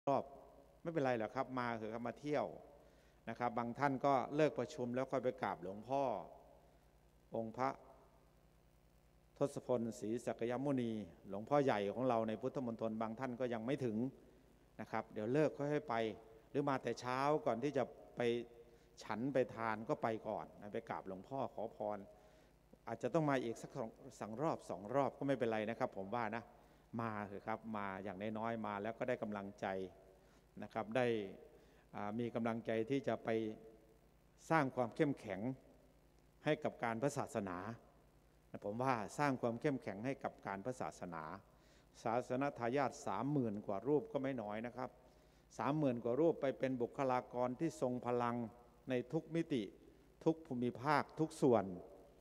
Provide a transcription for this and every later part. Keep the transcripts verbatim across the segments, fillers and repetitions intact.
รอบไม่เป็นไรหรอกครับมาเถอะครับมาเที่ยวนะครับบางท่านก็เลิกประชุมแล้วค่อยไปกราบหลวงพ่อองค์พระทศพลศรีสักยมุนีหลวงพ่อใหญ่ของเราในพุทธมณฑลบางท่านก็ยังไม่ถึงนะครับเดี๋ยวเลิกค่อยๆไปหรือมาแต่เช้าก่อนที่จะไปฉันไปทานก็ไปก่อนไปกราบหลวงพ่อขอพรอาจจะต้องมาอีกสักสองรอบสองรอบก็ไม่เป็นไรนะครับผมว่านะมาเถอะครับมาอย่างน้อยๆมาแล้วก็ได้กำลังใจนะครับได้มีกำลังใจที่จะไปสร้างความเข้มแข็งให้กับการพระศาสนาผมว่าสร้างความเข้มแข็งให้กับการพระศาสนาศาสนทายาทสามหมื่นกว่ารูปก็ไม่น้อยนะครับสามหมื่นกว่ารูปไปเป็นบุคลากรที่ทรงพลังในทุกมิติทุกภูมิภาคทุกส่วน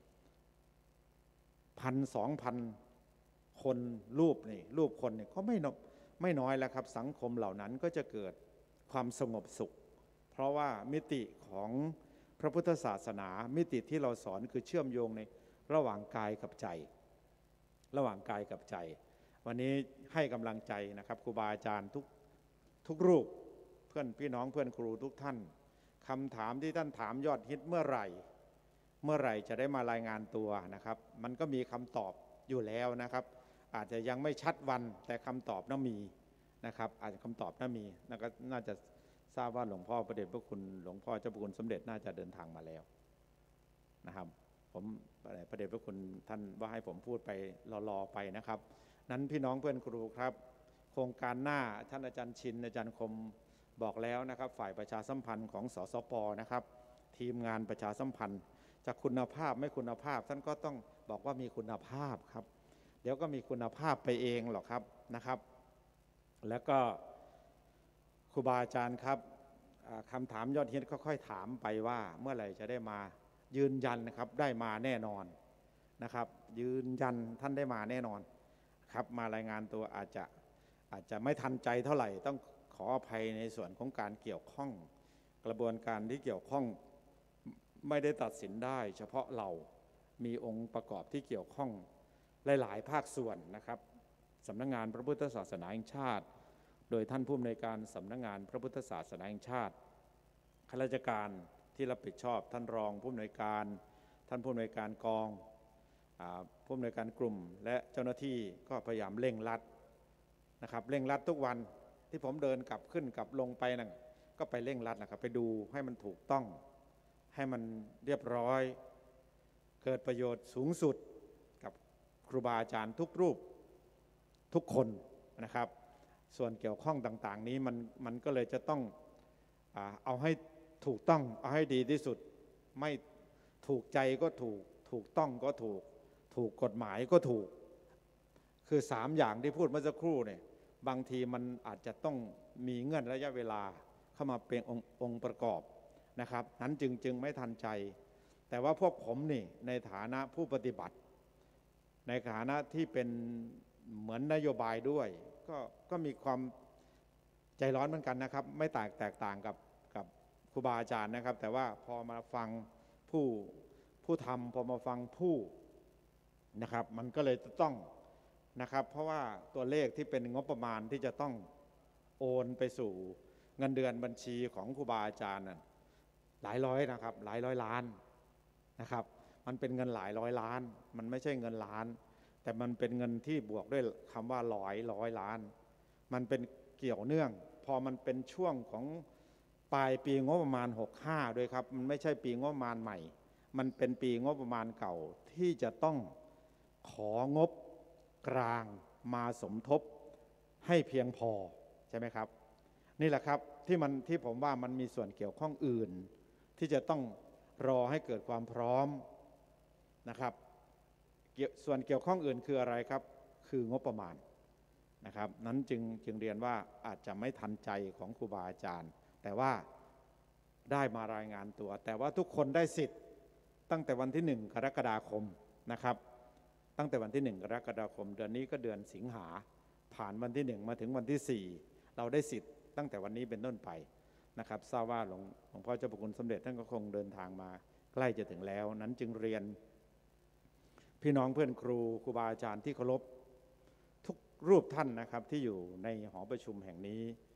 พันสองพันคนรูปนี่รูปคนนี่ก็ไม่ไม่น้อยแล้วครับสังคมเหล่านั้นก็จะเกิดความสงบสุขเพราะว่ามิติของพระพุทธศาสนามิติที่เราสอนคือเชื่อมโยงในระหว่างกายกับใจระหว่างกายกับใจวันนี้ให้กำลังใจนะครับครูบาอาจารย์ทุกทุกรูปเพื่อนพี่น้องเพื่อนครูทุกท่านคำถามที่ท่านถามยอดฮิตเมื่อไหร่เมื่อไหร่จะได้มารายงานตัวนะครับมันก็มีคำตอบอยู่แล้วนะครับอาจจะยังไม่ชัดวันแต่คำตอบน่ามีนะครับอาจจะคำตอบน่ามีน่าจะทราบว่าหลวงพ่อพระเดชพระคุณหลวงพ่อเจ้าพระคุณสมเด็จน่าจะเดินทางมาแล้วนะครับผมพระเดชพระคุณท่านว่าให้ผมพูดไปรอๆไปนะครับนั้นพี่น้องเพื่อนครูครับโครงการหน้าท่านอาจารย์ชินอาจารย์คมบอกแล้วนะครับฝ่ายประชาสัมพันธ์ของสสป.นะครับทีมงานประชาสัมพันธ์จะคุณภาพไม่คุณภาพท่านก็ต้องบอกว่ามีคุณภาพครับเดี๋ยวก็มีคุณภาพไปเองหรอกครับนะครับแล้วก็ครูบาอาจารย์ครับคำถามยอดฮิตค่อยๆถามไปว่าเมื่อไหร่จะได้มายืนยันนะครับได้มาแน่นอนนะครับยืนยันท่านได้มาแน่นอนครับมารายงานตัวอาจจะอาจจะไม่ทันใจเท่าไหร่ต้องขออภัยในส่วนของการเกี่ยวข้องกระบวนการที่เกี่ยวข้องไม่ได้ตัดสินได้เฉพาะเรามีองค์ประกอบที่เกี่ยวข้องหลายๆภาคส่วนนะครับสำนักงานพระพุทธศาสนาแห่งชาติโดยท่านผู้อำนวยการสำนักงานพระพุทธศาสนาแห่งชาติข้าราชการที่รับผิดชอบท่านรองผู้อำนวยการท่านผู้อำนวยการกองผู้อำนวยการกลุ่มและเจ้าหน้าที่ก็พยายามเร่งรัดนะครับเร่งรัดทุกวันที่ผมเดินกลับขึ้นกลับลงไปนั่นก็ไปเร่งรัดนะครับไปดูให้มันถูกต้องให้มันเรียบร้อยเกิดประโยชน์สูงสุดกับครูบาอาจารย์ทุกรูปทุกคนนะครับส่วนเกี่ยวข้องต่างๆนี้มันมันก็เลยจะต้องเอาให้ถูกต้องเอาให้ดีที่สุดไม่ถูกใจก็ถูกถูกต้องก็ถูกถูกกฎหมายก็ถูกคือสามอย่างที่พูดเมื่อสักครู่เนี่ยบางทีมันอาจจะต้องมีเงื่อนระยะเวลาเข้ามาเป็นองค์องค์ประกอบนะครับนั้นจึงจึงไม่ทันใจแต่ว่าพวกผมนี่ในฐานะผู้ปฏิบัติในฐานะที่เป็นเหมือนนโยบายด้วยก็ก็มีความใจร้อนเหมือนกันนะครับไม่แตกแตกต่างกับกับครูบาอาจารย์นะครับแต่ว่าพอมาฟังผู้ผู้ทำพอมาฟังผู้นะครับมันก็เลยต้องนะครับเพราะว่าตัวเลขที่เป็นงบประมาณที่จะต้องโอนไปสู่เงินเดือนบัญชีของครูบาอาจารย์นั้นหลายร้อยนะครับหลายร้อยล้านนะครับมันเป็นเงินหลายร้อยล้านมันไม่ใช่เงินล้านแต่มันเป็นเงินที่บวกด้วยคำว่าร้อยร้อยล้านมันเป็นเกี่ยวเนื่องพอมันเป็นช่วงของปลายปีงบประมาณหกสิบห้าด้วยครับมันไม่ใช่ปีงบประมาณใหม่มันเป็นปีงบประมาณเก่าที่จะต้องของบกลางมาสมทบให้เพียงพอใช่ไหมครับนี่แหละครับที่มันที่ผมว่ามันมีส่วนเกี่ยวข้องอื่นที่จะต้องรอให้เกิดความพร้อมนะครับส่วนเกี่ยวข้องอื่นคืออะไรครับคืองบประมาณนะครับนั้นจึงจึงเรียนว่าอาจจะไม่ทันใจของครูบาอาจารย์แต่ว่าได้มารายงานตัวแต่ว่าทุกคนได้สิทธิ์ตั้งแต่วันที่หนึ่งกรกฎาคมนะครับตั้งแต่วันที่หนึ่งกรกฎาคมเดือนนี้ก็เดือนสิงหาผ่านวันที่หนึ่งมาถึงวันที่สี่เราได้สิทธิ์ตั้งแต่วันนี้เป็นต้นไปนะครับทราบว่าหลวงหลวงพ่อเจ้าพระคุณสมเด็จท่านก็คงเดินทางมาใกล้จะถึงแล้วนั้นจึงเรียนพี่น้องเพื่อนครูครูบาอาจารย์ที่เคารพทุกรูปท่านนะครับที่อยู่ในหอประชุมแห่งนี้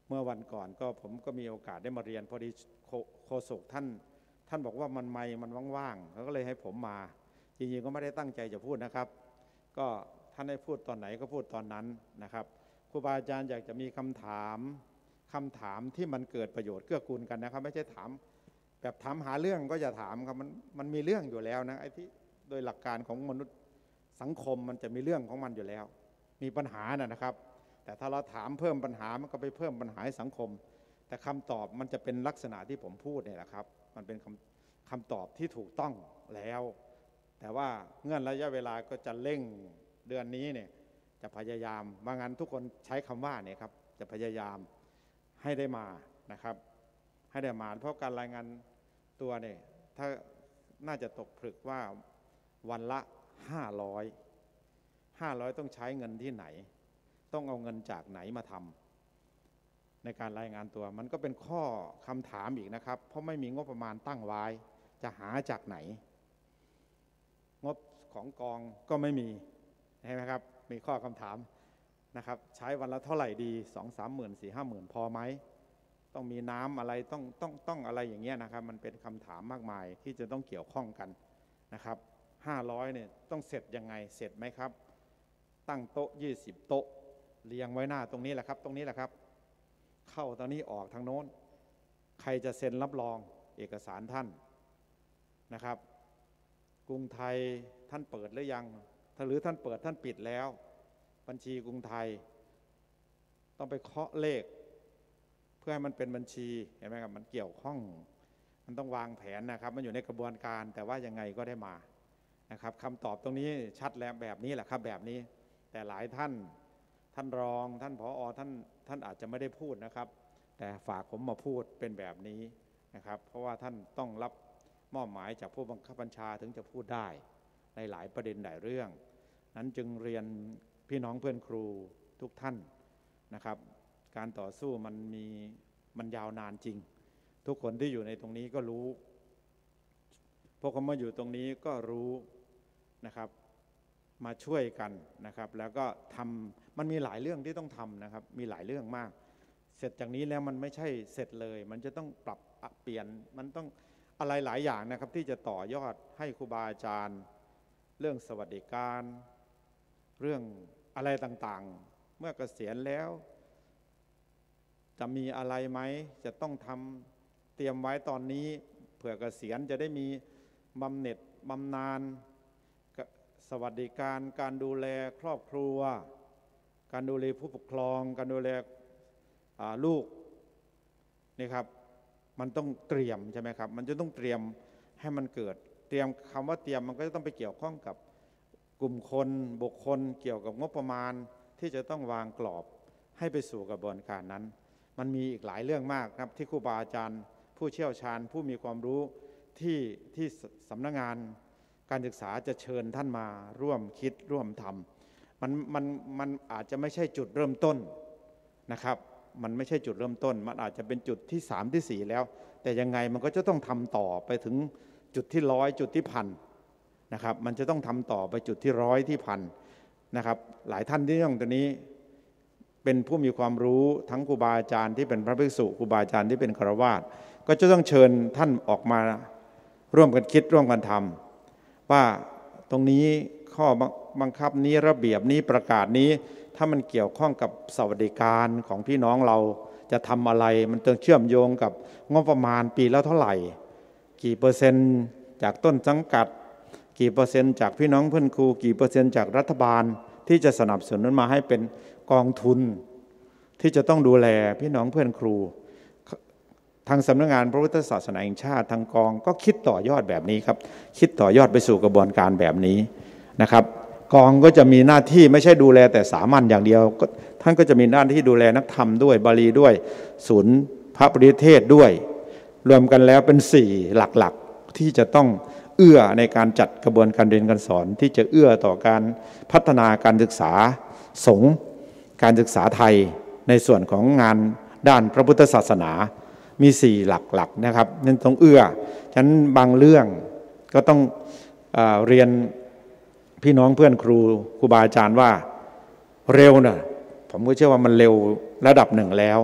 เมื่อวันก่อนก็ผมก็มีโอกาสได้มาเรียนพอดีโฆษกท่านท่านบอกว่ามันไม่มันว่างๆเขาก็เลยให้ผมมาจริงๆก็ไม่ได้ตั้งใจจะพูดนะครับก็ท่านให้พูดตอนไหนก็พูดตอนนั้นนะครับครูบาอาจารย์อยากจะมีคำถามคำถามที่มันเกิดประโยชน์เกื้อกูลกันนะครับไม่ใช่ถามแบบถามหาเรื่องก็อย่าถามครับมันมันมีเรื่องอยู่แล้วนะไอ้ที่โดยหลักการของมนุษย์สังคมมันจะมีเรื่องของมันอยู่แล้วมีปัญหาน่ะนะครับแต่ถ้าเราถามเพิ่มปัญหามันก็ไปเพิ่มปัญหาให้สังคมแต่คำตอบมันจะเป็นลักษณะที่ผมพูดเนี่ยแหละครับมันเป็นคำคำตอบที่ถูกต้องแล้วแต่ว่าเงื่อนระยะเวลาก็จะเร่งเดือนนี้เนี่ยจะพยายามบางงานทุกคนใช้คำว่าเนี่ยครับจะพยายามให้ได้มานะครับให้ได้มาเพราะการรายงานตัวเนี่ยถ้าน่าจะตกผลึกว่าวันละห้าร้อยห้าร้อยต้องใช้เงินที่ไหนต้องเอาเงินจากไหนมาทำในการรายงานตัวมันก็เป็นข้อคำถามอีกนะครับเพราะไม่มีงบประมาณตั้งไว้จะหาจากไหนงบของกองก็ไม่มีใช่ไหมครับมีข้อคำถามนะครับใช้วันละเท่าไหร่ดีสองสามหมื่นสี่ห้าหมื่นพอไหมต้องมีน้ำอะไรต้องต้องต้องอะไรอย่างเงี้ยนะครับมันเป็นคำถามมากมายที่จะต้องเกี่ยวข้องกันนะครับห้าร้อยเนี่ยต้องเสร็จยังไงเสร็จไหมครับตั้งโต๊ะยี่สิบโต๊ะเรียงไว้หน้าตรงนี้แหละครับตรงนี้แหละครับเข้าตอนนี้ออกทางโน้นใครจะเซ็นรับรองเอกสารท่านนะครับกรุงไทยท่านเปิดหรือยังถ้าหรือท่านเปิดท่านปิดแล้วบัญชีกรุงไทยต้องไปเคาะเลขเพื่อให้มันเป็นบัญชีเห็นไหมครับมันเกี่ยวข้องมันต้องวางแผนนะครับมันอยู่ในกระบวนการแต่ว่ายังไงก็ได้มานะครับคำตอบตรงนี้ชัดแล้วแบบนี้แหละครับแบบนี้แต่หลายท่านท่านรองท่านผอ.ท่านท่านอาจจะไม่ได้พูดนะครับแต่ฝากผมมาพูดเป็นแบบนี้นะครับเพราะว่าท่านต้องรับมอบหมายจากผู้บังคับบัญชาถึงจะพูดได้ในหลายประเด็นหลายเรื่องนั้นจึงเรียนพี่น้องเพื่อนครูทุกท่านนะครับการต่อสู้มันมีมันยาวนานจริงทุกคนที่อยู่ในตรงนี้ก็รู้พวกเขามาอยู่ตรงนี้ก็รู้นะครับมาช่วยกันนะครับแล้วก็ทำมันมีหลายเรื่องที่ต้องทำนะครับมีหลายเรื่องมากเสร็จจากนี้แล้วมันไม่ใช่เสร็จเลยมันจะต้องปรับเปลี่ยนมันต้องอะไรหลายอย่างนะครับที่จะต่อยอดให้ครูบาอาจารย์เรื่องสวัสดิการเรื่องอะไรต่างๆเมื่อเกษียณแล้วจะมีอะไรไหมจะต้องทำเตรียมไว้ตอนนี้เผื่อเกษียณจะได้มีบำเหน็จบำนาญสวัสดิการการดูแลครอบครัวการดูแลผู้ปกครองการดูแลลูกนี่ครับมันต้องเตรียมใช่ไหมครับมันจะต้องเตรียมให้มันเกิดเตรียมคำว่าเตรียมมันก็จะต้องไปเกี่ยวข้องกับกลุ่มคนบุคคลเกี่ยวกับงบประมาณที่จะต้องวางกรอบให้ไปสู่กระบวนการนั้นมันมีอีกหลายเรื่องมากครับที่ครูบาอาจารย์ผู้เชี่ยวชาญผู้มีความรู้ที่ที่สำนักงานการศึกษาจะเชิญท่านมาร่วมคิดร่วมทำมันมันมันอาจจะไม่ใช่จุดเริ่มต้นนะครับมันไม่ใช่จุดเริ่มต้นมันอาจจะเป็นจุดที่สามที่สี่แล้วแต่ยังไงมันก็จะต้องทำต่อไปถึงจุดที่ร้อยจุดที่พันนะครับมันจะต้องทำต่อไปจุดที่ร้อยที่พันนะครับหลายท่านที่นั่งตรงนี้เป็นผู้มีความรู้ทั้งครูบาอาจารย์ที่เป็นพระภิกษุครูบาอาจารย์ที่เป็นฆราวาสก็จะต้องเชิญท่านออกมาร่วมกันคิดร่วมกันทำว่าตรงนี้ข้อบังคับนี้ระเบียบนี้ประกาศนี้ถ้ามันเกี่ยวข้องกับสวัสดิการของพี่น้องเราจะทำอะไรมันต้องเชื่อมโยงกับงบประมาณปีละเท่าไหร่กี่เปอร์เซ็นต์จากต้นสังกัดกี่เปอร์เซ็นต์จากพี่น้องเพื่อนครูกี่เปอร์เซ็นต์จากรัฐบาลที่จะสนับสนุนมาให้เป็นกองทุนที่จะต้องดูแลพี่น้องเพื่อนครูทางสำนักงานพระพุทธศาสนาแห่งชาติทางกองก็คิดต่อยอดแบบนี้ครับคิดต่อยอดไปสู่กระบวนการแบบนี้นะครับกองก็จะมีหน้าที่ไม่ใช่ดูแลแต่สามัญอย่างเดียวท่านก็จะมีหน้าที่ดูแลนักธรรมด้วยบาลีด้วยศูนย์พระปริเทศด้วยรวมกันแล้วเป็นสี่หลักๆที่จะต้องเอื้อในการจัดกระบวนการเรียนการสอนที่จะเอื้อต่อการพัฒนาการศึกษาสงฆ์การศึกษาไทยในส่วนของงานด้านพระพุทธศาสนามีสี่หลักๆนะครับนั่นต้องเอื้อฉะนั้นบางเรื่องก็ต้องเอ่อเรียนพี่น้องเพื่อนครูครูบาอาจารย์ว่าเร็วนะผมก็เชื่อว่ามันเร็วระดับหนึ่งแล้ว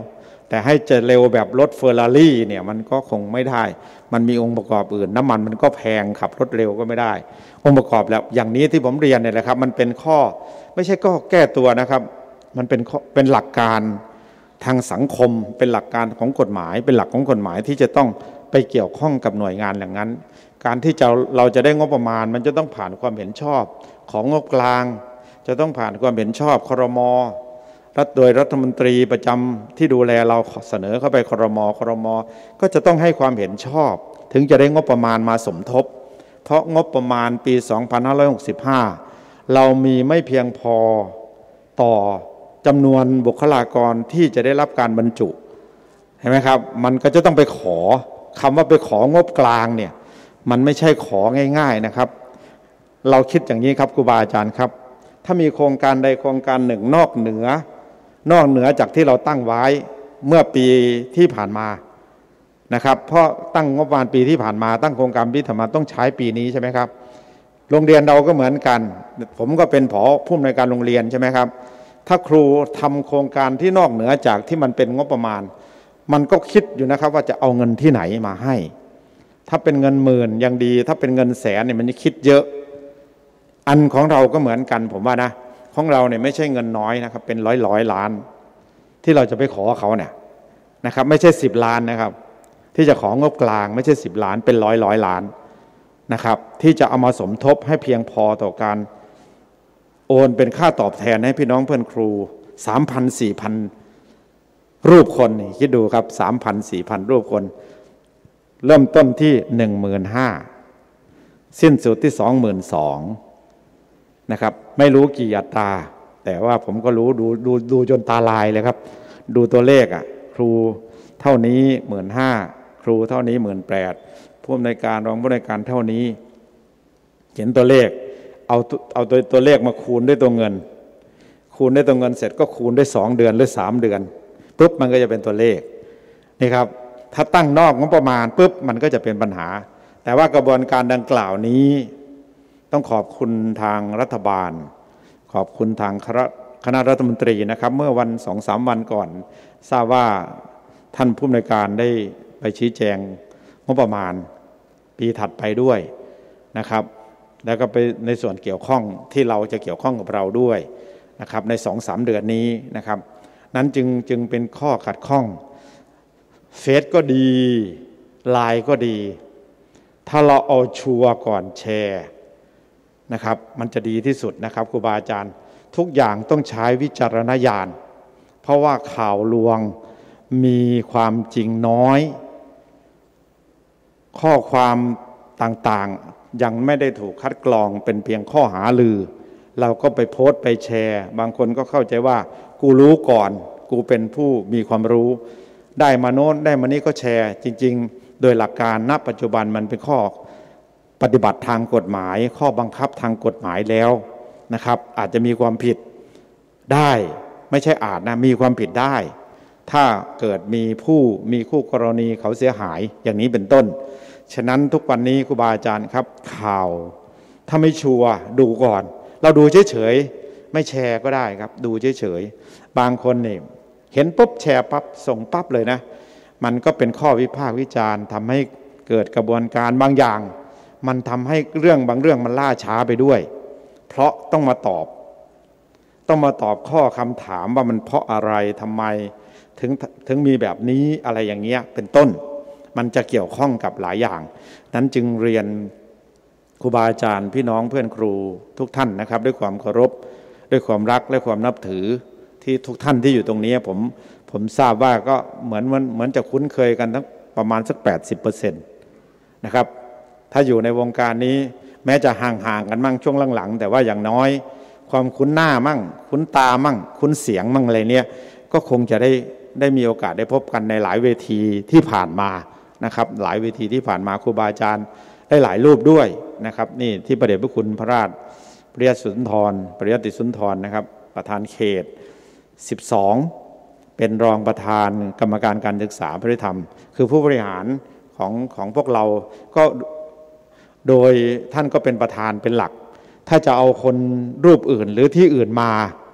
แต่ให้จะเร็วแบบรถเฟอร์รารี่เนี่ยมันก็คงไม่ได้มันมีองค์ประกอบอื่นน้ำมันมันก็แพงขับรถเร็วก็ไม่ได้องค์ประกอบแล้วอย่างนี้ที่ผมเรียนเนี่ยแหละครับมันเป็นข้อไม่ใช่ก็แก้ตัวนะครับมันเป็นเป็นหลักการทางสังคมเป็นหลักการของกฎหมายเป็นหลักของกฎหมายที่จะต้องไปเกี่ยวข้องกับหน่วยงานอย่างนั้นการที่จะเราจะได้งบประมาณมันจะต้องผ่านความเห็นชอบของงบกลางจะต้องผ่านความเห็นชอบครม.รัฐโดยรัฐมนตรีประจำที่ดูแลเราเสนอเข้าไปครม.ครม.ก็จะต้องให้ความเห็นชอบถึงจะได้งบประมาณมาสมทบเพราะงบประมาณปีสองพันห้าร้อยหกสิบห้าเรามีไม่เพียงพอต่อจำนวนบุคลากรที่จะได้รับการบรรจุเห็นไหมครับมันก็จะต้องไปขอคำว่าไปของบกลางเนี่ยมันไม่ใช่ของ่ายๆนะครับเราคิดอย่างนี้ครับครูบาอาจารย์ครับถ้ามีโครงการใดโครงการหนึ่งนอกเหนือนอกเหนือจากที่เราตั้งไว้เมื่อปีที่ผ่านมานะครับเพราะตั้งงบประมาณปีที่ผ่านมาตั้งโครงการพิธรรมาต้องใช้ปีนี้ใช่ไหมครับโรงเรียนเราก็เหมือนกันผมก็เป็นผอผู้อำนวยการโรงเรียนใช่ไหมครับถ้าครูทำโครงการที่นอกเหนือจากที่มันเป็นงบประมาณมันก็คิดอยู่นะครับว่าจะเอาเงินที่ไหนมาให้ถ้าเป็นเงินหมื่นยังดีถ้าเป็นเงินแสนเนี่ยมันจะคิดเยอะอันของเราก็เหมือนกันผมว่านะของเราเนี่ยไม่ใช่เงินน้อยนะครับเป็นร้อยร้อยล้านที่เราจะไปขอเขาเนี่ยนะครับไม่ใช่สิบล้านนะครับที่จะของบกลางไม่ใช่สิบล้านเป็นร้อยร้อยล้านนะครับที่จะเอามาสมทบให้เพียงพอต่อการโอนเป็นค่าตอบแทนให้พี่น้องเพื่อนครู สามพัน สี่พัน รูปคนนี่คิดดูครับ สามพัน สี่พัน รูปคนเริ่มต้นที่ หนึ่งหมื่นห้าพัน สิ้นสุดที่ สองหมื่นสองพัน นะครับไม่รู้กี่อัตราแต่ว่าผมก็รู้ดูดูดูจนตาลายเลยครับดูตัวเลขอ่ะครูเท่านี้ หนึ่งหมื่นห้าพัน ครูเท่านี้ หนึ่งหมื่นแปดพัน ผู้อำนวยการรองผู้อำนวยการเท่านี้เห็นตัวเลขเอาเอาตัวตัวเลขมาคูณด้วยตัวเงินคูณด้วยตัวเงินเสร็จก็คูณด้วยสองเดือนหรือสามเดือนปุ๊บมันก็จะเป็นตัวเลขนี่ครับถ้าตั้งนอกงบประมาณปุ๊บมันก็จะเป็นปัญหาแต่ว่ากระบวนการดังกล่าวนี้ต้องขอบคุณทางรัฐบาลขอบคุณทางคณะรัฐมนตรีนะครับเมื่อวันสองสามวันก่อนทราบว่าท่านผู้อำนวยการได้ไปชี้แจงงบประมาณปีถัดไปด้วยนะครับแล้วก็ไปในส่วนเกี่ยวข้องที่เราจะเกี่ยวข้องกับเราด้วยนะครับใน สองสาม เดือนนี้นะครับนั้นจึงจึงเป็นข้อขัดข้องเฟซก็ดีไลน์ก็ดีถ้าเราเอาชัวร์ก่อนแชร์นะครับมันจะดีที่สุดนะครับครูบาอาจารย์ทุกอย่างต้องใช้วิจารณญาณเพราะว่าข่าวลวงมีความจริงน้อยข้อความต่างๆยังไม่ได้ถูกคัดกรองเป็นเพียงข้อหาลือเราก็ไปโพสต์ไปแชร์บางคนก็เข้าใจว่ากูรู้ก่อนกูเป็นผู้มีความรู้ได้มาโน้นได้มานี้ก็แชร์จริงๆโดยหลักการณปัจจุบันมันเป็นข้อปฏิบัติทางกฎหมายข้อบังคับทางกฎหมายแล้วนะครับอาจจะมีความผิดได้ไม่ใช่อาจนะมีความผิดได้ถ้าเกิดมีผู้มีคู่กรณีเขาเสียหายอย่างนี้เป็นต้นฉะนั้นทุกวันนี้ครูบาอาจารย์ครับข่าวถ้าไม่ชัวร์ดูก่อนเราดูเฉยๆไม่แชร์ก็ได้ครับดูเฉยๆบางคนนี่เห็นปุ๊บแชร์ปั๊บส่งปั๊บเลยนะมันก็เป็นข้อวิพากษ์วิจารณ์ทำให้เกิดกระบวนการบางอย่างมันทำให้เรื่องบางเรื่องมันล่าช้าไปด้วยเพราะต้องมาตอบต้องมาตอบข้อคำถามว่ามันเพราะอะไรทำไมถึงถึงมีแบบนี้อะไรอย่างเงี้ยเป็นต้นมันจะเกี่ยวข้องกับหลายอย่างนั้นจึงเรียนครูบาอาจารย์พี่น้องเพื่อนครูทุกท่านนะครับด้วยความเคารพด้วยความรักและความนับถือที่ทุกท่านที่อยู่ตรงนี้ผมผมทราบว่าก็เหมือนเหมือนจะคุ้นเคยกันทั้งประมาณสัก แปดสิบเปอร์เซ็นต์ นะครับถ้าอยู่ในวงการนี้แม้จะห่างๆกันมั่งช่วงหลังๆแต่ว่าอย่างน้อยความคุ้นหน้ามั่งคุ้นตามั่งคุ้นเสียงมั่งอะไรเนี่ยก็คงจะได้ได้มีโอกาสได้พบกันในหลายเวทีที่ผ่านมานะครับหลายเวทีที่ผ่านมาครูบาอาจารย์ได้หลายรูปด้วยนะครับนี่ที่พระเดชพระคุณพระราชปริยัติสุนทรปริยัติสุนทรนะครับประธานเขตสิบสองเป็นรองประธานกรรมการการศึกษาพระธรรมคือผู้บริหารของของพวกเราก็โดยท่านก็เป็นประธานเป็นหลักถ้าจะเอาคนรูปอื่นหรือที่อื่นมา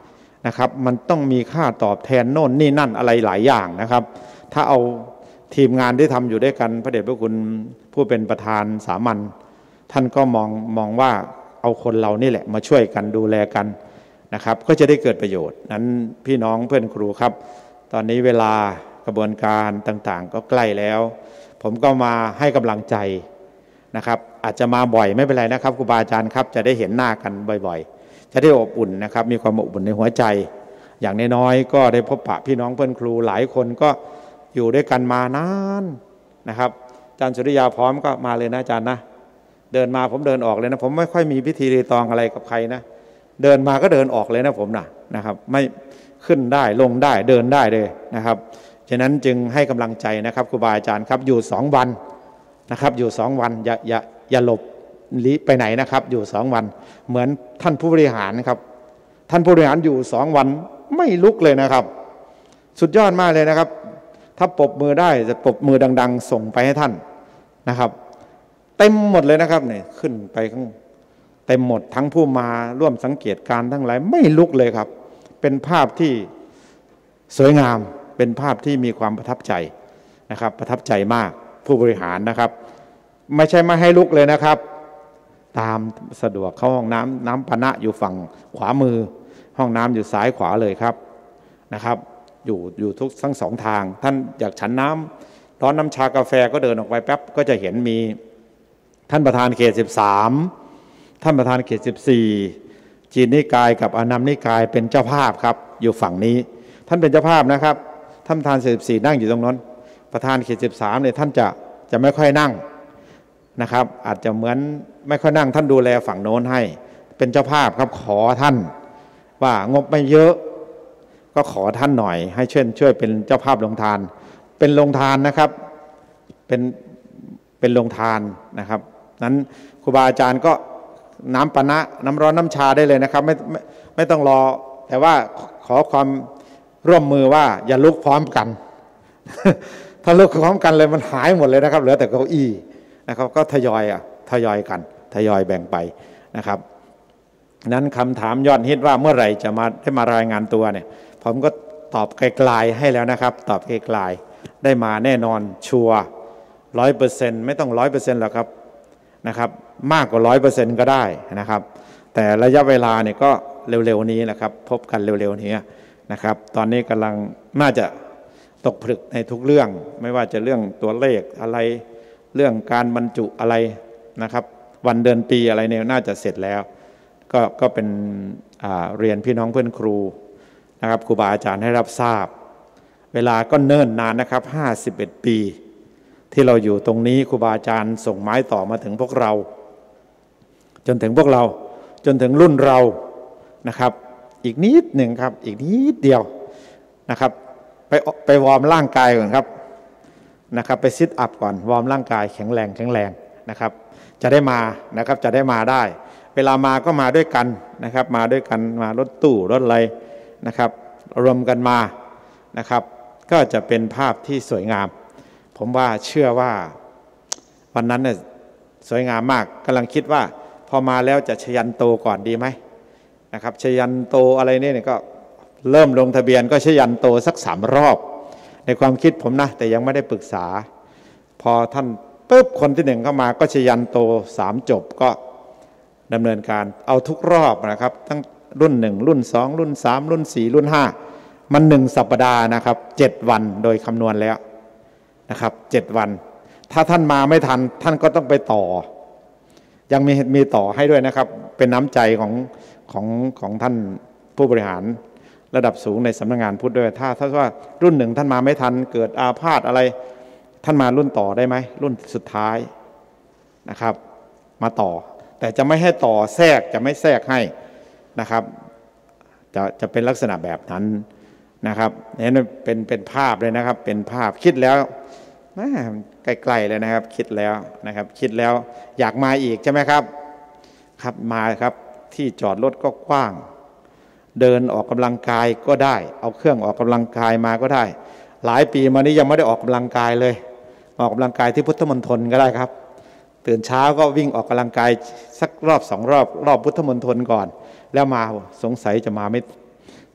นะครับมันต้องมีค่าตอบแทนโน่นนี่นั่นอะไรหลายอย่างนะครับถ้าเอาทีมงานที่ทำอยู่ด้วยกันพระเดชพระคุณผู้เป็นประธานสามัญท่านก็มองมองว่าเอาคนเรานี่แหละมาช่วยกันดูแลกันนะครับก็จะได้เกิดประโยชน์นั้นพี่น้องเพื่อนครูครับตอนนี้เวลากระบวนการต่างๆก็ใกล้แล้วผมก็มาให้กำลังใจนะครับอาจจะมาบ่อยไม่เป็นไรนะครับครูบาอาจารย์ครับจะได้เห็นหน้ากันบ่อยๆจะได้อบอุ่นนะครับมีความอบอุ่นในหัวใจอย่างน้อยๆก็ได้พบปะพี่น้องเพื่อนครูหลายคนก็อยู่ด้วยกันมานานนะครับอาจารย์สุริยาพร้อมก็มาเลยนะอาจารย์นะเดินมาผมเดินออกเลยนะผมไม่ค่อยมีพิธีรีตองอะไรกับใครนะเดินมาก็เดินออกเลยนะผมนะนะครับไม่ขึ้นได้ลงได้เดินได้เลยนะครับฉะนั้นจึงให้กำลังใจนะครับครูบาอาจารย์ครับอยู่สองวันนะครับอยู่สองวันอย่าอย่าอย่าหลบลี้ไปไหนนะครับอยู่สองวันเหมือนท่านผู้บริหารครับท่านผู้บริหารอยู่สองวันไม่ลุกเลยนะครับสุดยอดมากเลยนะครับถ้าปรบมือได้จะปรบมือดังๆส่งไปให้ท่านนะครับเต็มหมดเลยนะครับเนี่ยขึ้นไปข้างเต็มหมดทั้งผู้มาร่วมสังเกตการทั้งหลายไม่ลุกเลยครับเป็นภาพที่สวยงามเป็นภาพที่มีความประทับใจนะครับประทับใจมากผู้บริหารนะครับไม่ใช่ไม่ให้ลุกเลยนะครับตามสะดวกเข้าห้องน้ำน้ำปานะอยู่ฝั่งขวามือห้องน้ำอยู่ซ้ายขวาเลยครับนะครับอยู่อยู่ทุกทั้งสองทางท่านอยากฉันน้ำร้อนน้ำชากาแฟก็เดินออกไปแป๊บก็จะเห็นมีท่านประธานเขตสิบสามท่านประธานเขตสิบสี่จีนนิกายกับอานัมนิกายเป็นเจ้าภาพครับอยู่ฝั่งนี้ท่านเป็นเจ้าภาพนะครับท่านประธานสิบสี่นั่งอยู่ตรงนั้นประธานเขตสิบสามเนี่ยท่านจะจะไม่ค่อยนั่งนะครับอาจจะเหมือนไม่ค่อยนั่งท่านดูแลฝั่งโน้นให้เป็นเจ้าภาพครับขอท่านว่างบไม่เยอะก็ขอท่านหน่อยให้ช่วยช่วยเป็นเจ้าภาพโรงทานเป็นโรงทานนะครับเป็นเป็นโรงทานนะครับนั้นครูบาอาจารย์ก็น้ำปานะน้ำร้อนน้ำชาได้เลยนะครับไม่ไม่ไม่ต้องรอแต่ว่าขอความร่วมมือว่าอย่าลุกพร้อมกัน ถ้าลุกพร้อมกันเลยมันหายหมดเลยนะครับเหลือแต่เก้าอี้นะครับก็ทยอยอ่ะทยอยกันทยอยแบ่งไปนะครับนั้นคำถามยอดฮิตว่าเมื่อไหร่จะมาได้มารายงานตัวเนี่ยผมก็ตอบไกลๆให้แล้วนะครับตอบไกลๆได้มาแน่นอนชัวร์ร้อยเปอร์เซ็นต์ไม่ต้องร้อยเปอร์เซ็นต์หรอกครับนะครับมากกว่าร้อยเปอร์เซ็นต์ก็ได้นะครับแต่ระยะเวลาเนี่ยก็เร็วๆนี้นะครับพบกันเร็วๆนี้นะครับตอนนี้กำลังน่าจะตกผลึกในทุกเรื่องไม่ว่าจะเรื่องตัวเลขอะไรเรื่องการบรรจุอะไรนะครับวันเดือนปีอะไรเนี่ยน่าจะเสร็จแล้วก็ก็เป็นเรียนพี่น้องเพื่อนครูนะครับครูบาอาจารย์ให้รับทราบเวลาก็เนิ่นนานนะครับห้าสิบเอ็ดปีที่เราอยู่ตรงนี้ครูบาอาจารย์ส่งไม้ต่อมาถึงพวกเราจนถึงพวกเราจนถึงรุ่นเรานะครับอีกนิดหนึ่งครับอีกนิดเดียวนะครับไปไปวอร์มร่างกายก่อนครับนะครับไปซิทอัพก่อนวอร์มร่างกายแข็งแรงแข็งแรงนะครับจะได้มานะครับจะได้มาได้เวลามาก็มาด้วยกันนะครับมาด้วยกันมารถตู้รถอะไรนะครับรวมกันมานะครับก็จะเป็นภาพที่สวยงามผมว่าเชื่อว่าวันนั้นเนี่ยสวยงามมากกำลังคิดว่าพอมาแล้วจะชยันโตก่อนดีไหมนะครับชยันโตอะไรเนี่ยก็เริ่มลงทะเบียนก็ชยันโตสักสามรอบในความคิดผมนะแต่ยังไม่ได้ปรึกษาพอท่านปุ๊บคนที่หนึ่งเข้ามาก็ชยันโตสามจบก็ดำเนินการเอาทุกรอบนะครับทั้งรุ่นหนึ่งรุ่นสองรุ่นสามรุ่นสี่รุ่นห้ามันหนึ่งสัปดาห์นะครับเจ็ดวันโดยคำนวณแล้วนะครับเจ็ดวันถ้าท่านมาไม่ทันท่านก็ต้องไปต่อยังมีมีต่อให้ด้วยนะครับเป็นน้ำใจของของของท่านผู้บริหารระดับสูงในสำนักงานพุทธด้วยถ้าถ้าว่ารุ่นหนึ่งท่านมาไม่ทันเกิดอาพาธอะไรท่านมารุ่นต่อได้ไหมรุ่นสุดท้ายนะครับมาต่อแต่จะไม่ให้ต่อแทรกจะไม่แทรกให้นะครับจะจะเป็นลักษณะแบบนั้นนะครับนี่เป็นเป็นภาพเลยนะครับเป็นภาพคิดแล้วใกล้ๆเลยนะครับคิดแล้วนะครับคิดแล้วอยากมาอีกใช่ไหมครับครับมาครับที่จอดรถก็กว้างเดินออกกำลังกายก็ได้เอาเครื่องออกกำลังกายมาก็ได้หลายปีมานี้ยังไม่ได้ออกกำลังกายเลยออกกำลังกายที่พุทธมณฑลก็ได้ครับตื่นเช้าก็วิ่งออกกำลังกายสักรอบสองรอบรอบพุทธมณฑลก่อนแล้วมาสงสัยจะมาไม่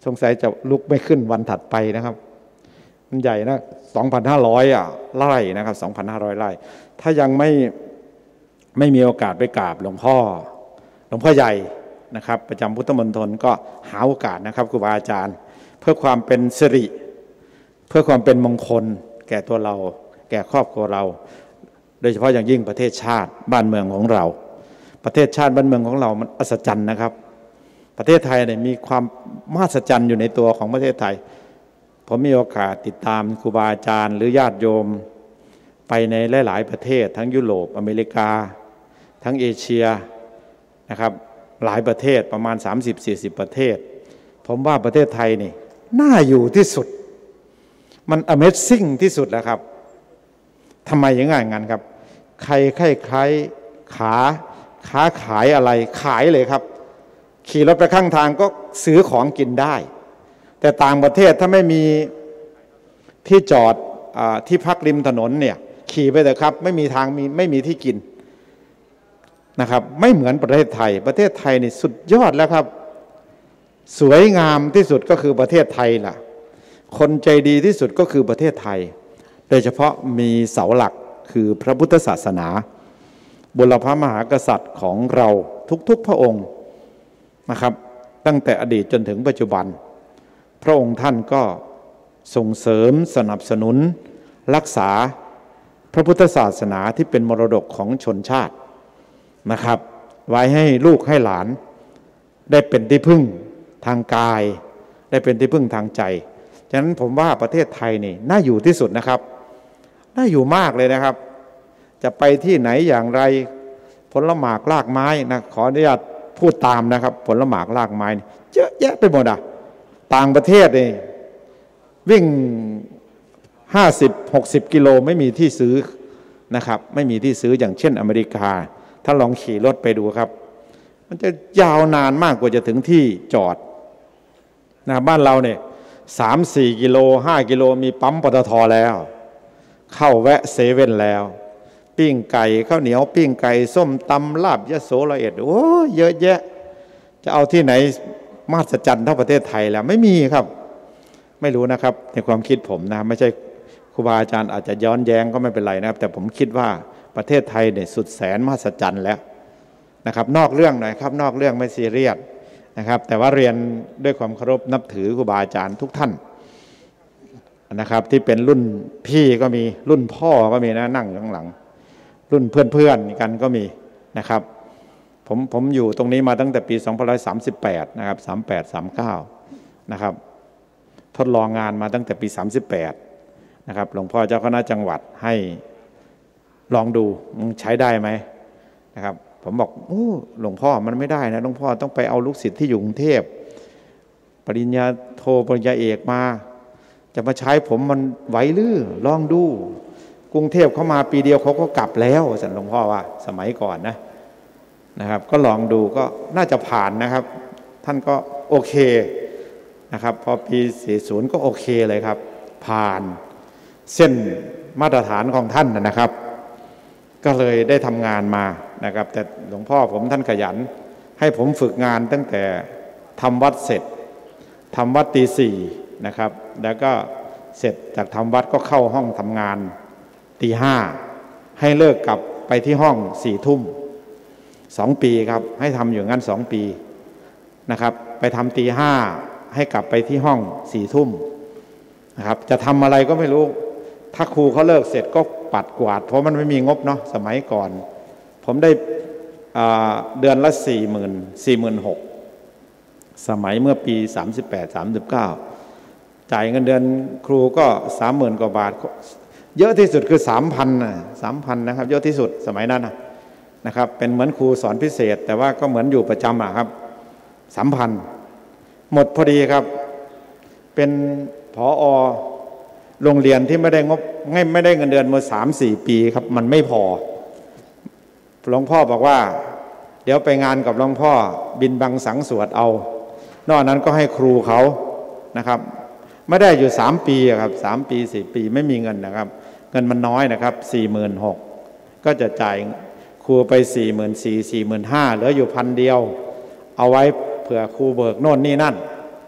สงสัยจะลุกไม่ขึ้นวันถัดไปนะครับมันใหญ่นะ สองพันห้าร้อย อ่ะไร่นะครับ สองพันห้าร้อย ไร่ถ้ายังไม่ไม่มีโอกาสไปกราบหลวงพ่อหลวงพ่อใหญ่นะครับประจำพุทธมณฑลก็หาโอกาสนะครับครูบาอาจารย์เพื่อความเป็นสิริเพื่อความเป็นมงคลแก่ตัวเราแก่ครอบครัวเราโดยเฉพาะอย่างยิ่งประเทศชาติบ้านเมืองของเราประเทศชาติบ้านเมืองของเรามันอัศจรรย์นะครับประเทศไทยเนี่ยมีความมหัศจรรย์อยู่ในตัวของประเทศไทยผมมีโอกาสติดตามครูบาอาจารย์หรือญาติโยมไปในหลายๆประเทศทั้งยุโรปอเมริกาทั้งเอเชียนะครับหลายประเทศประมาณ สามสิบสี่สิบ ประเทศผมว่าประเทศไทยนี่น่าอยู่ที่สุดมัน Amazing ที่สุดแล้วครับทำไมอย่างงั้นครับใครใครใครขาค้าขายอะไรขายเลยครับขี่รถไปข้างทางก็ซื้อของกินได้แต่ต่างประเทศถ้าไม่มีที่จอดอที่พักริมถนนเนี่ยขี่ไปเถอะครับไม่มีทางมีไม่มีที่กินนะครับไม่เหมือนประเทศไทยประเทศไทยนี่สุดยอดแล้วครับสวยงามที่สุดก็คือประเทศไทยล่ะคนใจดีที่สุดก็คือประเทศไทยโดยเฉพาะมีเสาหลักคือพระพุทธศาสนาบุรพมหากษัตริย์ของเราทุกๆพระองค์นะครับตั้งแต่อดีตจนถึงปัจจุบันพระองค์ท่านก็ส่งเสริมสนับสนุนรักษาพระพุทธศาสนาที่เป็นมรดกของชนชาตินะครับไว้ให้ลูกให้หลานได้เป็นที่พึ่งทางกายได้เป็นที่พึ่งทางใจฉะนั้นผมว่าประเทศไทยนี่น่าอยู่ที่สุดนะครับน่าอยู่มากเลยนะครับจะไปที่ไหนอย่างไรผลหมากรากไม้นะขออนุญาตพูดตามนะครับผลหมากรากไม้เยอะแยะไปหมดอ่ะต่างประเทศนี่วิ่งห้าสิบ หกสิบกิโลไม่มีที่ซื้อนะครับไม่มีที่ซื้ออย่างเช่นอเมริกาถ้าลองขี่รถไปดูครับมันจะยาวนานมากกว่าจะถึงที่จอดนะบ้านเราเนี่ยสามสี่กิโลห้ากิโลมีปั๊มปตทแล้วเข้าแวะเซเว่นแล้วปิ้งไก่ข้าวเหนียวปิ้งไก่ส้มตำลาบยะโสละเอียดโอ้เยอะแยะจะเอาที่ไหนมหัศจรรย์เท่าประเทศไทยแล้วไม่มีครับไม่รู้นะครับในความคิดผมนะไม่ใช่ครูบาอาจารย์อาจจะย้อนแย้งก็ไม่เป็นไรนะครับแต่ผมคิดว่าประเทศไทยเนี่ยสุดแสนมหัศจรรย์แล้วนะครับนอกเรื่องหน่อยครับนอกเรื่องไม่ซีเรียสนะครับแต่ว่าเรียนด้วยความเคารพนับถือครูบาอาจารย์ทุกท่านนะครับที่เป็นรุ่นพี่ก็มีรุ่นพ่อก็มีนะนั่งอยู่ข้างหลังรุ่นเพื่อนๆกันก็มีนะครับผมผมอยู่ตรงนี้มาตั้งแต่ปีสองพันห้าร้อยสามสิบแปดนะครับสามแปด สามเก้านะครับทดลองงานมาตั้งแต่ปีสามสิบแปดนะครับหลวงพ่อเจ้าคณะจังหวัดให้ลองดูใช้ได้ไหมนะครับผมบอกโอ้หลวงพ่อมันไม่ได้นะหลวงพ่อต้องไปเอาลูกศิษย์ที่อยู่กรุงเทพปริญญาโทปริญญาเอกมาจะมาใช้ผมมันไหวหรือลองดูกรุงเทพเขามาปีเดียวเขาก็กลับแล้วสันหลวงพ่อว่าสมัยก่อนนะนะครับก็ลองดูก็น่าจะผ่านนะครับท่านก็โอเคนะครับพอปีสี่สิบก็โอเคเลยครับผ่านเส้นมาตรฐานของท่านนะครับก็เลยได้ทำงานมานะครับแต่หลวงพ่อผมท่านขยันให้ผมฝึกงานตั้งแต่ทำวัดเสร็จทำวัดตีสี่นะครับแล้วก็เสร็จจากทำวัดก็เข้าห้องทำงานตีห้าให้เลิกกลับไปที่ห้องสี่ทุ่มสองปีครับให้ทำอยู่งั้นสองปีนะครับไปทำตีห้าให้กลับไปที่ห้องสี่ทุ่มนะครับจะทำอะไรก็ไม่รู้ถ้าครูเขาเลิกเสร็จก็ปัดกวาดเพราะมันไม่มีงบเนาะสมัยก่อนผมได้เดือนละสี่หมื่นสี่หมื่นหกสมัยเมื่อปีสามสิบแปด สามสิบเก้าจ่ายเงินเดือนครูก็สามหมื่นกว่าบาทเยอะที่สุดคือสามพันนะสามพันนะครับเยอะที่สุดสมัยนั้นนะครับเป็นเหมือนครูสอนพิเศษแต่ว่าก็เหมือนอยู่ประจำอะครับสามพันหมดพอดีครับเป็นผอ.โรงเรียนที่ไม่ได้งบไม่ได้เงินเดือนมาสามสี่ปีครับมันไม่พอหลวงพ่อบอกว่าเดี๋ยวไปงานกับหลวงพ่อบินบังสังสวดเอานอกนั้นก็ให้ครูเขานะครับไม่ได้อยู่สามปีครับสามปีสี่ปีไม่มีเงินนะครับเงินมันน้อยนะครับสี่หมื่นหกก็จะจ่ายครูไปสี่หมื่นสี่สี่หมื่นห้าเหลืออยู่พันเดียวเอาไว้เผื่อครูเบิกโน่นนี่นั่นไป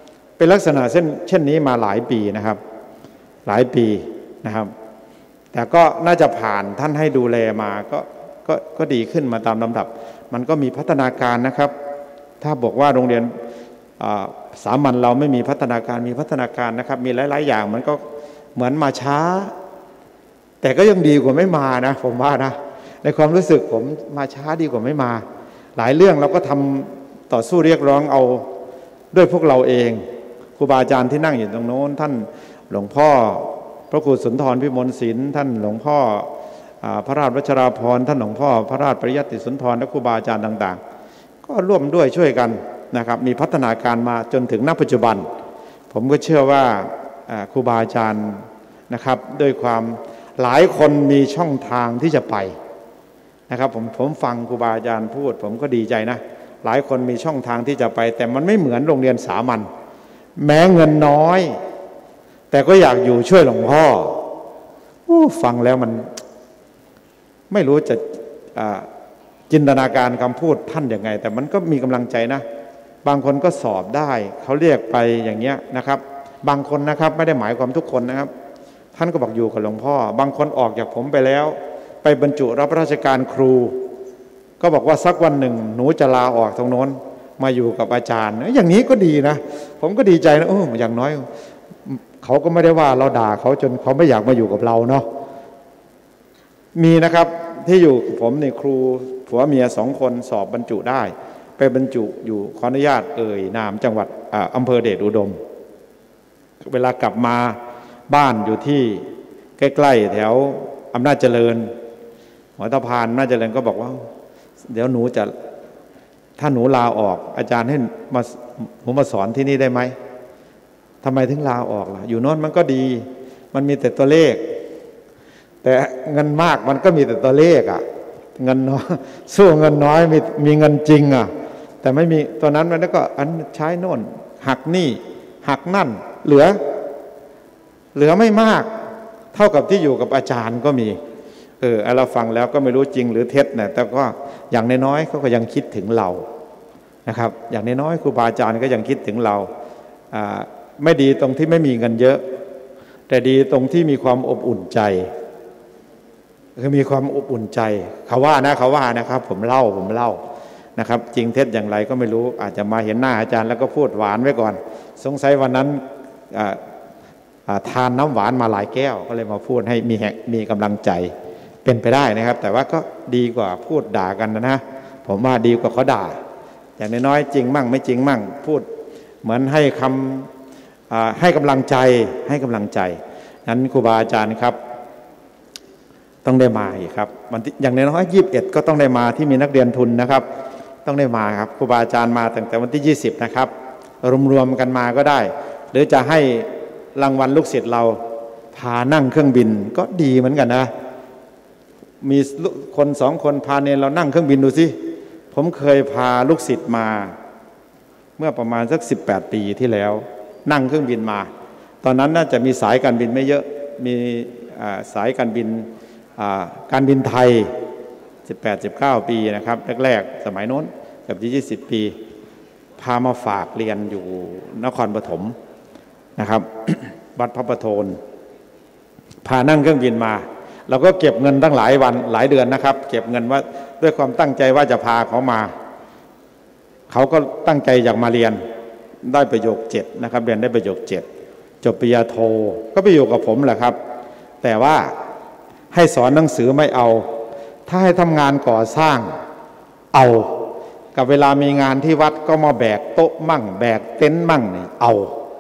เป็นลักษณะเช่นเช่นนี้มาหลายปีนะครับหลายปีนะครับแต่ก็น่าจะผ่านท่านให้ดูแลมาก็ก็ก็ดีขึ้นมาตามลำดับมันก็มีพัฒนาการนะครับถ้าบอกว่าโรงเรียนสามัญเราไม่มีพัฒนาการมีพัฒนาการนะครับมีหลายๆอย่างมันก็เหมือนมาช้าแต่ก็ยังดีกว่าไม่มานะผมว่านะในความรู้สึกผมมาช้าดีกว่าไม่มาหลายเรื่องเราก็ทำต่อสู้เรียกร้องเอาด้วยพวกเราเองครูบาอาจารย์ที่นั่งอยู่ตรงโน้นท่านหลวงพ่อพระครูสุนทรพิมลศิลป์ท่านหลวงพ่อพระราชวัชราภรณ์ท่านหลวงพ่อพระราชปริยัติสุนทรและครูบาอาจารย์ต่างๆก็ร่วมด้วยช่วยกันนะครับมีพัฒนาการมาจนถึงณปัจจุบันผมก็เชื่อว่าครูบาอาจารย์นะครับด้วยความหลายคนมีช่องทางที่จะไปนะครับผมผมฟังครูบาอาจารย์พูดผมก็ดีใจนะหลายคนมีช่องทางที่จะไปแต่มันไม่เหมือนโรงเรียนสามัญแม้เงินน้อยแต่ก็อยากอยู่ช่วยหลวงพ่อฟังแล้วมันไม่รู้จะจินตนาการคำพูดท่านยังไงแต่มันก็มีกำลังใจนะบางคนก็สอบได้เขาเรียกไปอย่างเงี้ยนะครับบางคนนะครับไม่ได้หมายความทุกคนนะครับท่านก็บอกอยู่กับหลวงพ่อบางคนออกจากผมไปแล้วไปบรรจุรับราชการครูก็บอกว่าสักวันหนึ่งหนูจะลาออกตรงโน้นมาอยู่กับอาจารย์อย่างนี้ก็ดีนะผมก็ดีใจนะโอ้อย่างน้อยเขาก็ไม่ได้ว่าเราด่าเขาจนเขาไม่อยากมาอยู่กับเราเนาะมีนะครับที่อยู่ผมในครูผัวเมียสองคนสอบบรรจุได้ไปบรรจุอยู่ขออนุญาตเอ่ยนามจังหวัดอำเภอเดชอุดมเวลากลับมาบ้านอยู่ที่ใกล้ๆแถวอำนาจเจริญหัวตะพานอำนาจเจริญก็บอกว่าเดี๋ยวหนูจะถ้าหนูลาออกอาจารย์ให้มาหนูมาสอนที่นี่ได้ไหมทำไมถึงลาออกล่ะอยู่โน้นมันก็ดีมันมีแต่ตัวเลขแต่เงินมากมันก็มีแต่ตัวเลขอ่ะเงินน้อยสู้เงินน้อยมีมีเงินจริงอ่ะแต่ไม่มีตัวนั้นมันก็อันใช้โน่นหักนี่หักนั่นเหลือเหลือไม่มากเท่ากับที่อยู่กับอาจารย์ก็มีเออเราฟังแล้วก็ไม่รู้จริงหรือเท็จนะแต่ก็อย่างน้อยๆเขาก็ยังคิดถึงเรานะครับอย่างน้อยๆครูบาอาจารย์ก็ยังคิดถึงเราอ่าไม่ดีตรงที่ไม่มีเงินเยอะแต่ดีตรงที่มีความอบอุ่นใจคือมีความอบอุ่นใจเขาว่านะเขาว่านะครับผมเล่าผมเล่านะครับจริงเท็จอย่างไรก็ไม่รู้อาจจะมาเห็นหน้าอาจารย์แล้วก็พูดหวานไว้ก่อนสงสัยวันนั้นทานน้ำหวานมาหลายแก้วก็เลยมาพูดให้มีมีกำลังใจเป็นไปได้นะครับแต่ว่าก็ดีกว่าพูดด่ากันนะนะผมว่าดีกว่าเขาด่าอย่างน้อยๆจริงมั่งไม่จริงมั่งพูดเหมือนให้คำให้กำลังใจให้กำลังใจนั้นครูบาอาจารย์ครับต้องได้มาอีกครับวันอย่างน้อยๆยี่สิบเอ็ดก็ต้องได้มาที่มีนักเรียนทุนนะครับต้องได้มาครับครูบาอาจารย์มาตั้งแต่วันที่ยี่สิบนะครับรวมๆกันมาก็ได้หรือจะให้รางวัลลูกศิษย์เราพานั่งเครื่องบินก็ดีเหมือนกันนะมีคนสองคนพาเนรเรานั่งเครื่องบินดูสิผมเคยพาลูกศิษย์มาเมื่อประมาณสักสิบแปดปีที่แล้วนั่งเครื่องบินมาตอนนั้นน่าจะมีสายการบินไม่เยอะมีสายการบินการบินไทย สิบแปด สิบเก้า ปีนะครับแรกๆสมัยโน้นเกือบยี่สิบปีพามาฝากเรียนอยู่นครปฐมนะครับ วัดพระประโทนพานั่งเครื่องบินมาเราก็เก็บเงินตั้งหลายวันหลายเดือนนะครับเก็บเงินว่าด้วยความตั้งใจว่าจะพาเขามาเขาก็ตั้งใจอยากมาเรียนได้ประโยคเจ็ดนะครับเรียนได้ประโยคเจ็ดจบปริญญาโทก็ไปอยู่กับผมแหละครับแต่ว่าให้สอนหนังสือไม่เอาถ้าให้ทำงานก่อสร้างเอากับเวลามีงานที่วัดก็มาแบกโต๊ะมั่งแบกเต็นท์มั่งนี่เอา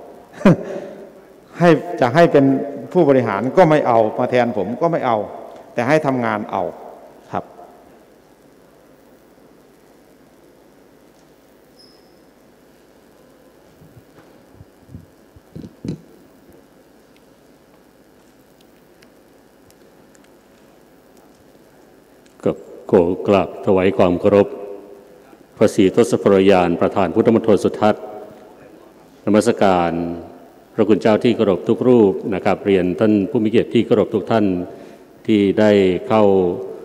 ให้จะให้เป็นผู้บริหารก็ไม่เอามาแทนผมก็ไม่เอาแต่ให้ทำงานเอาครับกับโกกราบถวายความเคารพพระศรีทศพรยานประธานพุทธมณฑลสุทัศน์นมัสการพระคุณเจ้าที่เคารพทุกรูปนะครับเรียนท่านผู้มีเกียรติที่เคารพทุกท่านที่ได้เข้า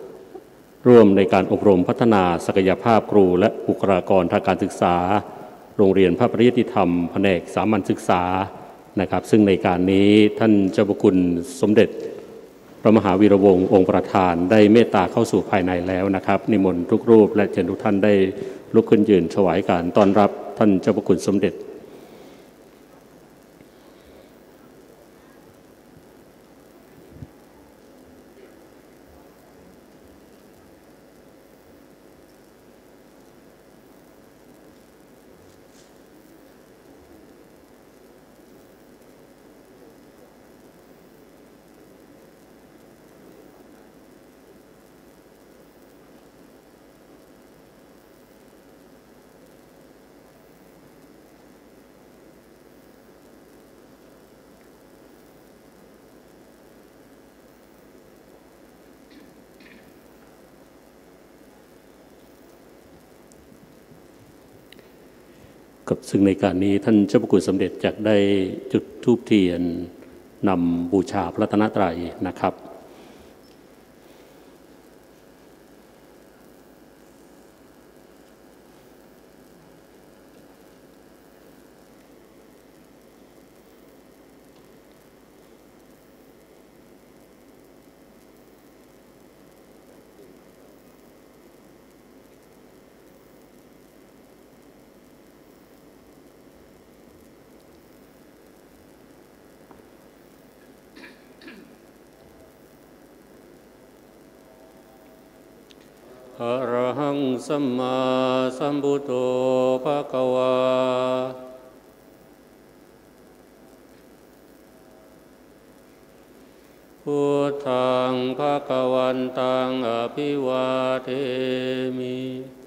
ร่วมในการอบรมพัฒนาศักยภาพครูและบุคลากรทางการศึกษาโรงเรียนพระปริยติธรรมแผนกสามัญศึกษานะครับซึ่งในการนี้ท่านเจ้าพระคุณสมเด็จพระมหาวีระวงศ์องค์ประธานได้เมตตาเข้าสู่ภายในแล้วนะครับนิมนต์ทุกรูปและเชิญทุกท่านได้ลุกขึ้นยืนถวายการต้อนรับท่านเจ้าพระคุณสมเด็จกับซึ่งในการนี้ท่านเจ้าพระคุณสมเด็จจะได้จุดธูปเทียนนำบูชาพระรัตนตรัยนะครับอะระหังสัมมาสัมพุทโธภะคะวาพุทธังภะคะวันตังอภิวาเทมิ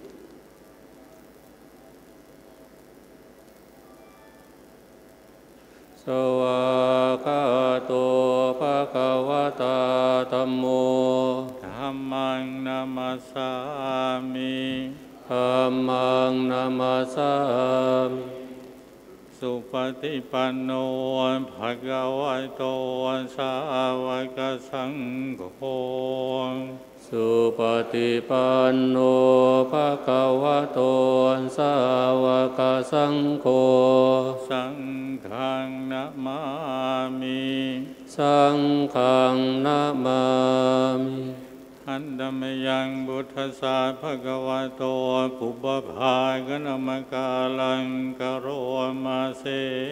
สวากขาโตภะคะวะตาธัมโมธัมมังนัมมัสสามิธัมมังนัมมัสสามิสุปฏิปันโนภะคะวะโตสาวกสังโฆสุปฏิปันโนภะคะวะโตสาวกสังโฆสังฆังนะมามิสังฆังนะมามิอันดมยังบุตสสะภะคะวะโตปุปภากนมกาลังกโรมาเส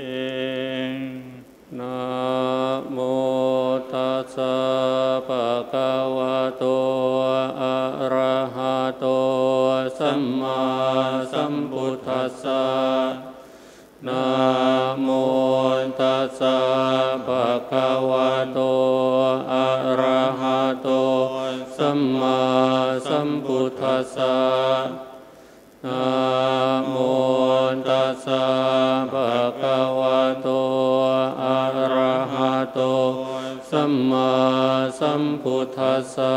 นะโมตัสสะภะคะวะโตอะระหะโตสัมมาสัมพุทธัสสะนะโมตัสสะภะคะวะโตอะระหะโตสัมมาสัมพุทธัสสะนะโมตัสสะภะคะวะโตอะระหะโตสัมมาสัมพุทธัสสะ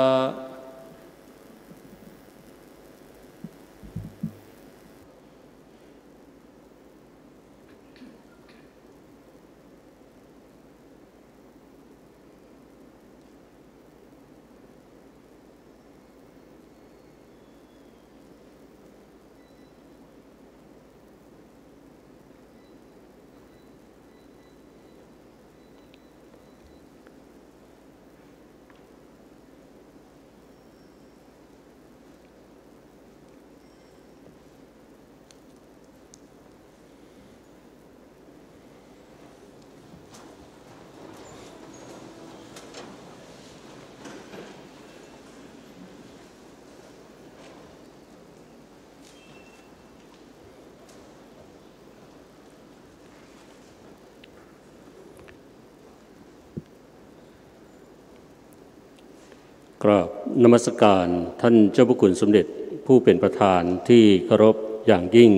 กราบนมัสการท่านเจ้าพระคุณสมเด็จผู้เป็นประธานที่เคารพอย่างยิ่ง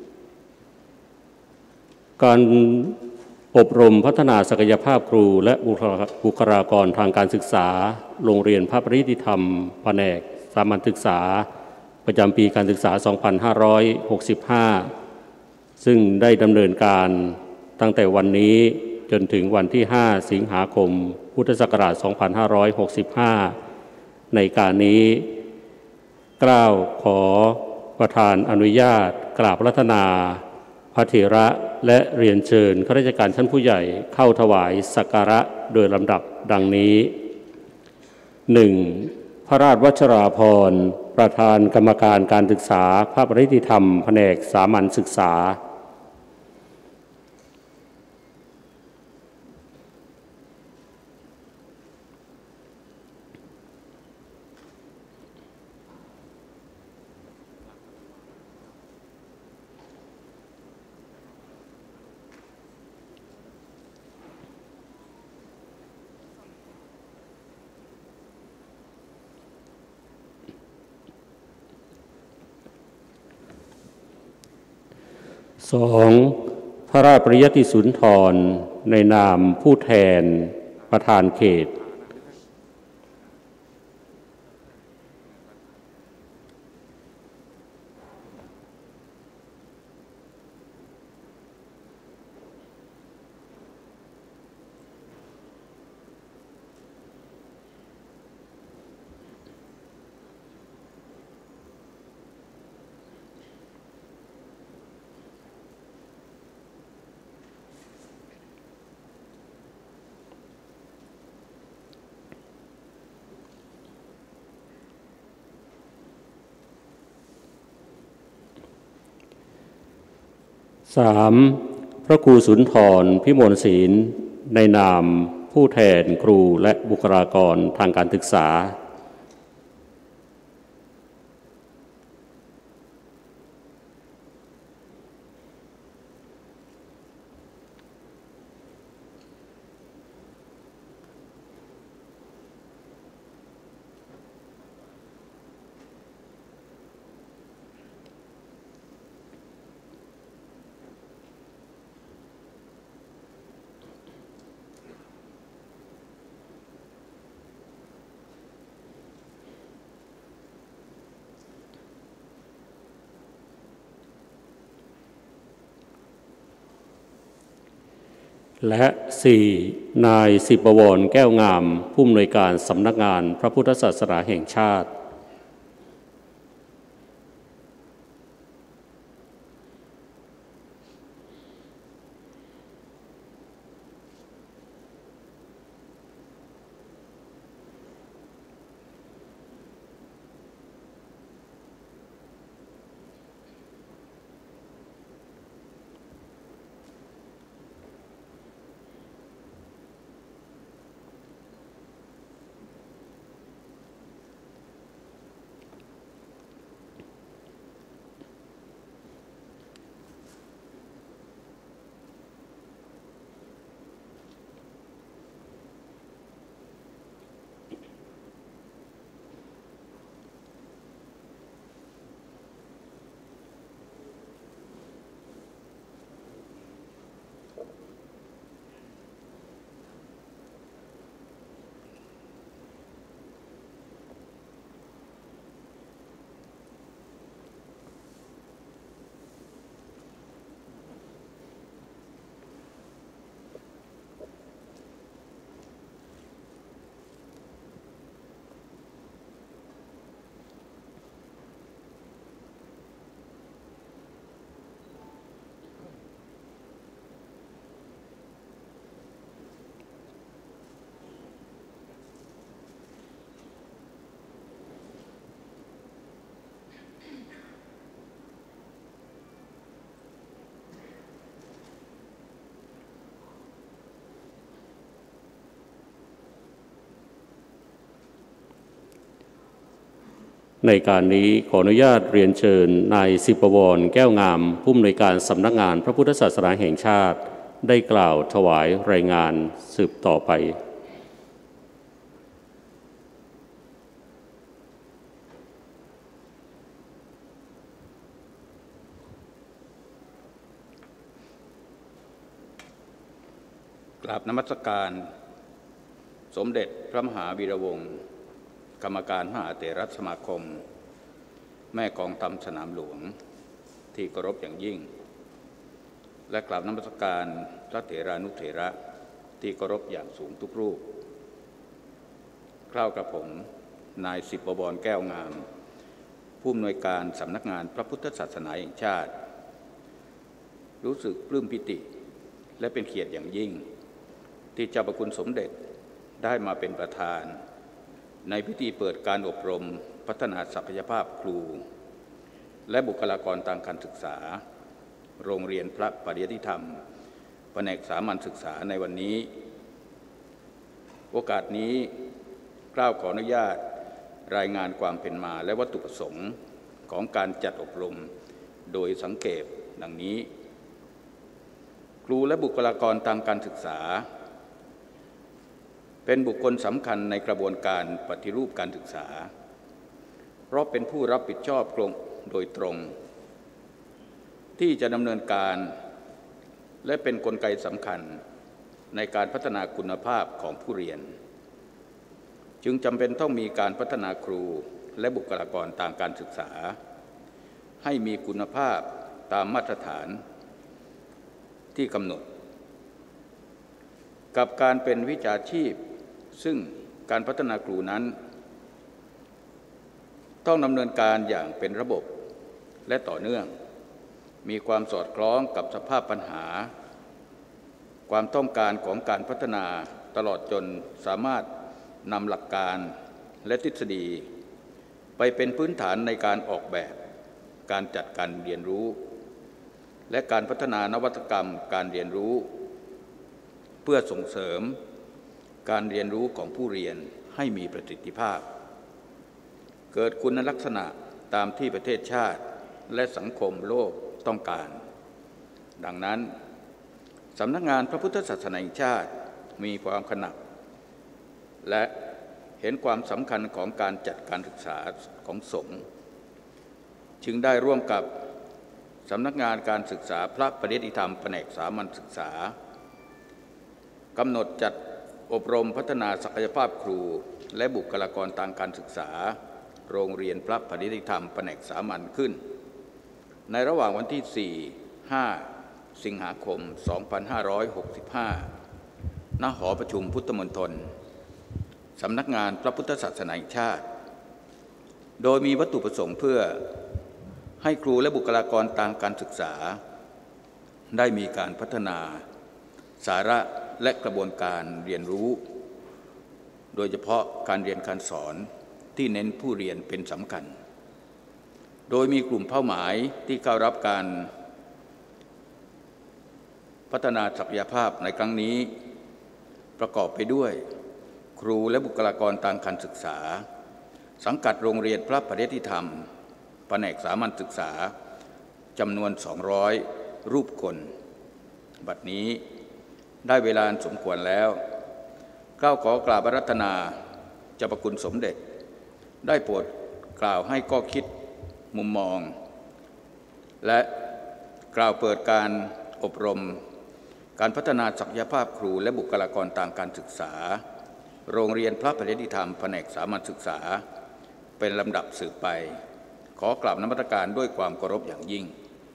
การอบรมพัฒนาศักยภาพครูและบุคลากรทางการศึกษาโรงเรียนพระปริยติธรรมแผนกสามัญศึกษาประจำปีการศึกษา สองพันห้าร้อยหกสิบห้า ซึ่งได้ดำเนินการตั้งแต่วันนี้จนถึงวันที่ ห้า สิงหาคม พุทธศักราช สองพันห้าร้อยหกสิบห้า ในการนี้กล่าวขอประธานอนุญาตกราบรัตนาระเถระและเรียนเชิญข้าราชการชั้นผู้ใหญ่เข้าถวายสักการะโดยลำดับดังนี้ หนึ่ง. พระราชวัชราภรณ์ประธานกรรมการการศึกษาพระปริยติธรรมแผนกสามัญศึกษา สอง. พระราชปริยติสุนทรในนามผู้แทนประธานเขตสาม. พระครูสุนทรพิมลศีลในนามผู้แทนครูและบุคลากรทางการศึกษาและ สี่. นายสิบบวรแก้วงามผู้อำนวยการสำนักงานพระพุทธศาสนาแห่งชาติในการนี้ขออนุญาตเรียนเชิญนายสิบบวรแก้วงามผู้อำนวยการสำนักงานพระพุทธศาสนาแห่งชาติได้กล่าวถวายรายงานสืบต่อไปกราบนมัสการสมเด็จพระมหาวีระวงศ์กรรมการมหาเถรสมาคมแม่กองทัพสนามหลวงที่เคารพอย่างยิ่งและกราบนมัสการพระเถรานุเถระที่เคารพอย่างสูงทุกรูปกล่าวกับผมนายสิบบวรแก้วงามผู้อำนวยการสำนักงานพระพุทธศาสนาแห่งชาติรู้สึกปลื้มปิติและเป็นเกียรติอย่างยิ่งที่เจ้าพระคุณสมเด็จได้มาเป็นประธานในพิธีเปิดการอบรมพัฒนาศักยภาพครูและบุคลากรทางการศึกษาโรงเรียนพระปริยติธรรมแผนกสามัญศึกษาในวันนี้โอกาสนี้กล่าวขออนุญาตรายงานความเป็นมาและวัตถุประสงค์ของการจัดอบรมโดยสังเกตดังนี้ครูและบุคลากรทางการศึกษาเป็นบุคคลสำคัญในกระบวนการปฏิรูปการศึกษาเพราะเป็นผู้รับผิดชอบโดยตรงที่จะดำเนินการและเป็นกลไกสำคัญในการพัฒนาคุณภาพของผู้เรียนจึงจำเป็นต้องมีการพัฒนาครูและบุคลากรทางการศึกษาให้มีคุณภาพตามมาตรฐานที่กำหนดกับการเป็นวิชาชีพซึ่งการพัฒนาครูนั้นต้องดำเนินการอย่างเป็นระบบและต่อเนื่องมีความสอดคล้องกับสภาพปัญหาความต้องการของการพัฒนาตลอดจนสามารถนำหลักการและทฤษฎีไปเป็นพื้นฐานในการออกแบบการจัดการเรียนรู้และการพัฒนานวัตกรรมการเรียนรู้เพื่อส่งเสริมการเรียนรู้ของผู้เรียนให้มีประสิทธิภาพเกิดคุณลักษณะตามที่ประเทศชาติและสังคมโลกต้องการดังนั้นสำนักงานพระพุทธศาสนาแห่งชาติมีความขนักและเห็นความสำคัญของการจัดการศึกษาของสงฆ์จึงได้ร่วมกับสำนักงานการศึกษาพระปริยติธรรมแผนกสามัญศึกษากำหนดจัดอบรมพัฒนาศักยภาพครูและบุคลากรทางการศึกษาโรงเรียนพระปริยติธรรมแผนกสามัญขึ้นในระหว่างวันที่ สี่ถึงห้า สิงหาคม สองพันห้าร้อยหกสิบห้า ณ หอประชุมพุทธมณฑลสำนักงานพระพุทธศาสนาแห่งชาติโดยมีวัตถุประสงค์เพื่อให้ครูและบุคลากรทางการศึกษาได้มีการพัฒนาสาระและกระบวนการเรียนรู้โดยเฉพาะการเรียนการสอนที่เน้นผู้เรียนเป็นสำคัญโดยมีกลุ่มเป้าหมายที่เข้ารับการพัฒนาศักยภาพในครั้งนี้ประกอบไปด้วยครูและบุคลากรทางการศึกษาสังกัดโรงเรียนพระปริยติธรรมแผนกสามัญศึกษาจำนวนสองร้อยรูปคนบัดนี้ได้เวลาสมควรแล้วกล่าวขอกราบอาราธนาเจ้าพระคุณสมเด็จได้โปรดกล่าวให้ข้อคิดมุมมองและกล่าวเปิดการอบรมการพัฒนาศักยภาพครูและบุคลากรทางการศึกษาโรงเรียนพระปริยติธรรมแผนกสามัญศึกษาเป็นลำดับสืบไปขอกราบนมัสการด้วยความเคารพอย่างยิ่ง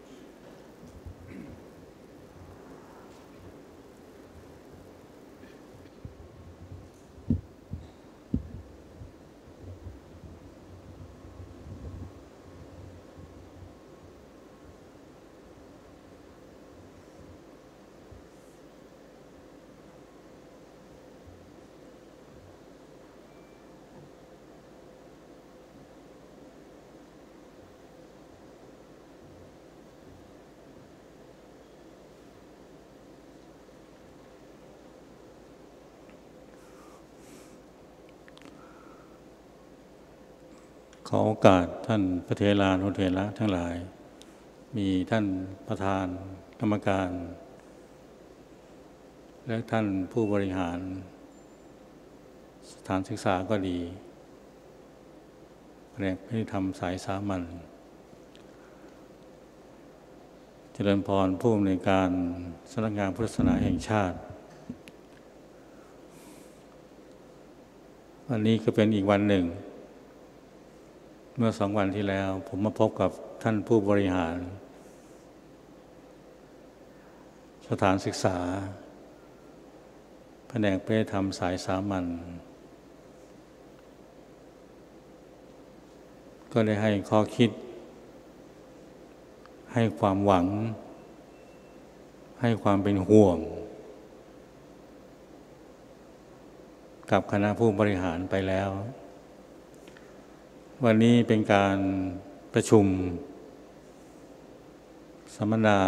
ขอโอกาสท่านพระเถรานุเถระทั้งหลายมีท่านประธานกรรมการและท่านผู้บริหารสถานศึกษาก็ดีแผนกพิธีธรรมสายสามัญเจริญพรผู้อำนวยการสำนักงานพุทธศาสนาแห่งชาติวันนี้ก็เป็นอีกวันหนึ่งเมื่อสองวันที่แล้วผมมาพบกับท่านผู้บริหารสถานศึกษาแผนกพิธีธรรมสายสามัญก็ได้ให้ข้อคิดให้ความหวังให้ความเป็นห่วงกับคณะผู้บริหารไปแล้ววันนี้เป็นการประชุมสัมมนา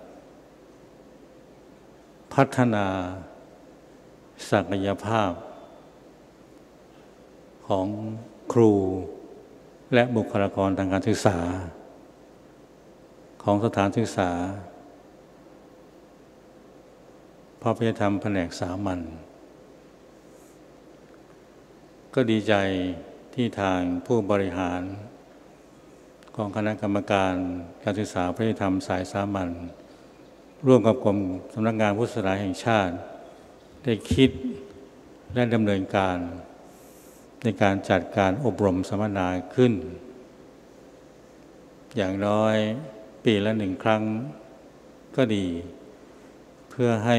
พัฒนาศักยภาพของครูและบุคลากรทางการศึกษาของสถานศึกษาพระพิธรรมแผนกสามัญก็ดีใจที่ทางผู้บริหารของคณะกรรมการการศึกษาพระพิธรรมสายสามัญร่วมกับกรมสำนักงานพุทธศาสนาแห่งชาติได้คิดและดำเนินการในการจัดการอบรมสัมมนาขึ้นอย่างน้อยปีละหนึ่งครั้งก็ดีเพื่อให้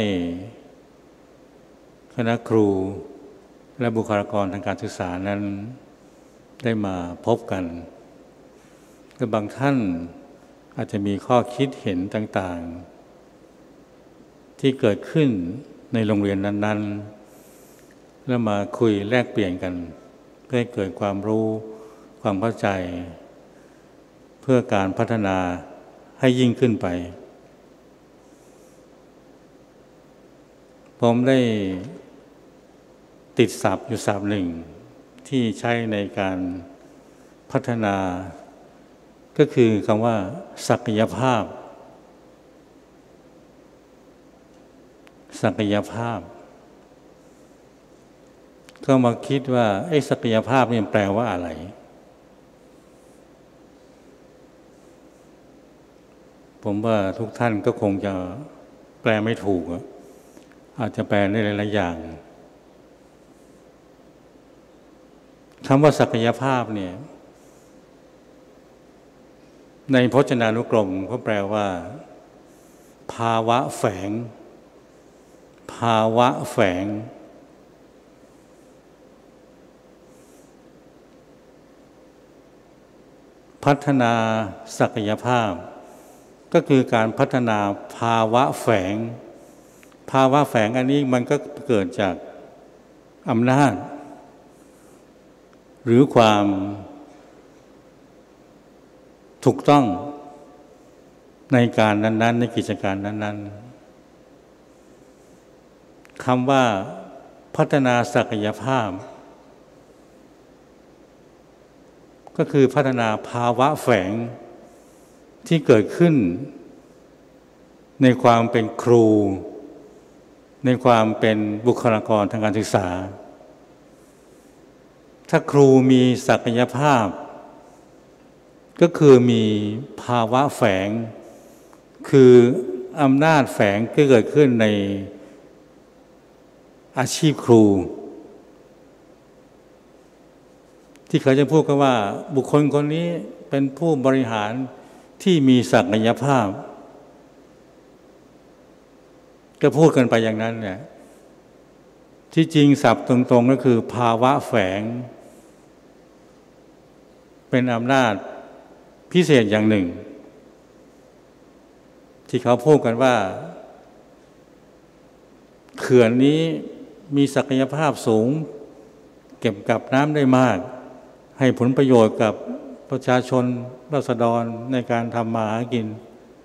คณะครูและบุคลากรทางการศึกษานั้นได้มาพบกันและบางท่านอาจจะมีข้อคิดเห็นต่างๆที่เกิดขึ้นในโรงเรียนนั้นๆแล้วมาคุยแลกเปลี่ยนกันเพื่อให้เกิดความรู้ความเข้าใจเพื่อการพัฒนาให้ยิ่งขึ้นไปผมได้ติดศัพท์อยู่ศัพท์หนึ่งที่ใช้ในการพัฒนาก็คือคำว่าศักยภาพศักยภาพก็มาคิดว่าไอ้ศักยภาพนี่แปลว่าอะไรผมว่าทุกท่านก็คงจะแปลไม่ถูกอาจจะแปลได้หลายๆอย่างคำว่าศักยภาพเนี่ยในพจนานุกรมเขาแปลว่าภาวะแฝงภาวะแฝงพัฒนาศักยภาพก็คือการพัฒนาภาวะแฝงภาวะแฝงอันนี้มันก็เกิดจากอำนาจหรือความถูกต้องในการนั้นๆในกิจการนั้นๆคำว่าพัฒนาศักยภาพก็คือพัฒนาภาวะแฝงที่เกิดขึ้นในความเป็นครูในความเป็นบุคลากรทางการศึกษาถ้าครูมีศักยภาพก็คือมีภาวะแฝงคืออำนาจแฝงที่เกิดขึ้นในอาชีพครูที่เขาจะพูดกันว่าบุคคลคนนี้เป็นผู้บริหารที่มีศักยภาพก็พูดกันไปอย่างนั้นเนี่ยที่จริงศัพท์ตรงๆก็คือภาวะแฝงเป็นอำนาจพิเศษอย่างหนึ่งที่เขาพูดกันว่าเขื่อนนี้มีศักยภาพสูงเก็บกักน้ำได้มากให้ผลประโยชน์กับประชาชนราษฎรในการทำมาหากิน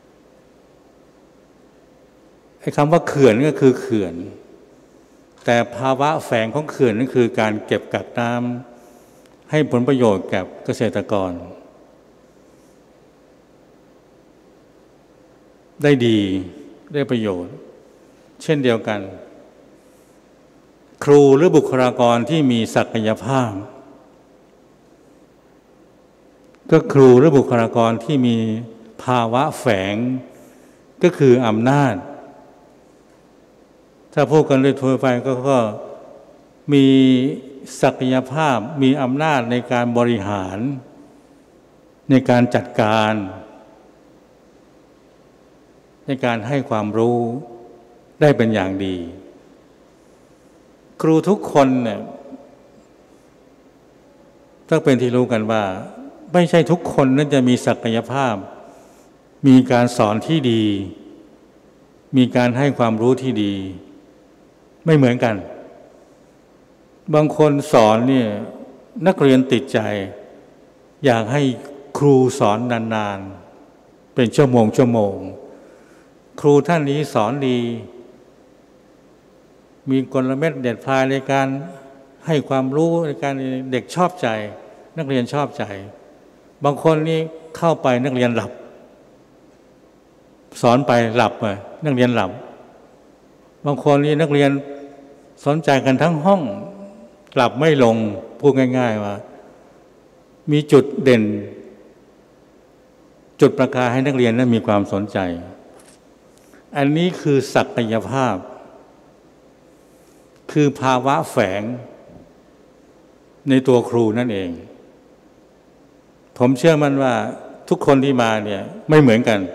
ไอ้คำว่าเขื่อนก็คือเขื่อนแต่ภาวะแฝงของเขื่อนนั่นคือการเก็บกักน้ำให้ผลประโยชน์กับเกษตรกรได้ดีได้ประโยชน์เช่นเดียวกันครูหรือบุคลากรที่มีศักยภาพก็ครูหรือบุคลากรที่มีภาวะแฝงก็คืออำนาจถ้าพูดกันเลยทั่วไปก็ก็มีศักยภาพมีอำนาจในการบริหารในการจัดการในการให้ความรู้ได้เป็นอย่างดีครูทุกคนเนี่ยต้องเป็นที่รู้กันว่าไม่ใช่ทุกคนนั้นจะมีศักยภาพมีการสอนที่ดีมีการให้ความรู้ที่ดีไม่เหมือนกันบางคนสอนเนี่ยนักเรียนติดใจอยากให้ครูสอนนานๆเป็นชั่วโมงชั่วโมงครูท่านนี้สอนดีมีกลเม็ดเด็ดพลายในการให้ความรู้ในการเด็กชอบใจนักเรียนชอบใจบางคนนี่เข้าไปนักเรียนหลับสอนไปหลับไปนักเรียนหลับบางคนนี่นักเรียนสนใจกันทั้งห้องหลับไม่ลงพูดง่ายๆว่ามีจุดเด่นจุดประกายให้นักเรียนนั้นมีความสนใจอันนี้คือศักยภาพคือภาวะแฝงในตัวครูนั่นเองผมเชื่อมั่นว่าทุกคนที่มาเนี่ยไม่เหมือนกัน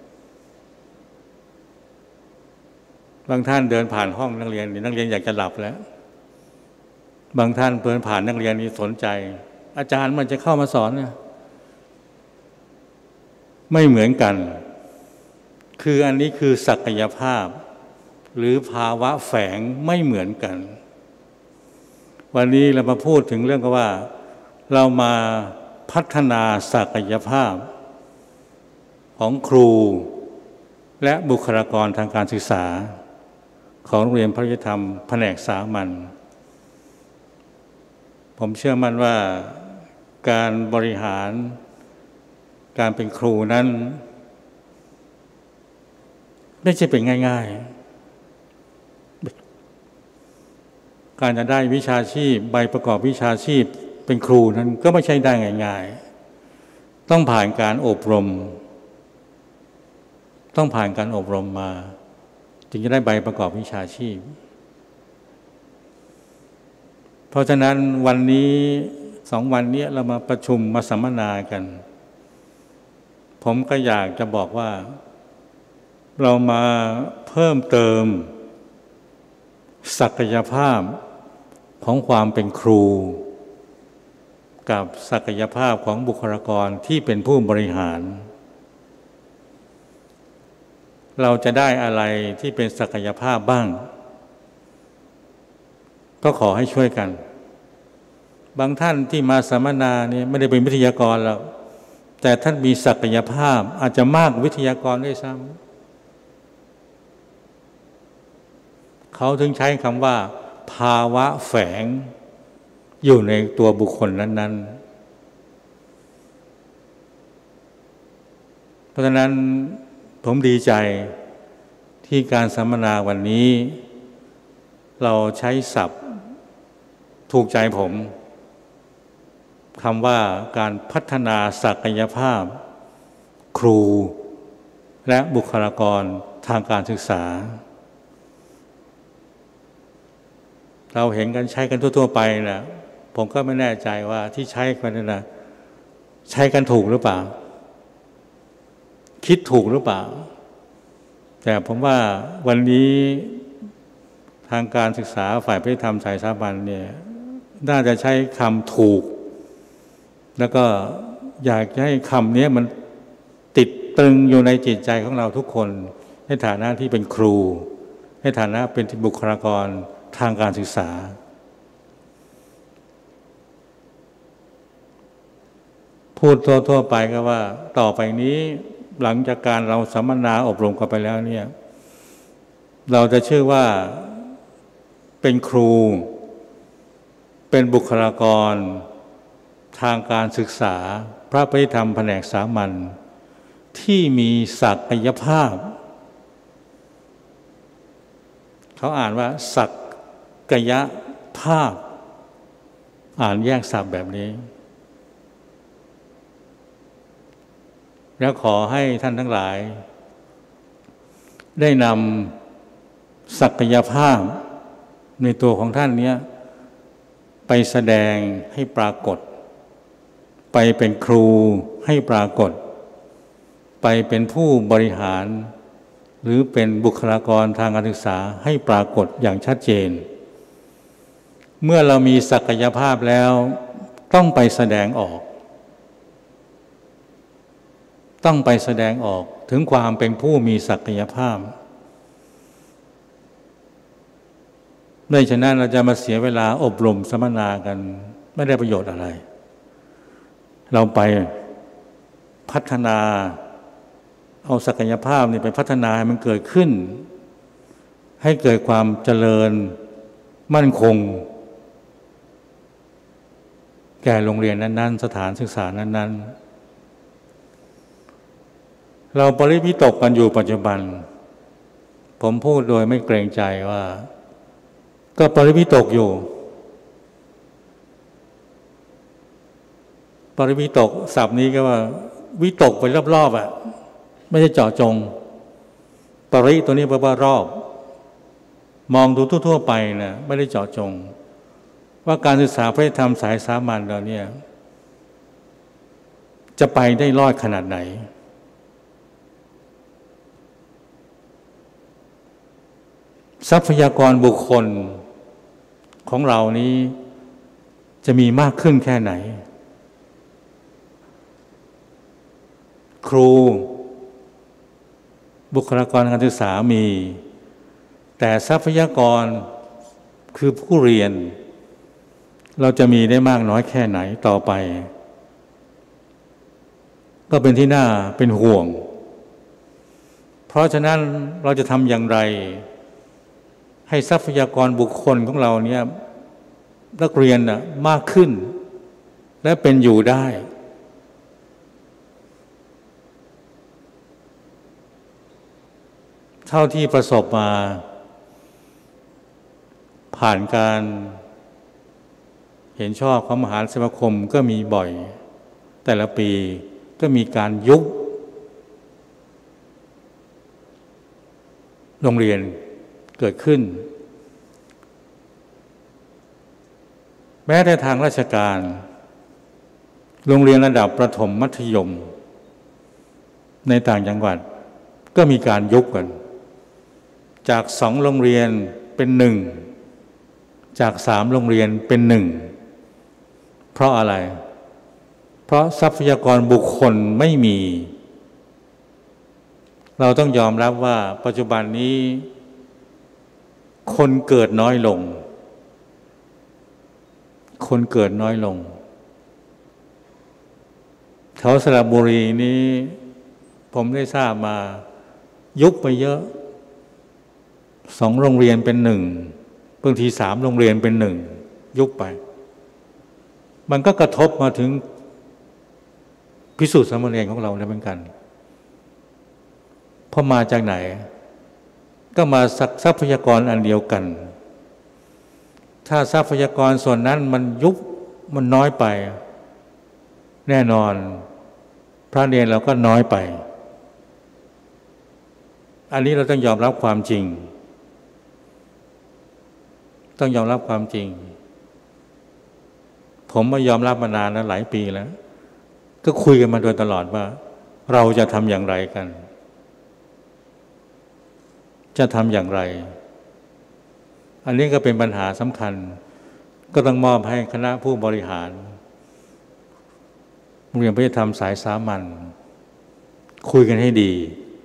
บางท่านเดินผ่านห้องนักเรียนนักเรียนอยากจะหลับแล้วบางท่านเดินผ่านนักเรียนนี่สนใจอาจารย์มันจะเข้ามาสอนเนี่ยไม่เหมือนกันคืออันนี้คือศักยภาพหรือภาวะแฝงไม่เหมือนกันวันนี้เรามาพูดถึงเรื่องก็ว่าเรามาพัฒนาศักยภาพของครูและบุคลากรทางการศึกษาของโรงเรียนพระวิทยธรรมแผนกสามัญผมเชื่อมั่นว่าการบริหารการเป็นครูนั้นไม่ใช่เป็นง่ายๆการจะได้วิชาชีพใบประกอบวิชาชีพเป็นครูนั้นก็ไม่ใช่ได้ง่ายๆต้องผ่านการอบรมต้องผ่านการอบรมมาจึงจะได้ใบประกอบวิชาชีพเพราะฉะนั้นวันนี้สองวันนี้เรามาประชุมมาสัมมนากันผมก็อยากจะบอกว่าเรามาเพิ่มเติมศักยภาพของความเป็นครูกับศักยภาพของบุคลากรที่เป็นผู้บริหารเราจะได้อะไรที่เป็นศักยภาพบ้างก็ขอให้ช่วยกันบางท่านที่มาสัมมนาเนี่ยไม่ได้เป็นวิทยากรหรอกแต่ท่านมีศักยภาพอาจจะมากวิทยากรด้วยซ้ำเขาถึงใช้คำว่าภาวะแฝงอยู่ในตัวบุคคลนั้นๆเพราะฉะนั้นผมดีใจที่การสัมมนาวันนี้เราใช้ศัพท์ถูกใจผมคำว่าการพัฒนาศักยภาพครูและบุคลากรทางการศึกษาเราเห็นกันใช้กันทั่วๆไปนะผมก็ไม่แน่ใจว่าที่ใช้กันนี่นะใช้กันถูกหรือเปล่าคิดถูกหรือเปล่าแต่ผมว่าวันนี้ทางการศึกษาฝ่ายพระธรรมสายสามัญเนี่ยน่าจะใช้คำถูกแล้วก็อยากให้คำนี้มันติดตรึงอยู่ในจิตใจของเราทุกคนในฐานะที่เป็นครูในฐานะเป็นบุคลากรทางการศึกษาพูดทั่วๆไปก็ว่าต่อไปนี้หลังจากการเราสัมมนาอบรมกันไปแล้วเนี่ยเราจะชื่อว่าเป็นครูเป็นบุคลากรทางการศึกษาพระปริธรรมแผนกสามัญที่มีศักยภาพเขาอ่านว่าศักยภาพอ่านแยกศัพท์แบบนี้แล้วขอให้ท่านทั้งหลายได้นำศักยภาพในตัวของท่านเนี้ยไปแสดงให้ปรากฏไปเป็นครูให้ปรากฏไปเป็นผู้บริหารหรือเป็นบุคลากรทางการศึกษาให้ปรากฏอย่างชัดเจนเมื่อเรามีศักยภาพแล้วต้องไปแสดงออกต้องไปแสดงออกถึงความเป็นผู้มีศักยภาพไม่ฉะนั้นเราจะมาเสียเวลาอบรมสัมมนากันไม่ได้ประโยชน์อะไรเราไปพัฒนาเอาศักยภาพนี่ไปพัฒนาให้มันเกิดขึ้นให้เกิดความเจริญมั่นคงแก่โรงเรียนนั้นๆสถานศึกษานั้นๆเราปริวิตกกันอยู่ปัจจุบันผมพูดโดยไม่เกรงใจว่าก็ปริวิตกอยู่ปริวิตกศัพท์นี้ก็ว่าวิตกไปรอบๆอ่ะไม่ได้เจาะจงปริตัวนี้แปลว่ารอบมองดูทั่วๆไปนะไม่ได้เจาะจงว่าการศึกษาพระธรรมสายสามัญเราเนี่ยจะไปได้รอดขนาดไหนทรัพยากรบุคคลของเรานี้จะมีมากขึ้นแค่ไหนครูบุคลากรการศึกษามีแต่ทรัพยากรคือผู้เรียนเราจะมีได้มากน้อยแค่ไหนต่อไปก็เป็นที่น่าเป็นห่วงเพราะฉะนั้นเราจะทำอย่างไรให้ทรัพยากรบุคคลของเราเนี่ยนักเรียนน่ะมากขึ้นและเป็นอยู่ได้เท่าที่ประสบมาผ่านการเห็นชอบของมหาสมาคมก็มีบ่อยแต่ละปีก็มีการยุบโรงเรียนเกิดขึ้นแม้แต่ทางราชการโรงเรียนระดับประถมมัธยมในต่างจังหวัดก็มีการยุบกันจากสองโรงเรียนเป็นหนึ่งจากสามโรงเรียนเป็นหนึ่งเพราะอะไรเพราะทรัพยากรบุคคลไม่มีเราต้องยอมรับว่าปัจจุบันนี้คนเกิดน้อยลงคนเกิดน้อยลงแถวสระบุรีนี้ผมได้ทราบมายุบไปเยอะสองโรงเรียนเป็นหนึ่งบางทีสามโรงเรียนเป็นหนึ่งยุบไปมันก็กระทบมาถึงพิสูจน์สามเณรของเราแล้วเหมือนกันเพราะมาจากไหนก็มาทรัพยากรอันเดียวกันถ้าทรัพยากรส่วนนั้นมันยุบมันน้อยไปแน่นอนพระเนรเราก็น้อยไปอันนี้เราต้องยอมรับความจริงต้องยอมรับความจริงผมมายอมรับมานานแล้วหลายปีแล้วก็คุยกันมาโดยตลอดว่าเราจะทำอย่างไรกันจะทำอย่างไรอันนี้ก็เป็นปัญหาสำคัญก็ต้องมอบให้คณะผู้บริหารโรงเรียนพระธรรมสายสามัญคุยกันให้ดี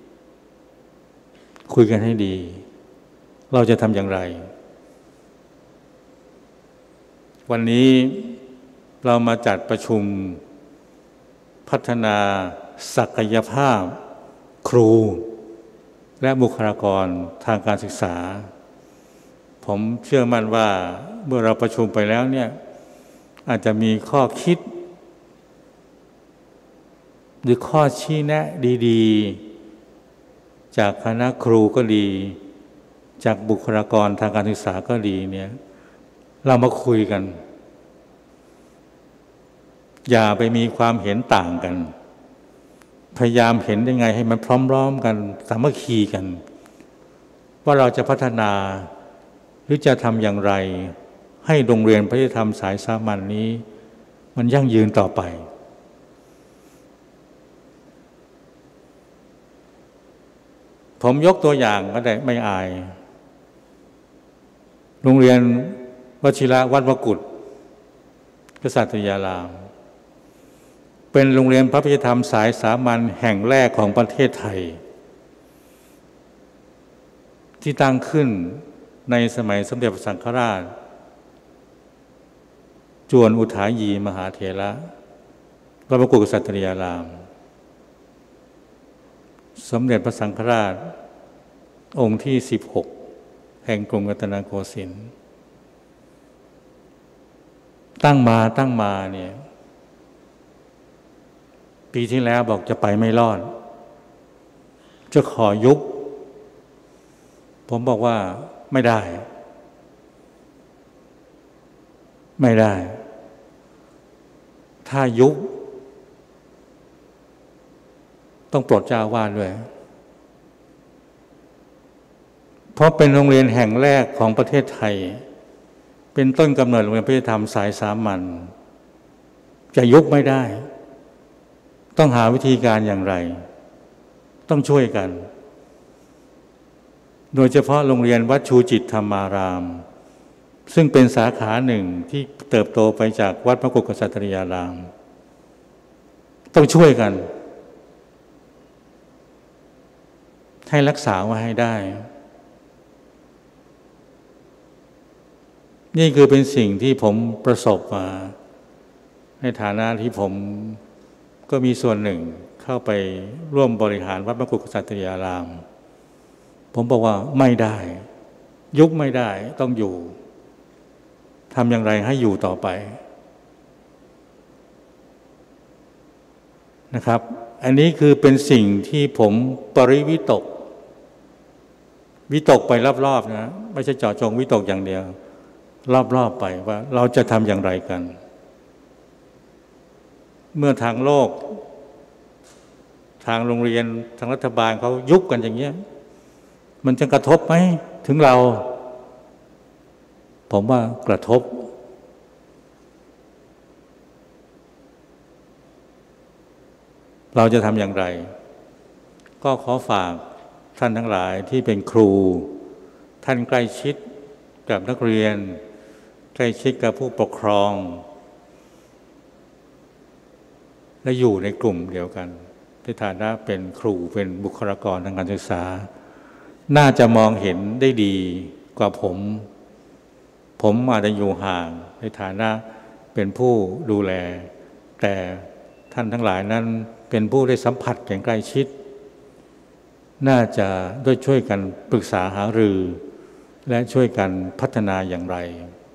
คุยกันให้ดีเราจะทำอย่างไรวันนี้เรามาจัดประชุมพัฒนาศักยภาพครูและบุคลากรทางการศึกษาผมเชื่อมั่นว่าเมื่อเราประชุมไปแล้วเนี่ยอาจจะมีข้อคิดหรือข้อชี้แนะดีๆจากคณะครูก็ดีจากบุคลากรทางการศึกษาก็ดีเนี่ยเรามาคุยกันอย่าไปมีความเห็นต่างกันพยายามเห็นยังไงให้มันพร้อมๆกันสามัคคีกันว่าเราจะพัฒนาหรือจะทำอย่างไรให้โรงเรียนพระธรรมสายสามัญนี้มันยั่งยืนต่อไปผมยกตัวอย่างก็ได้ไม่อายโรงเรียนวชิระวัดมกุฏกษัตริยารามเป็นโรงเรียนพระพิธรรมสายสามัญแห่งแรกของประเทศไทยที่ตั้งขึ้นในสมัยสมเด็จพระสังฆราชจวนอุทายีมหาเถระวัดพระกุฏกษัตริยารามสมเด็จพระสังฆราชองค์ที่สิบหกแห่งกรุงรัตนโกสินทร์ตั้งมาตั้งมาเนี่ยปีที่แล้วบอกจะไปไม่รอดจะขอยุบผมบอกว่าไม่ได้ไม่ได้ถ้ายุบต้องปลดเจ้าอาวาสด้วยเพราะเป็นโรงเรียนแห่งแรกของประเทศไทยเป็นต้นกำเนิดโรงเรียนพระธรรมสายสามัญจะยุบไม่ได้ต้องหาวิธีการอย่างไรต้องช่วยกันโดยเฉพาะโรงเรียนวัดชูจิตธรรมารามซึ่งเป็นสาขาหนึ่งที่เติบโตไปจากวัดพระกุฏกษัตริยารามต้องช่วยกันให้รักษาไว้ให้ได้นี่คือเป็นสิ่งที่ผมประสบมาในฐานะที่ผมก็มีส่วนหนึ่งเข้าไปร่วมบริหารวัดพระกุฏกษัตริยารามผมบอกว่าไม่ได้ยุบไม่ได้ต้องอยู่ทำอย่างไรให้อยู่ต่อไปนะครับอันนี้คือเป็นสิ่งที่ผมปริวิตกวิตกไปรอบๆนะไม่ใช่เจาะจงวิตกอย่างเดียวรอบๆไปว่าเราจะทำอย่างไรกันเมื่อทางโลกทางโรงเรียนทางรัฐบาลเขายุบกันอย่างเงี้ยมันจะกระทบไหมถึงเราผมว่ากระทบเราจะทำอย่างไรก็ขอฝากท่านทั้งหลายที่เป็นครูท่านใกล้ชิดกับนักเรียนใกล้ชิดกับผู้ปกครองและอยู่ในกลุ่มเดียวกันในฐานะเป็นครูเป็นบุคลากรทางการศึกษาน่าจะมองเห็นได้ดีกว่าผมผมอาจจะอยู่ห่างในฐานะเป็นผู้ดูแลแต่ท่านทั้งหลายนั้นเป็นผู้ได้สัมผัสอย่างใกล้ชิดน่าจะด้วยช่วยกันปรึกษาหารือและช่วยกันพัฒนาอย่างไร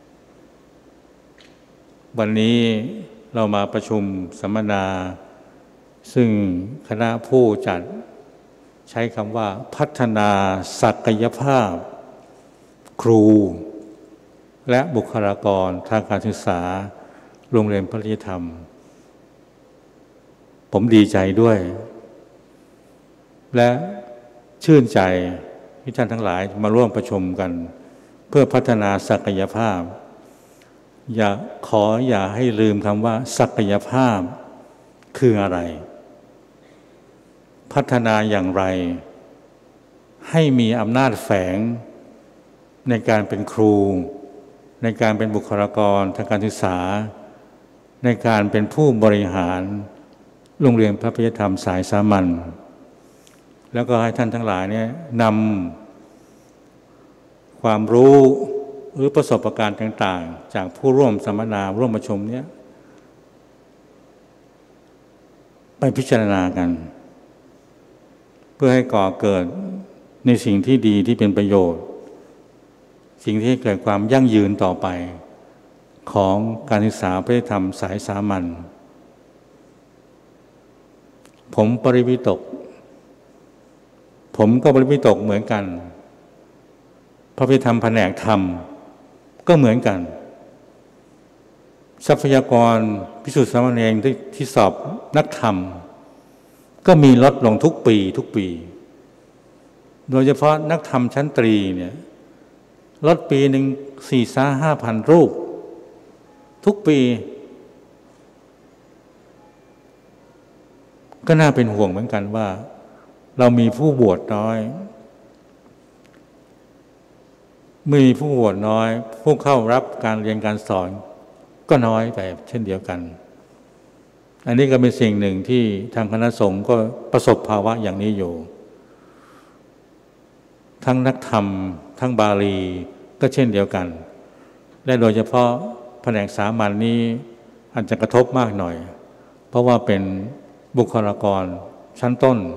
วันนี้เรามาประชุมสัมมนาซึ่งคณะผู้จัดใช้คำว่าพัฒนาศักยภาพครูและบุคลากรทางการศึกษาโรงเรียนพระริยธรรมผมดีใจด้วยและชื่นใจที่ท่านทั้งหลายมาร่วมประชุมกันเพื่อพัฒนาศักยภาพอย่าขออย่าให้ลืมคำว่าศักยภาพคืออะไรพัฒนาอย่างไรให้มีอำนาจแฝงในการเป็นครูในการเป็นบุคลากรทางการศึกษาในการเป็นผู้บริหารโรงเรียนพระพิยธรรมสายสามัญแล้วก็ให้ท่านทั้งหลายเนี่ยนำความรู้หรือประสบการณ์ต่างๆจากผู้ร่วมสัมมนาร่วมประชุมเนี่ยไปพิจารณากันเพื่อให้ก่อเกิดในสิ่งที่ดีที่เป็นประโยชน์สิ่งที่ให้เกิดความยั่งยืนต่อไปของการศึกษาพระธรรมสายสามัญผมปริวิตกผมก็ปริวิตกเหมือนกันพระพิธรรมแผนกธรรมก็เหมือนกันทรัพยากรภิกษุสามเณรที่ที่สอบนักธรรมก็มีลดลงทุกปีทุกปีโดยเฉพาะนักธรรมชั้นตรีเนี่ยลดปีหนึ่งสี่สาห้าพันรูปทุกปีก็น่าเป็นห่วงเหมือนกันว่าเรามีผู้บวชน้อยเมื่อมีผู้บวชน้อยผู้เข้ารับการเรียนการสอนก็น้อยไปเช่นเดียวกันอันนี้ก็เป็นสิ่งหนึ่งที่ทางคณะสงฆ์ก็ประสบภาวะอย่างนี้อยู่ทั้งนักธรรมทั้งบาลีก็เช่นเดียวกันและโดยเฉพาะแผนกสามัญ น, นี้อาจจะกระทบมากหน่อยเพราะว่าเป็นบุคลากรชั้นต้น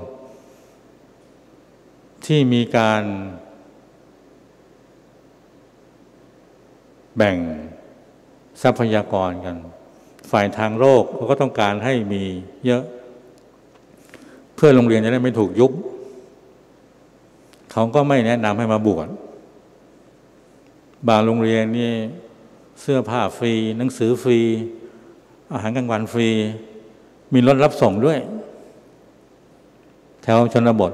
ที่มีการแบ่งทรัพยากรกันฝ่ายทางโลกเขาก็ต้องการให้มีเยอะเพื่อโรงเรียนจะได้ไม่ถูกยุบเขาก็ไม่แนะนำให้มาบวชบางโรงเรียนนี่เสื้อผ้าฟรีหนังสือฟรีอาหารกลางวันฟรีมีรถรับส่งด้วยแถวชนบท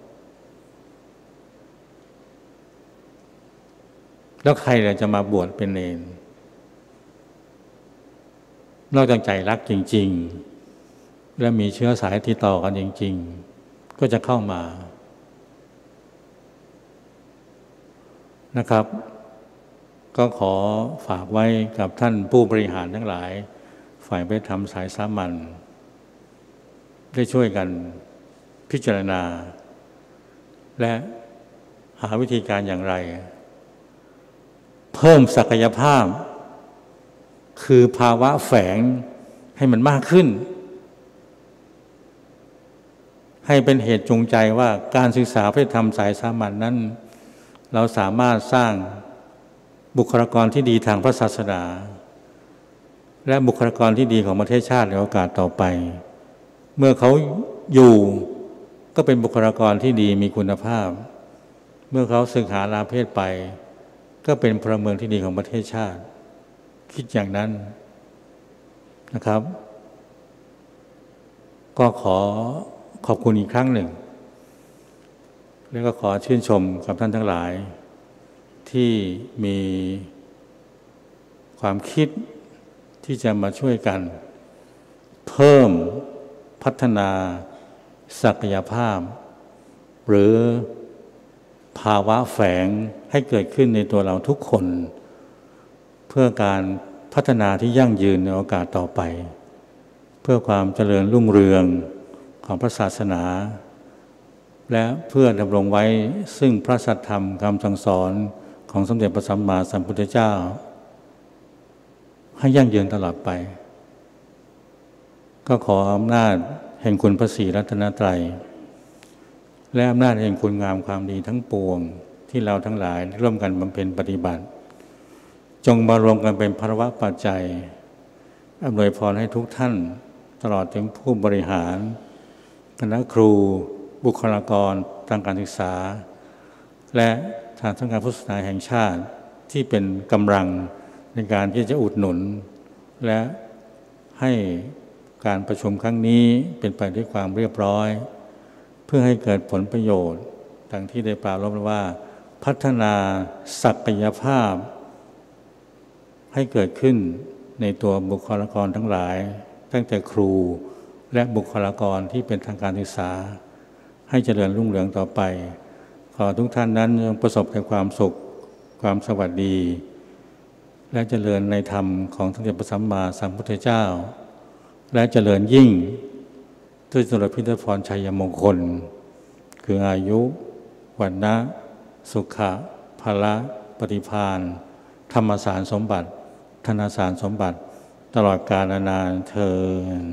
แล้วใครเลยจะมาบวชเป็นเณรนอกจากใจรักจริงๆและมีเชื้อสายติดต่อกันจริงๆก็จะเข้ามานะครับก็ขอฝากไว้กับท่านผู้บริหารทั้งหลายฝ่ายไปทำสายสามัญได้ช่วยกันพิจารณาและหาวิธีการอย่างไรเพิ่มศักยภาพคือภาวะแฝงให้มันมากขึ้นให้เป็นเหตุจูงใจว่าการศึกษาเพื่อทำสายสามัญ น, นั้นเราสามารถสร้างบุคลากรที่ดีทางพระศาสนาและบุคลากรที่ดีของประเทศชาติในโอกาสต่อไปเมื่อเขาอยู่ก็เป็นบุคลากรที่ดีมีคุณภาพเมื่อเขาศึกษาลาเพศไปก็เป็นพลเมืองที่ดีของประเทศชาติคิดอย่างนั้นนะครับก็ขอขอบคุณอีกครั้งหนึ่งแล้วก็ขอชื่นชมกับท่านทั้งหลายที่มีความคิดที่จะมาช่วยกันเพิ่มพัฒนาศักยภาพหรือภาวะแฝงให้เกิดขึ้นในตัวเราทุกคนเพื่อการพัฒนาที่ยั่งยืนในโอกาสต่อไปเพื่อความเจริญรุ่งเรืองของพระศาสนาและเพื่อดำรงไว้ซึ่งพระสัทธรรมคำสั่งสอนของสมเด็จพระสัมมาสัมพุทธเจ้าให้ยั่งยืนตลอดไปก็ขออำนาจแห่งคุณพระศรีรัตนตรัยและอำนาจแห่งคุณงามความดีทั้งปวงที่เราทั้งหลายร่วมกันบำเพ็ญปฏิบัติจงมารวมกันเป็นภรวะปัจจัยอำนวยพรให้ทุกท่านตลอดถึงผู้บริหารคณะครูบุคลากรทางการศึกษาและทางสำนักงานพุทธศาสนาแห่งชาติที่เป็นกำลังในการที่จะอุดหนุนและให้การประชุมครั้งนี้เป็นไปด้วยความเรียบร้อยเพื่อให้เกิดผลประโยชน์ดังที่ได้ปรารภว่าพัฒนาศักยภาพให้เกิดขึ้นในตัวบุคลากรทั้งหลายตั้งแต่ครูและบุคลากรที่เป็นทางการศึกษาให้เจริญรุ่งเรืองต่อไปขอทุกท่านนั้นจงประสบแต่ความสุขความสวัสดีและเจริญในธรรมของสมเด็จพระสัมมาสัมพุทธเจ้าและเจริญยิ่งด้วยสุรพิธพรชัยมงคลคืออายุวันนะสุขะพละปฏิภาณธรรมสารสมบัติธนสารสมบัติตลอดกาลนานเทอญ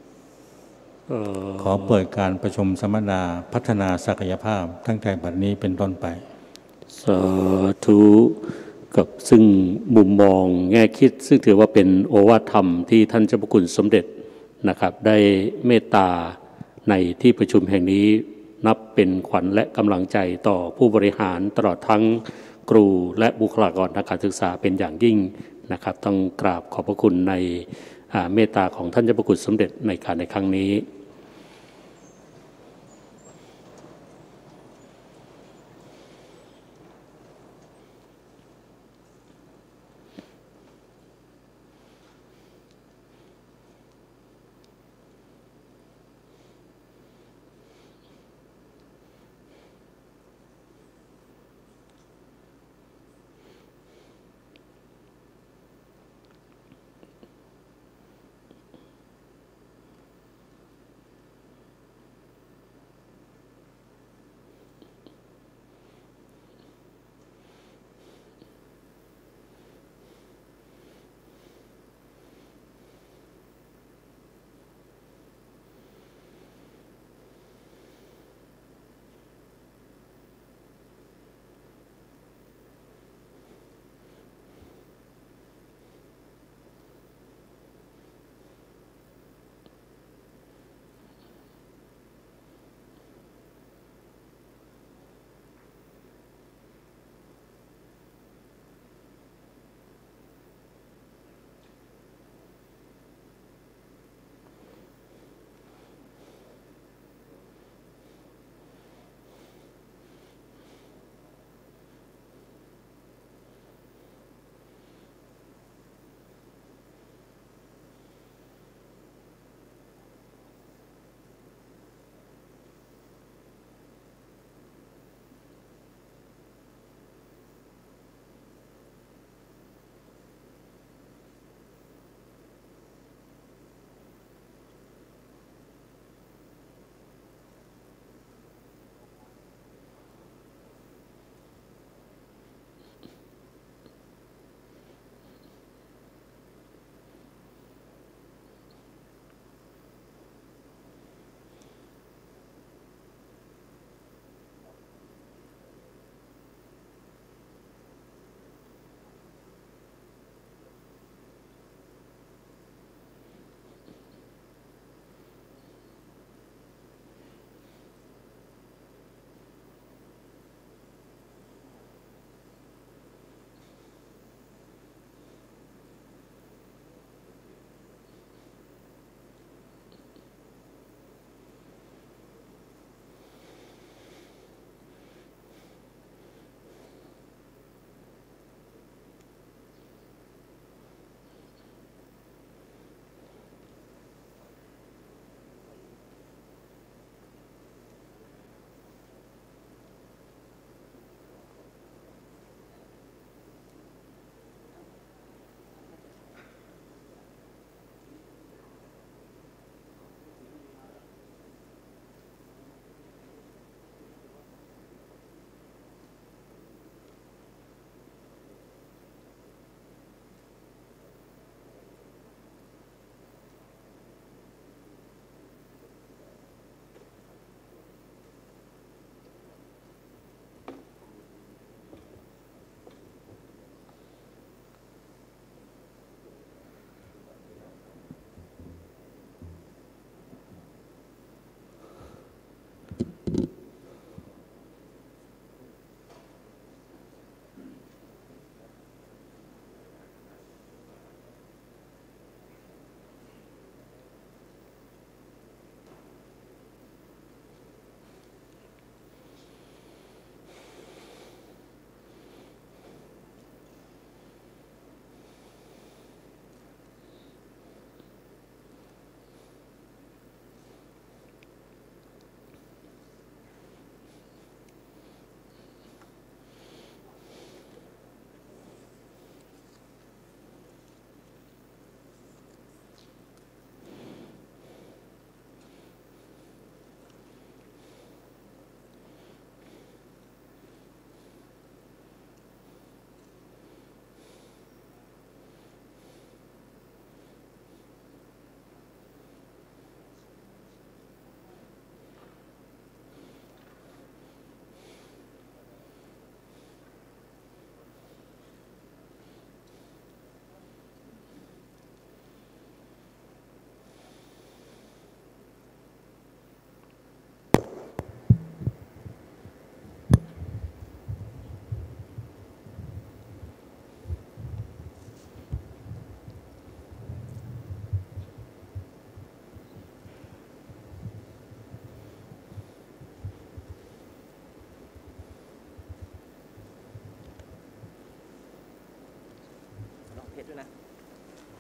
ขอเปิดการประชุมสัมมนาพัฒนาศักยภาพตั้งแต่บัดนี้เป็นต้นไปสาธุกับซึ่งมุมมองแง่คิดซึ่งถือว่าเป็นโอวาทธรรมที่ท่านเจ้าพระคุณสมเด็จนะครับได้เมตตาในที่ประชุมแห่งนี้นับเป็นขวัญและกำลังใจต่อผู้บริหารตลอดทั้งครูและบุคลากรทางการศึกษาเป็นอย่างยิ่งนะครับต้องกราบขอบพระคุณในเมตตาของท่านเจ้าพระคุณสมเด็จในการในครั้งนี้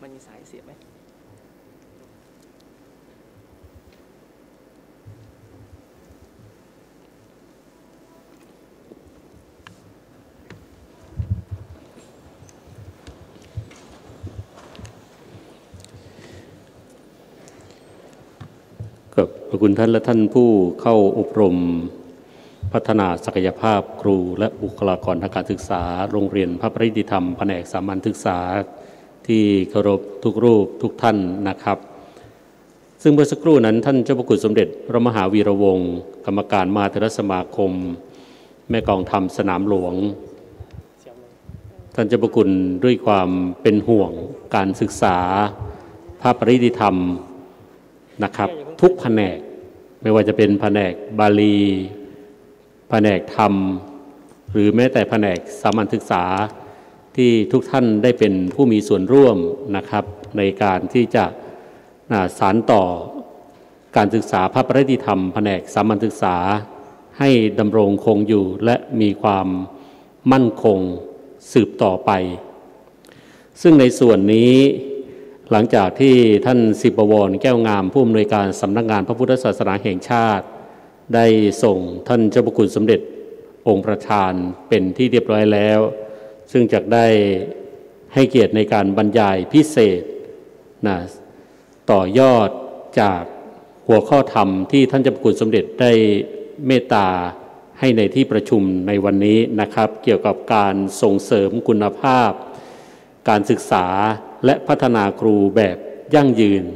มันมีสายเสียบไหมกับขอบคุณท่านและท่านผู้เข้าอบรมพัฒนาศักยภาพครูและบุคลากรทางการศึกษาโรงเรียนพระปริยติธรรมแผนกสามัญศึกษาที่เคารพทุกรูปทุกท่านนะครับซึ่งเมื่อสักครู่นั้นท่านเจ้าพระคุณสมเด็จพระมหาวีระวงศ์กรรมการมหาเถรสมาคมแม่กองธรรมสนามหลวงท่านเจ้าพระคุณด้วยความเป็นห่วงการศึกษาพระปริยติธรรมนะครับทุกแผนกไม่ว่าจะเป็นแผนกบาลีแผนกธรรมหรือแม้แต่แผนกสามัญศึกษาที่ทุกท่านได้เป็นผู้มีส่วนร่วมนะครับในการที่จะสานต่อการศึกษาพระปริยติธรรมแผนกสามัญศึกษาให้ดำรงคงอยู่และมีความมั่นคงสืบต่อไปซึ่งในส่วนนี้หลังจากที่ท่านศิบวรแก้วงามผู้อำนวยการสำนักงานพระพุทธศาสนาแห่งชาติได้ส่งท่านเจ้าพระคุณสมเด็จองค์ประธานเป็นที่เรียบร้อยแล้วซึ่งจะได้ให้เกียรติในการบรรยายพิเศษนะต่อยอดจากหัวข้อธรรมที่ท่านเจ้าพระคุณสมเด็จได้เมตตาให้ในที่ประชุมในวันนี้นะครับเกี่ยวกับการส่งเสริมคุณภาพการศึกษาและพัฒนาครูแบบยั่งยืน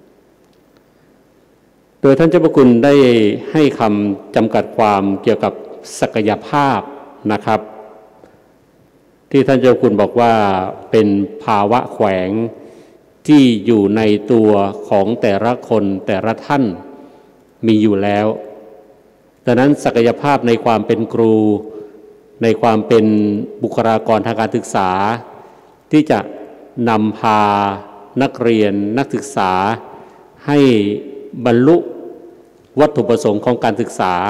โดยท่านเจ้าพระคุณได้ให้คำจำกัดความเกี่ยวกับศักยภาพนะครับที่ท่านเจ้าพระคุณบอกว่าเป็นภาวะแขวงที่อยู่ในตัวของแต่ละคนแต่ละท่านมีอยู่แล้วดังนั้นศักยภาพในความเป็นครูในความเป็นบุคลากรทางการศึกษาที่จะนำพานักเรียนนักศึกษาให้บรรลุวัตถุประสงค์ของการศึกษา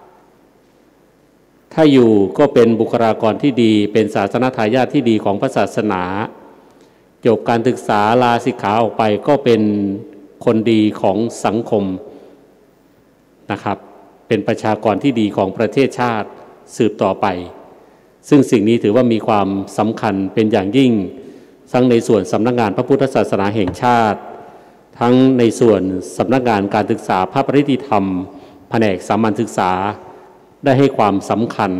ถ้าอยู่ก็เป็นบุคลากรที่ดีเป็นศาสนทายาทที่ดีของพระศาสนาจบการศึกษาลาสิกขาออกไปก็เป็นคนดีของสังคมนะครับเป็นประชากรที่ดีของประเทศชาติสืบต่อไปซึ่งสิ่งนี้ถือว่ามีความสำคัญเป็นอย่างยิ่งทั้งในส่วนสำนักงานพระพุทธศาสนาแห่งชาติทั้งในส่วนสำนักงานการศึกษาพระปริยติธรรมแผนกสามัญศึกษาได้ให้ความสำคัญ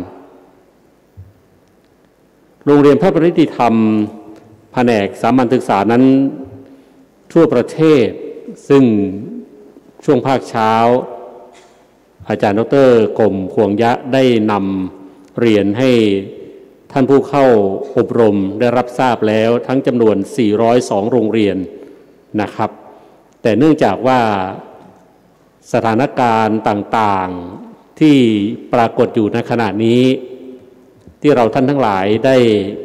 โรงเรียนพระปริยติธรรมแผนกสามัญศึกษานั้นทั่วประเทศซึ่งช่วงภาคเช้าอาจารย์ดร.กรมพวงยะได้นำเรียนให้ท่านผู้เข้าอบรมได้รับทราบแล้วทั้งจำนวนสี่ร้อยสองโรงเรียนนะครับแต่เนื่องจากว่าสถานการณ์ต่างๆที่ปรากฏอยู่ในขณะนี้ที่เราท่านทั้งหลายได้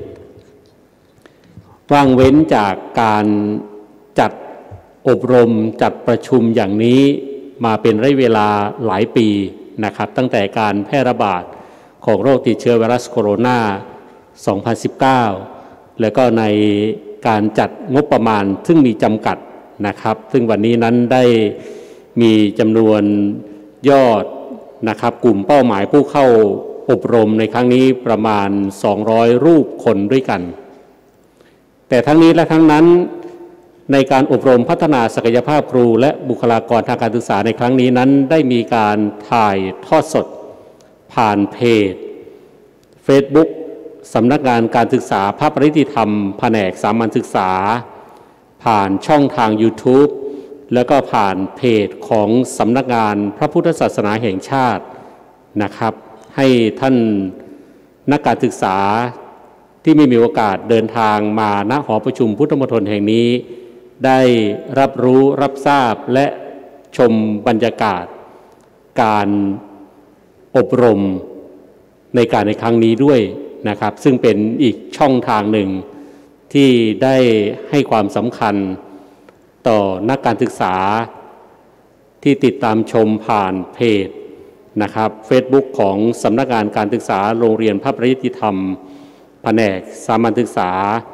ว่างเว้นจากการจัดอบรมจัดประชุมอย่างนี้มาเป็นระยะเวลาหลายปีนะครับตั้งแต่การแพร่ระบาดของโรคติดเชื้อไวรัสโคโรนาสองพันสิบเก้าแล้วก็ในการจัดงบประมาณซึ่งมีจำกัดนะครับซึ่งวันนี้นั้นได้มีจำนวนยอดนะครับกลุ่มเป้าหมายผู้เข้าอบรมในครั้งนี้ประมาณสองร้อยรูปคนด้วยกันแต่ทั้งนี้และทั้งนั้นในการอบรมพัฒนาศักยภาพครูและบุคลากรทางการศึกษาในครั้งนี้นั้นได้มีการถ่ายทอดสดผ่านเพจ Facebook สำนักงานการศึกษาพระปริยติธรรมแผนกสามัญศึกษาผ่านช่องทาง YouTube แล้วก็ผ่านเพจของสำนักงานพระพุทธศาสนาแห่งชาตินะครับให้ท่านนักการศึกษาที่ไม่มีโอกาสเดินทางมาณหอประชุมพุทธมณฑลแห่งนี้ได้รับรู้รับทราบและชมบรรยากาศการอบรมในการในครั้งนี้ด้วยนะครับซึ่งเป็นอีกช่องทางหนึ่งที่ได้ให้ความสำคัญต่อนักการศึกษาที่ติดตามชมผ่านเพจนะครับ Facebook ของสำนักงานการศึกษาโรงเรียนพระปริยติธรรมแผนกสามัญศึกษา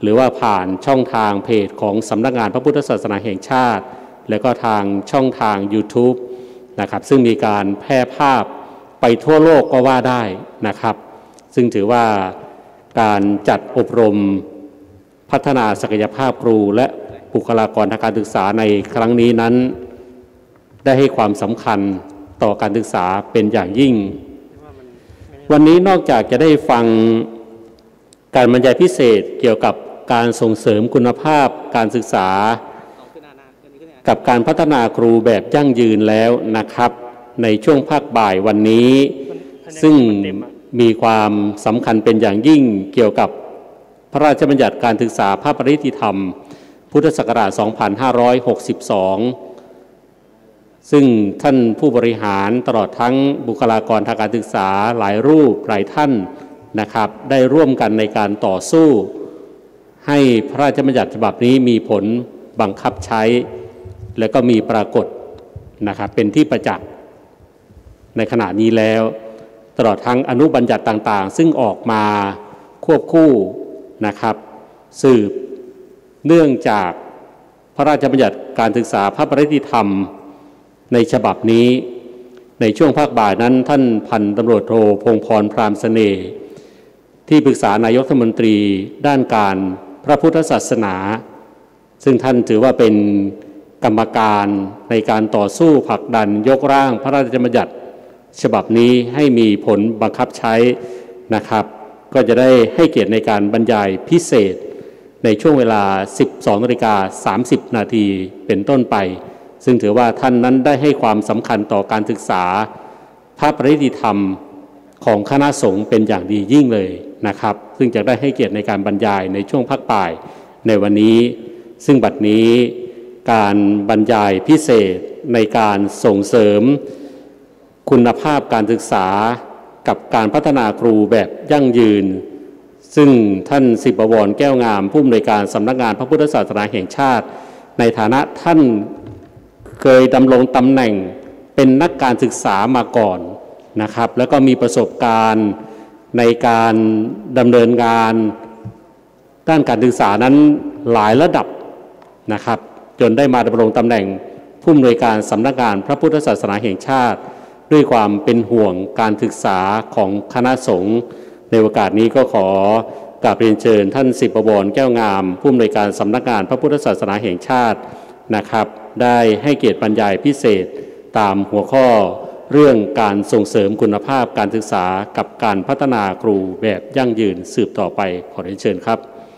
หรือว่าผ่านช่องทางเพจของสำนักงานพระพุทธศาสนาแห่งชาติและก็ทางช่องทาง YouTube นะครับซึ่งมีการแพร่ภาพไปทั่วโลกก็ว่าได้นะครับซึ่งถือว่าการจัดอบรมพัฒนาศักยภาพครูและบุคลากรทางการศึกษาในครั้งนี้นั้นได้ให้ความสำคัญต่อการศึกษาเป็นอย่างยิ่งวันนี้นอกจากจะได้ฟังการบรรยายพิเศษเกี่ยวกับการส่งเสริมคุณภาพการศึกษากับการพัฒนาครูแบบยั่งยืนแล้วนะครับในช่วงภาคบ่ายวันนี้ซึ่งมีความสำคัญเป็นอย่างยิ่งเกี่ยวกับพระราชบัญญัติการศึกษาพระปริยติธรรมพุทธศักราช สองพันห้าร้อยหกสิบสอง ซึ่งท่านผู้บริหารตลอดทั้งบุคลากรทางการศึกษาหลายรูปหลายท่านนะครับได้ร่วมกันในการต่อสู้ให้พระราชบัญญัติฉบับนี้มีผลบังคับใช้และก็มีปรากฏนะครับเป็นที่ประจักษ์ในขณะนี้แล้วตลอดทั้งอนุบัญญัติต่างๆซึ่งออกมาควบคู่นะครับสืบเนื่องจากพระราชบัญญัติการศึกษาพระปริยติธรรมในฉบับนี้ในช่วงภาคบ่ายนั้นท่านพันตำรวจโทพงษ์พรพรามเสน่ห์ที่ปรึกษานายกรัฐมนตรีด้านการพระพุทธศาสนาซึ่งท่านถือว่าเป็นกรรมการในการต่อสู้ผลักดันยกร่างพระราชบัญญัติฉบับนี้ให้มีผลบังคับใช้นะครับก็จะได้ให้เกียรติในการบรรยายพิเศษในช่วงเวลา สิบสองนาฬิกาสามสิบนาทีเป็นต้นไปซึ่งถือว่าท่านนั้นได้ให้ความสำคัญต่อการศึกษาพระปริยติธรรมของคณะสงฆ์เป็นอย่างดียิ่งเลยนะครับซึ่งจะได้ให้เกียรติในการบรรยายในช่วงภาคบ่ายในวันนี้ซึ่งบัดนี้การบรรยายพิเศษในการส่งเสริมคุณภาพการศึกษากับการพัฒนาครูแบบยั่งยืนซึ่งท่านศิบวรแก้วงามผู้อำนวยการสำนักงานพระพุทธศาสนาแห่งชาติในฐานะท่านเคยดำรงตำแหน่งเป็นนักการศึกษามาก่อนนะครับแล้วก็มีประสบการณ์ในการดำเนินงานด้านการศึกษานั้นหลายระดับนะครับจนได้มาดำรงตำแหน่งผู้อำนวยการสำนักงานพระพุทธศาสนาแห่งชาติด้วยความเป็นห่วงการศึกษาของคณะสงฆ์ในโอกาสนี้ก็ขอกราบเรียนเชิญท่านศิบวรแก้วงามผู้อำนวยการสำนักงานพระพุทธศาสนาแห่งชาตินะครับได้ให้เกียรติบรรยายพิเศษตามหัวข้อเรื่องการส่งเสริมคุณภาพการศึกษากับการพัฒนาครูแบบยั่งยืนสืบต่อไปขอเรียนเชิญครับ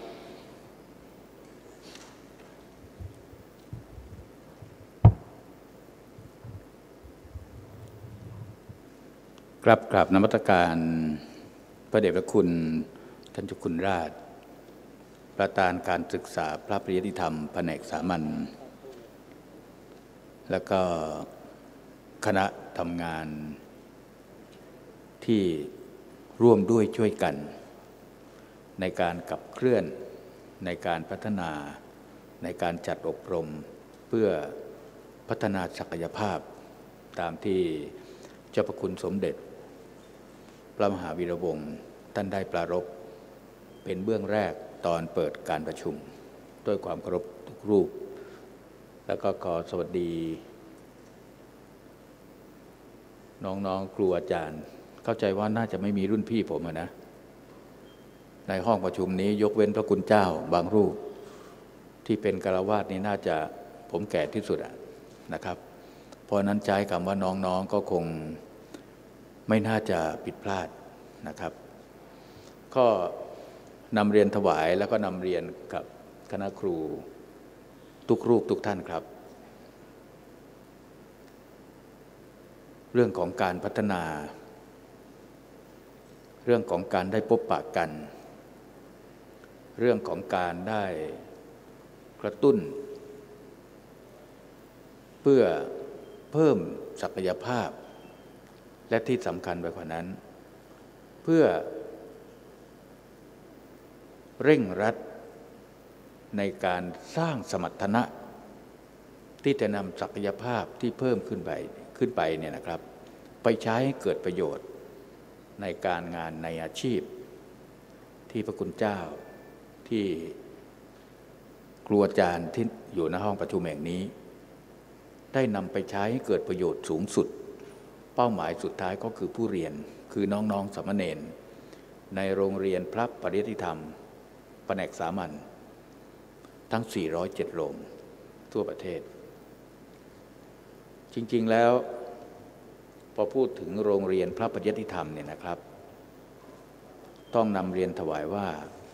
กราบกราบนมัสการพระเดชพระคุณท่านเจ้าคุณราชประธานการศึกษาพระปริยติธรรมแผนกสามัญแล้วก็คณะทำงานที่ร่วมด้วยช่วยกันในการขับเคลื่อนในการพัฒนาในการจัดอบรมเพื่อพัฒนาศักยภาพตามที่เจ้าพระคุณสมเด็จพระมหาวีระวงศ์ท่านได้ปรารภเป็นเบื้องแรกตอนเปิดการประชุมด้วยความเคารพทุกรูปแล้วก็ขอสวัสดีน้องๆครูอาจารย์เข้าใจว่าน่าจะไม่มีรุ่นพี่ผมนะในห้องประชุมนี้ยกเว้นพระคุณเจ้าบางรูปที่เป็นฆราวาสนี่น่าจะผมแก่ที่สุดนะครับเพราะนั้นใช้คำว่าน้องๆก็คงไม่น่าจะผิดพลาดนะครับก็นำเรียนถวายแล้วก็นำเรียนกับคณะครูทุกรูปทุกท่านครับเรื่องของการพัฒนาเรื่องของการได้พบปะกันเรื่องของการได้กระตุ้นเพื่อเพิ่มศักยภาพและที่สำคัญไปกว่านั้นเพื่อเร่งรัดในการสร้างสมรรถนะที่จะนำศักยภาพที่เพิ่มขึ้นไปขึ้นไปเนี่ยนะครับไปใช้ให้เกิดประโยชน์ในการงานในอาชีพที่พระคุณเจ้าที่ครูอาจารย์ที่อยู่ในห้องประชุมแห่งนี้ได้นำไปใช้ให้เกิดประโยชน์สูงสุดเป้าหมายสุดท้ายก็คือผู้เรียนคือน้องๆสามเณรในโรงเรียนพระปริยัติธรรมแผนกสามัญทั้งสี่ร้อยเจ็ดโรงทั่วประเทศจริงๆแล้วพอพูดถึงโรงเรียนพระปริยัติธรรมเนี่ยนะครับต้องนำเรียนถวายว่า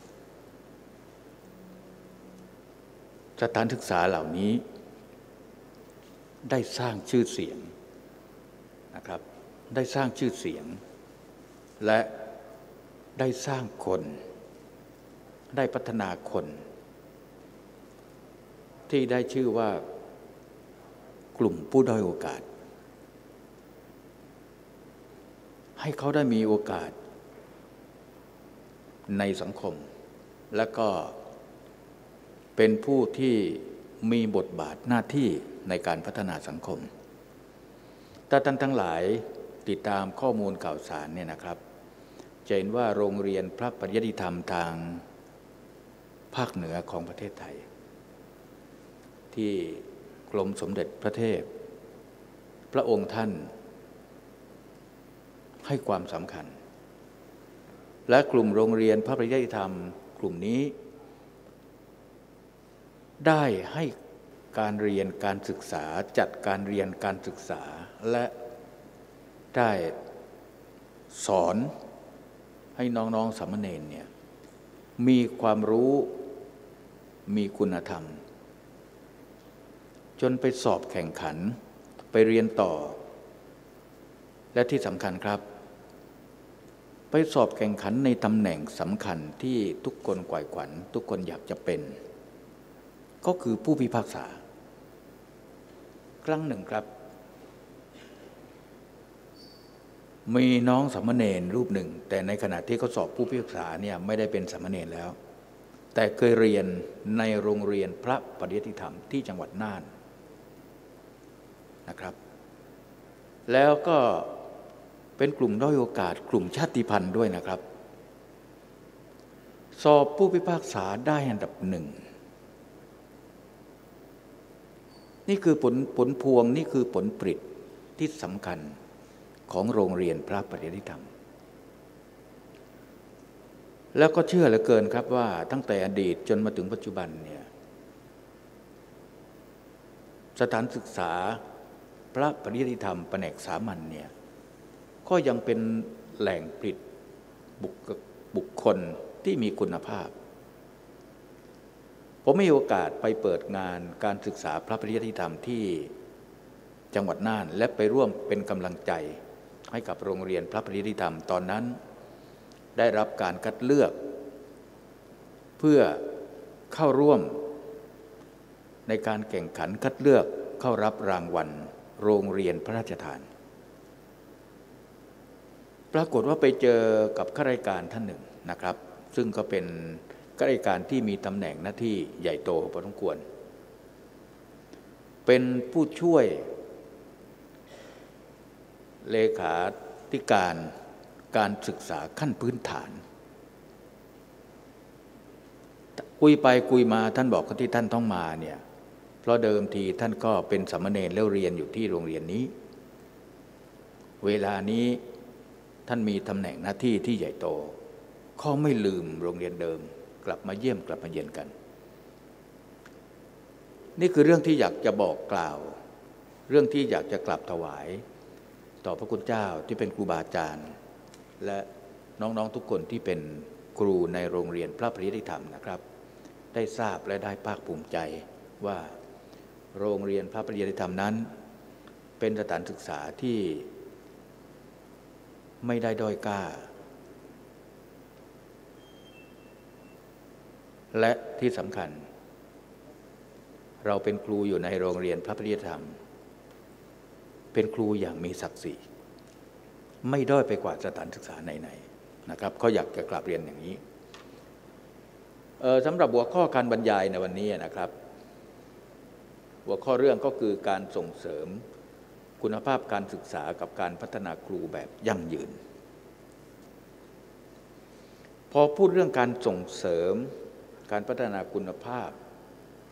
สถานศึกษาเหล่านี้ได้สร้างชื่อเสียงนะครับได้สร้างชื่อเสียงและได้สร้างคนได้พัฒนาคนที่ได้ชื่อว่ากลุ่มผู้ด้อยโอกาสให้เขาได้มีโอกาสในสังคมและก็เป็นผู้ที่มีบทบาทหน้าที่ในการพัฒนาสังคมถ้าท่านทั้งหลายติดตามข้อมูลข่าวสารเนี่ยนะครับจะเห็นว่าโรงเรียนพระปริยัติธรรมทางภาคเหนือของประเทศไทยที่กรมสมเด็จพระเทพพระองค์ท่านให้ความสำคัญและกลุ่มโรงเรียนพระปริยัติธรรมกลุ่มนี้ได้ให้การเรียนการศึกษาจัดการเรียนการศึกษาและได้สอนให้น้องๆสามเณรเนี่ยมีความรู้มีคุณธรรมจนไปสอบแข่งขันไปเรียนต่อและที่สำคัญครับไปสอบแข่งขันในตำแหน่งสำคัญที่ทุกคนใฝ่ฝันทุกคนอยากจะเป็นก็คือผู้พิพากษาครั้งหนึ่งครับมีน้องสามเณรรูปหนึ่งแต่ในขณะที่เขาสอบผู้พิพากษาเนี่ยไม่ได้เป็นสามเณรแล้วแต่เคยเรียนในโรงเรียนพระปริยัติธรรมที่จังหวัดน่านนะครับแล้วก็เป็นกลุ่มด้อยโอกาสกลุ่มชาติพันธุ์ด้วยนะครับสอบผู้พิพากษาได้อันดับหนึ่งนี่คือผลผลพวงนี่คือผลผลิตที่สำคัญของโรงเรียนพระปริยัติธรรมแล้วก็เชื่อเหลือเกินครับว่าตั้งแต่อดีตจนมาถึงปัจจุบันเนี่ยสถานศึกษาพระปริยัติธรรมแผนกสามัญเนี่ยก็ยังเป็นแหล่งผลิตบุคคลที่มีคุณภาพผมมีโอกาสไปเปิดงานการศึกษาพระปริยัติธรรมที่จังหวัดน่านและไปร่วมเป็นกำลังใจให้กับโรงเรียนพระปริยัติธรรมตอนนั้นได้รับการคัดเลือกเพื่อเข้าร่วมในการแข่งขันคัดเลือกเข้ารับรางวัลโรงเรียนพระราชทานปรากฏว่าไปเจอกับข้าราชการท่านหนึ่งนะครับซึ่งก็เป็นข้าราชการที่มีตำแหน่งหน้าที่ใหญ่โตพอสมควรเป็นผู้ช่วยเลขาธิการการศึกษาขั้นพื้นฐานคุยไปคุยมาท่านบอกว่าที่ท่านต้องมาเนี่ยเพราะเดิมทีท่านก็เป็นสามเณรแล้วเรียนอยู่ที่โรงเรียนนี้เวลานี้ท่านมีตำแหน่งหน้าที่ที่ใหญ่โตเขาไม่ลืมโรงเรียนเดิมกลับมาเยี่ยมกลับมาเยียนกันนี่คือเรื่องที่อยากจะบอกกล่าวเรื่องที่อยากจะกลับถวายต่อพระคุณเจ้าที่เป็นครูบาอาจารย์และน้องๆทุกคนที่เป็นครูในโรงเรียนพระปริยัติธรรมนะครับได้ทราบและได้ภาคภูมิใจว่าโรงเรียนพระปริยัติธรรมนั้นเป็นสถานศึกษาที่ไม่ได้ด้อยค่าและที่สำคัญเราเป็นครูอยู่ในโรงเรียนพระปริยัติธรรมเป็นครูอย่างมีศักดิ์ศรีไม่ด้อยไปกว่าสถานศึกษาไหนๆนะครับเขาอยากจะกลับเรียนอย่างนี้สำหรับหัวข้อการบรรยายในวันนี้นะครับหัวข้อเรื่องก็คือการส่งเสริมคุณภาพการศึกษากับการพัฒนาครูแบบยั่งยืนพอพูดเรื่องการส่งเสริมการพัฒนาคุณภาพ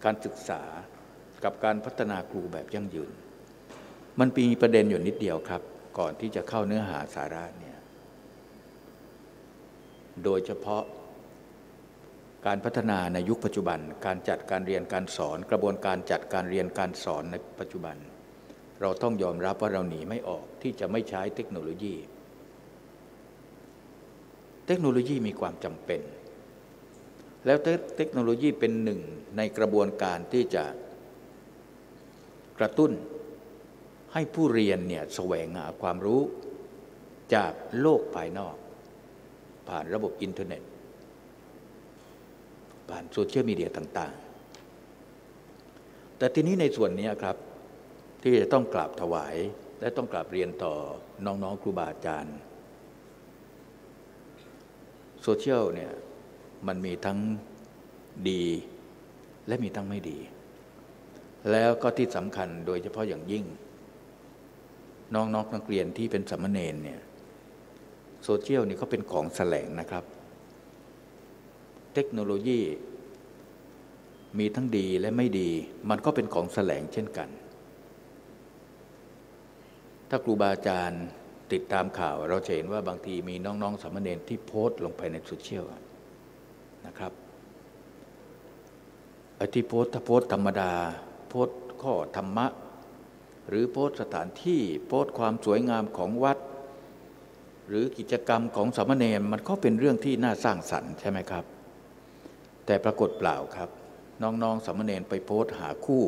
การศึกษากับการพัฒนาครูแบบยั่งยืนมันมีประเด็นอยู่นิดเดียวครับก่อนที่จะเข้าเนื้อหาสาระเนี่ยโดยเฉพาะการพัฒนาในยุคปัจจุบันการจัดการเรียนการสอนกระบวนการจัดการเรียนการสอนในปัจจุบันเราต้องยอมรับว่าเราหนีไม่ออกที่จะไม่ใช้เทคโนโลยีเทคโนโลยีมีความจำเป็นแล้วเทคโนโลยีเป็นหนึ่งในกระบวนการที่จะกระตุ้นให้ผู้เรียนเนี่ยแสวงหาความรู้จากโลกภายนอกผ่านระบบอินเทอร์เน็ตผ่านโซเชียลมีเดียต่างๆแต่ทีนี้ในส่วนนี้ครับที่จะต้องกราบถวายและต้องกราบเรียนต่อน้องๆครูบาอาจารย์โซเชียลเนี่ยมันมีทั้งดีและมีทั้งไม่ดีแล้วก็ที่สำคัญโดยเฉพาะอย่างยิ่งน้องๆ น, นักเรียนที่เป็นสามเณรเนี่ยโซเชียลนี่เขาเป็นของแสลงนะครับเทคโนโลยีมีทั้งดีและไม่ดีมันก็เป็นของแสลงเช่นกันถ้าครูบาอาจารย์ติดตามข่าวเราจะเห็นว่าบางทีมีน้องๆสามเณรที่โพสต์ลงไปในโซเชียลนะครับไอ้ที่โพสต์ถ้าโพสต์ธรรมดาโพสต์ข้อธรรมะหรือโพสต์สถานที่โพสต์ความสวยงามของวัดหรือกิจกรรมของสามเณรมันก็เป็นเรื่องที่น่าสร้างสรรค์ใช่ไหมครับแต่ปรากฏเปล่าครับน้องๆสามเณรไปโพสต์หาคู่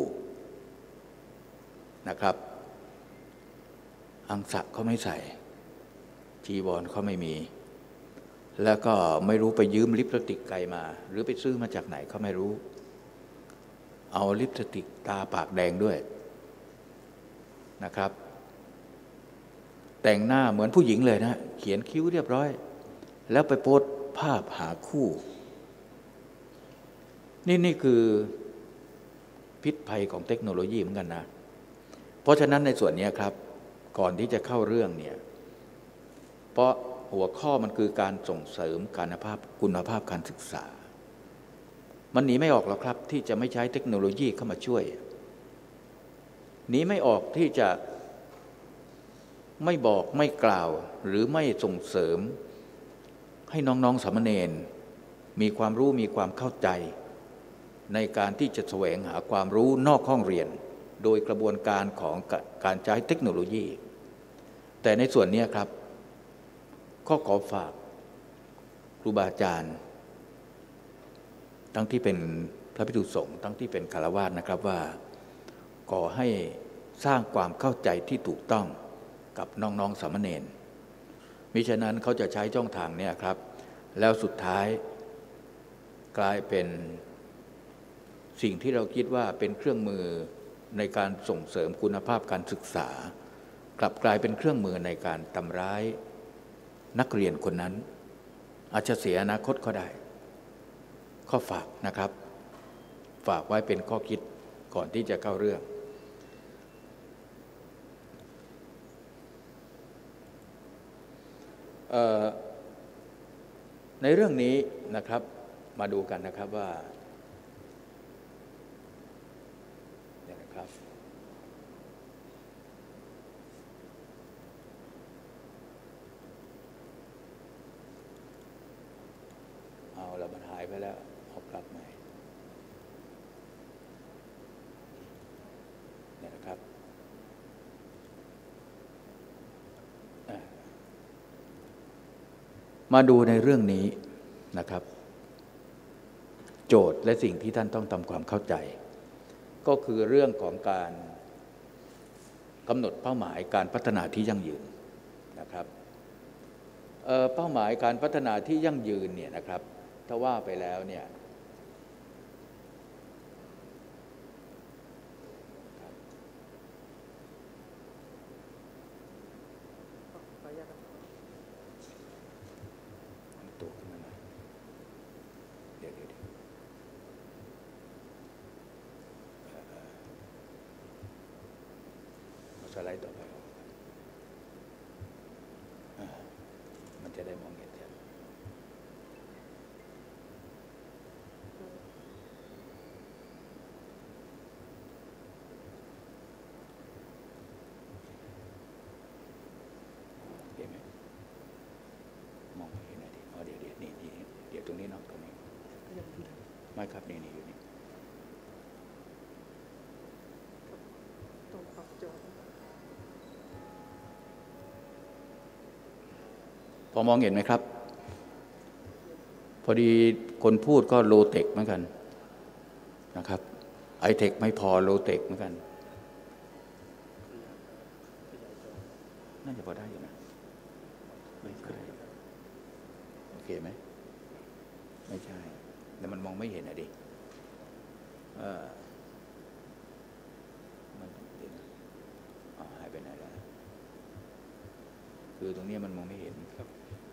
นะครับอังสะเขาไม่ใส่จีวรเขาไม่มีแล้วก็ไม่รู้ไปยืมลิปสติกใครมาหรือไปซื้อมาจากไหนเขาไม่รู้เอาลิปสติกตาปากแดงด้วยนะครับแต่งหน้าเหมือนผู้หญิงเลยนะเขียนคิ้วเรียบร้อยแล้วไปโพสต์ภาพหาคู่นี่นี่คือพิษภัยของเทคโนโลยีเหมือนกันนะเพราะฉะนั้นในส่วนนี้ครับก่อนที่จะเข้าเรื่องเนี่ยเพราะหัวข้อมันคือการส่งเสริมคุณภาพคุณภาพการศึกษามันหนีไม่ออกหรอกครับที่จะไม่ใช้เทคโนโลยีเข้ามาช่วยหนีไม่ออกที่จะไม่บอกไม่กล่าวหรือไม่ส่งเสริมให้น้องๆสามเณรมีความรู้มีความเข้าใจในการที่จะแสวงหาความรู้นอกห้องเรียนโดยกระบวนการของการใช้เทคโนโลยีแต่ในส่วนนี้ครับข้อขอฝากครูบาอาจารย์ทั้งที่เป็นพระภิกษุสงฆ์ทั้งที่เป็นฆราวาสนะครับว่าขอให้สร้างความเข้าใจที่ถูกต้องกับน้องๆสามเณรมิฉะนั้นเขาจะใช้ช่องทางนี้ครับแล้วสุดท้ายกลายเป็นสิ่งที่เราคิดว่าเป็นเครื่องมือในการส่งเสริมคุณภาพการศึกษากลับกลายเป็นเครื่องมือในการทำร้ายนักเรียนคนนั้นอาจจะเสียอนาคตก็ได้ข้อฝากนะครับฝากไว้เป็นข้อคิดก่อนที่จะเข้าเรื่องเอ่อในเรื่องนี้นะครับมาดูกันนะครับว่าเนี่ยนะครับเอาละมันหายไปแล้วเอากลับใหม่เนี่ยนะครับมาดูในเรื่องนี้นะครับโจทย์และสิ่งที่ท่านต้องทำความเข้าใจก็คือเรื่องของการกำหนดเป้าหมายการพัฒนาที่ยั่งยืนนะครับเอ่อเป้าหมายการพัฒนาที่ยั่งยืนเนี่ยนะครับถ้าว่าไปแล้วเนี่ยตัวขึ้นมาหน่อยเดี๋ยวเดี๋ยวเอาสไลด์ต่อไปมันจะได้มองเห็นชัดไม่ครับนี่นี่อยู่นี่พอมองเห็นไหมครับพอดีคนพูดก็โลเทคเหมือนกันนะครับไอเทคไม่พอโลเทคเหมือนกันน่าจะพอได้อยู่นะไม่ใช่โอเคไหมไม่ใช่แต่มันมองไม่เห็นอะดิเออมันอ๋อหายไปไหนแล้วคือตรงนี้มันมองไม่เห็นครับ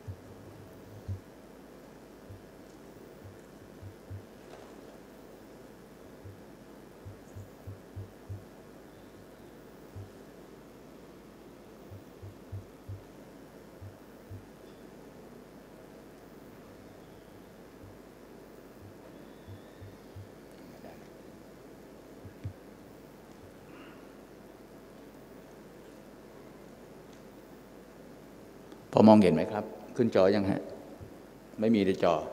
พอมองเห็นไหมครับขึ้นจอยังฮะไม่มีในจอ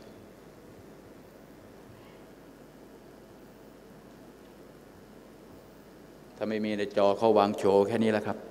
ถ้าไม่มีในจอเขาวางโชว์แค่นี้แหละครับ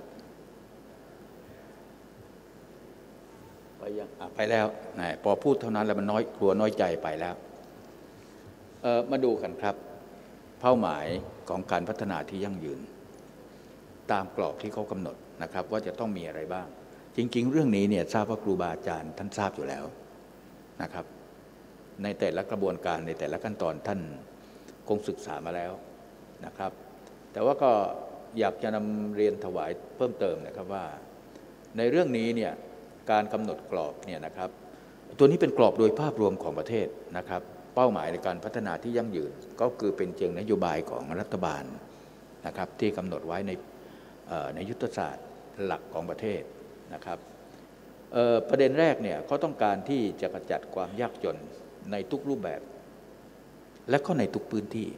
ไปยังอ่ะไปแล้วนะพอพูดเท่านั้นแล้วมันน้อยกลัวน้อยใจไปแล้วเออมาดูกันครับเป้าหมายของการพัฒนาที่ยั่งยืนตามกรอบที่เขากำหนดนะครับว่าจะต้องมีอะไรบ้างจริงๆเรื่องนี้เนี่ยทราบว่าครูบาอาจารย์ท่านทราบอยู่แล้วนะครับในแต่ละกระบวนการในแต่ละขั้นตอนท่านคงศึกษามาแล้วนะครับแต่ว่าก็อยากจะนำเรียนถวายเพิ่มเติมนะครับว่าในเรื่องนี้เนี่ยการกำหนดกรอบเนี่ยนะครับตัวนี้เป็นกรอบโดยภาพรวมของประเทศนะครับเป้าหมายในการพัฒนาที่ยั่งยืนก็คือเป็นเชิงนโยบายของรัฐบาลนะครับที่กำหนดไว้ในในยุทธศาสตร์หลักของประเทศนะครับประเด็นแรกเนี่ยเขาต้องการที่จะกำจัดความยากจนในทุกรูปแบบและก็ในทุกพื้นที่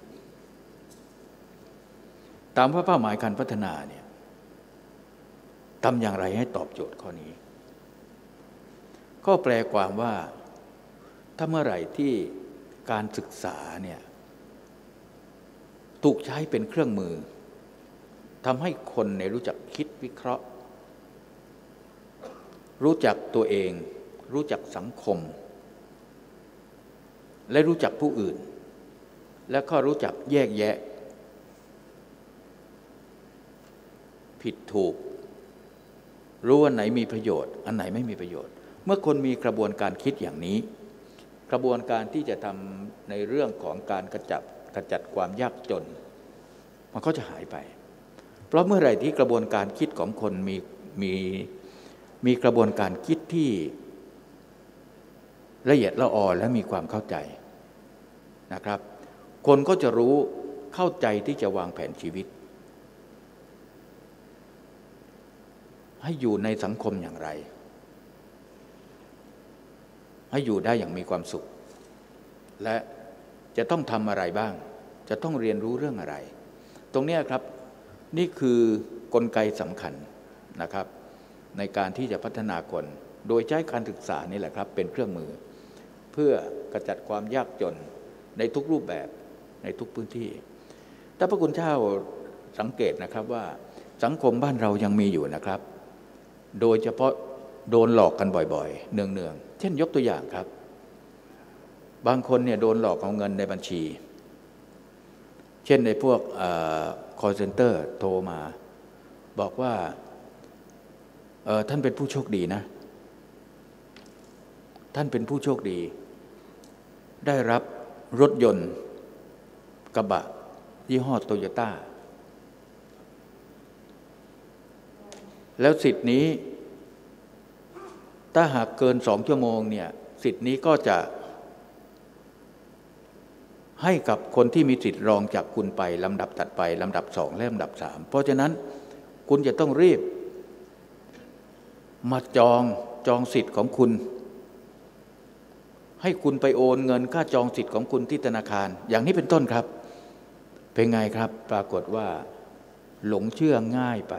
ตามว่าเป้าหมายการพัฒนาเนี่ยทำอย่างไรให้ตอบโจทย์ข้อนี้ก็แปลความว่าถ้าเมื่อไหร่ที่การศึกษาเนี่ยถูกใช้เป็นเครื่องมือทำให้คนในรู้จักคิดวิเคราะห์รู้จักตัวเองรู้จักสังคมและรู้จักผู้อื่นและก็รู้จักแยกแยะผิดถูกรู้อันไหนมีประโยชน์อันไหนไม่มีประโยชน์เมื่อคนมีกระบวนการคิดอย่างนี้กระบวนการที่จะทำในเรื่องของการกระจัดกระจัดความยากจนมันก็จะหายไปเพราะเมื่อไหร่ที่กระบวนการคิดของคนมีมีมีกระบวนการคิดที่ละเอียดละออและมีความเข้าใจนะครับคนก็จะรู้เข้าใจที่จะวางแผนชีวิตให้อยู่ในสังคมอย่างไรให้อยู่ได้อย่างมีความสุขและจะต้องทำอะไรบ้างจะต้องเรียนรู้เรื่องอะไรตรงนี้ครับนี่คือกลไกสำคัญนะครับในการที่จะพัฒนาคนโดยใช้การศึกษานี่แหละครับเป็นเครื่องมือเพื่อกระจัดความยากจนในทุกรูปแบบในทุกพื้นที่แต่พระคุณเจ้าสังเกตนะครับว่าสังคมบ้านเรายังมีอยู่นะครับโดยเฉพาะโดนหลอกกันบ่อยๆเนืองๆเช่นยกตัวอย่างครับบางคนเนี่ยโดนหลอกเอาเงินในบัญชีเช่นในพวกcall center โทรมาบอกว่าท่านเป็นผู้โชคดีนะท่านเป็นผู้โชคดีได้รับรถยนต์กระบะยี่ห้อโตโยต้าแล้วสิทธิ์นี้ถ้าหากเกินสองชั่วโมงเนี่ยสิทธิ์นี้ก็จะให้กับคนที่มีสิทธิ์รองจากคุณไปลำดับถัดไปลำดับสองและลำดับสามเพราะฉะนั้นคุณจะต้องรีบมาจองจองสิทธิ์ของคุณให้คุณไปโอนเงินค่าจองสิทธิ์ของคุณที่ธนาคารอย่างนี้เป็นต้นครับเป็นไงครับปรากฏว่าหลงเชื่อง่ายไป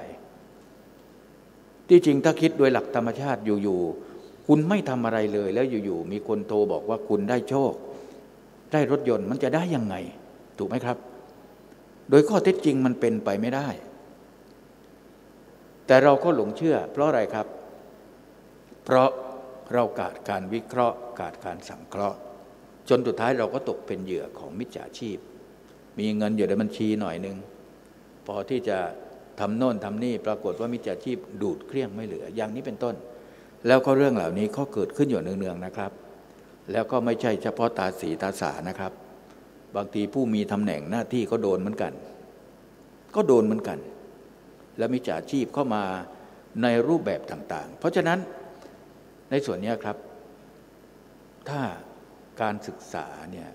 ที่จริงถ้าคิดโดยหลักธรรมชาติอยู่ๆคุณไม่ทำอะไรเลยแล้วอยู่ๆมีคนโทรบอกว่าคุณได้โชคได้รถยนต์มันจะได้ยังไงถูกไหมครับโดยข้อเท็จจริงมันเป็นไปไม่ได้แต่เราก็หลงเชื่อเพราะอะไรครับเพราะเราขาดการวิเคราะห์ขาดการสังเคราะห์จนสุดท้ายเราก็ตกเป็นเหยื่อของมิจฉาชีพมีเงินอยู่ในบัญชีหน่อยนึงพอที่จะทำโน่นทำนี่ปรากฏว่ามิจฉาชีพดูดเกลี้ยงไม่เหลืออย่างนี้เป็นต้นแล้วก็เรื่องเหล่านี้ก็เกิดขึ้นอยู่เนืองๆนะครับแล้วก็ไม่ใช่เฉพาะตาสีตาสานะครับบางทีผู้มีตำแหน่งหน้าที่ก็โดนเหมือนกันก็โดนเหมือนกันและมิจฉาชีพเข้ามาในรูปแบบต่างๆเพราะฉะนั้นในส่วนนี้ครับถ้าการศึกษาเนี่ย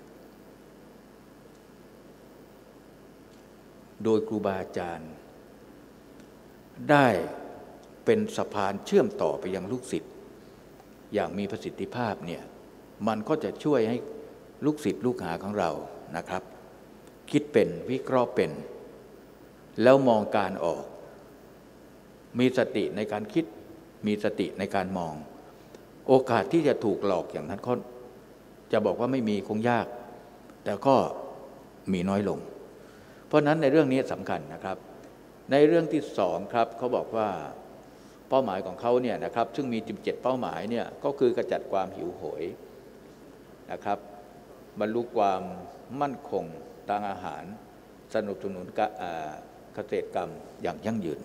โดยครูบาอาจารย์ได้เป็นสะพานเชื่อมต่อไปยังลูกศิษย์อย่างมีประสิทธิภาพเนี่ยมันก็จะช่วยให้ลูกศิษย์ลูกหาของเรานะครับคิดเป็นวิเคราะห์เป็นแล้วมองการออกมีสติในการคิดมีสติในการมองโอกาสที่จะถูกหลอกอย่างนั้นก็จะบอกว่าไม่มีคงยากแต่ก็มีน้อยลงเพราะนั้นในเรื่องนี้สำคัญนะครับในเรื่องที่สองครับเขาบอกว่าเป้าหมายของเขาเนี่ยนะครับซึ่งมีสิบเจ็ดเป้าหมายเนี่ยก็คือกระจัดความหิวโหยนะครับบรรลุความมั่นคงทางอาหารสนับสนุนเกษตรกรรมอย่างยั่งยืน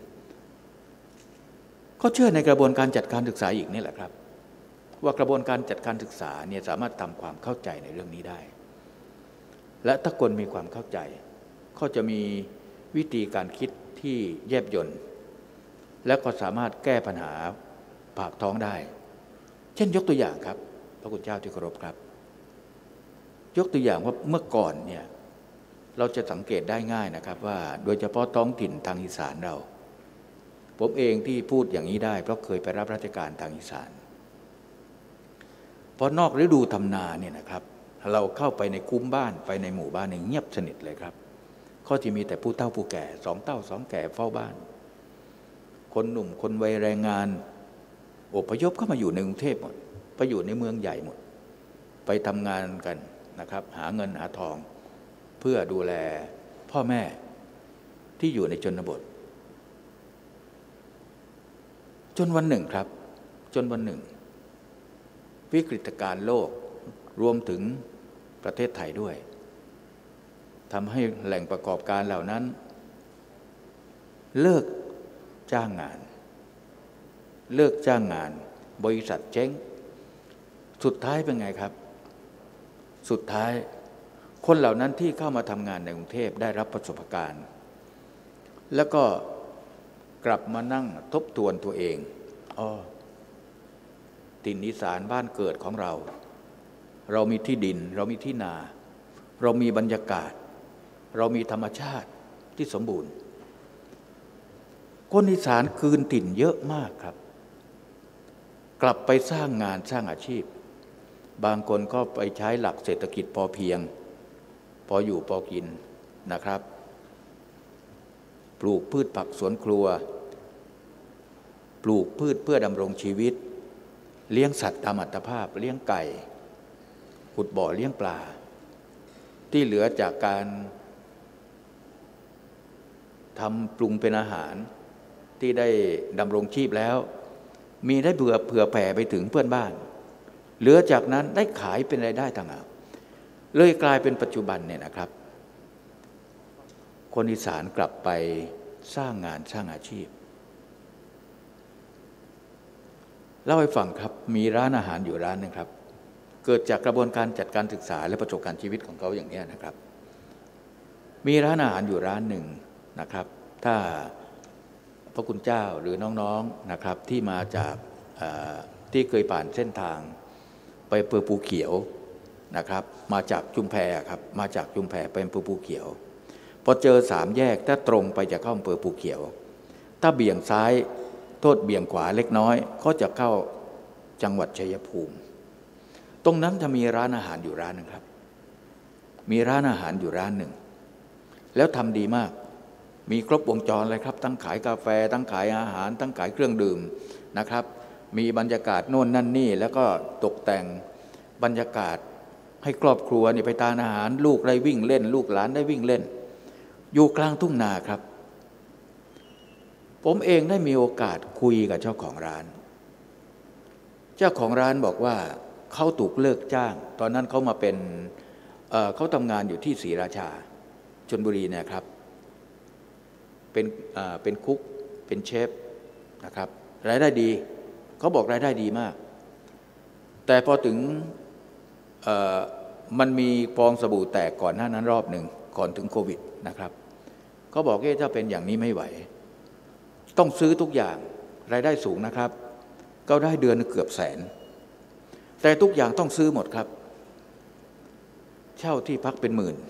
ก็เชื่อในกระบวนการจัดการศึกษาอีกนี่แหละครับว่ากระบวนการจัดการศึกษาเนี่ยสามารถทำความเข้าใจในเรื่องนี้ได้และถ้าคนมีความเข้าใจก็จะมีวิธีการคิดที่แยบยลและก็สามารถแก้ปัญหาปากท้องได้เช่นยกตัวอย่างครับพระคุณเจ้าที่เคารพครับยกตัวอย่างว่าเมื่อก่อนเนี่ยเราจะสังเกตได้ง่ายนะครับว่าโดยเฉพาะท้องถิ่นทางอีสานเราผมเองที่พูดอย่างนี้ได้เพราะเคยไปรับราชการทางอีสานพอนอกฤดูทำนาเนี่ยนะครับเราเข้าไปในคุ้มบ้านไปในหมู่บ้านเนี่ยเงียบสนิทเลยครับก็จะมีแต่ผู้เฒ่าผู้แก่สองเฒ่าสองแก่เฝ้าบ้านคนหนุ่มคนวัยแรงงานอพยพเข้ามาอยู่ในกรุงเทพหมดไปอยู่ในเมืองใหญ่หมดไปทำงานกันนะครับหาเงินหาทองเพื่อดูแลพ่อแม่ที่อยู่ในชนบทจนวันหนึ่งครับจนวันหนึ่งวิกฤตการณ์โลกรวมถึงประเทศไทยด้วยทำให้แหล่งประกอบการเหล่านั้นเลิกจ้างงานเลิกจ้างงานบริษัทเจ๊งสุดท้ายเป็นไงครับสุดท้ายคนเหล่านั้นที่เข้ามาทำงานในกรุงเทพได้รับประสบการณ์แล้วก็กลับมานั่งทบทวนตัวเองอ๋อถิ่นอีสานบ้านเกิดของเราเรามีที่ดินเรามีที่นาเรามีบรรยากาศเรามีธรรมชาติที่สมบูรณ์คนอีสานคืนถิ่นเยอะมากครับกลับไปสร้างงานสร้างอาชีพบางคนก็ไปใช้หลักเศรษฐกิจพอเพียงพออยู่พอกินนะครับปลูกพืชผักสวนครัวปลูกพืชเพื่อดำรงชีวิตเลี้ยงสัตว์ตามอัตภาพเลี้ยงไก่ขุดบ่อเลี้ยงปลาที่เหลือจากการทำปรุงเป็นอาหารที่ได้ดำรงชีพแล้วมีได้เผื่อเผื่อแผ่ไปถึงเพื่อนบ้านเหลือจากนั้นได้ขายเป็นรายได้ต่างหากเลยกลายเป็นปัจจุบันเนี่ยนะครับคนอีสานกลับไปสร้างงานสร้างอาชีพเล่าให้ฟังครับมีร้านอาหารอยู่ร้านนึงครับเกิดจากกระบวนการจัดการศึกษาและประสบการณ์ชีวิตของเขาอย่างนี้นะครับมีร้านอาหารอยู่ร้านหนึ่งนะครับถ้าพระคุณเจ้าหรือน้องๆนะครับที่มาจากที่เคยผ่านเส้นทางไปอำเภอภูเขียวนะครับมาจากชุมแพครับมาจากชุมแพไปอำเภอภูเขียวพอเจอสามแยกถ้าตรงไปจะเข้าอำเภอภูเขียวถ้าเบี่ยงซ้ายโทษเบี่ยงขวาเล็กน้อยก็จะเข้าจังหวัดชัยภูมิตรงนั้นจะมีร้านอาหารอยู่ร้านนึงครับมีร้านอาหารอยู่ร้านหนึ่งแล้วทำดีมากมีครบวงจรเลยครับทั้งขายกาแฟทั้งขายอาหารทั้งขายเครื่องดื่มนะครับมีบรรยากาศโน่นนั่นนี่แล้วก็ตกแต่งบรรยากาศให้ครอบครัวนี่ไปทานอาหารลูกได้วิ่งเล่น ลูกหลานได้วิ่งเล่นอยู่กลางทุ่งนาครับผมเองได้มีโอกาสคุยกับเจ้าของร้านเจ้าของร้านบอกว่าเขาถูกเลิกจ้างตอนนั้นเขามาเป็นเอ่อเขาทำงานอยู่ที่ศรีราชาชลบุรีนะครับเป็นเอ่อเป็นคุกเป็นเชฟนะครับรายได้ดีเขาบอกรายได้ดีมากแต่พอถึงเอ่อมันมีฟองสบู่แตกก่อนหน้านั้นรอบหนึ่งก่อนถึงโควิดนะครับเขาบอกว่าถ้าเป็นอย่างนี้ไม่ไหวต้องซื้อทุกอย่างรายได้สูงนะครับก็ได้เดือนเกือบแสนแต่ทุกอย่างต้องซื้อหมดครับเช่าที่พักเป็นหมื่น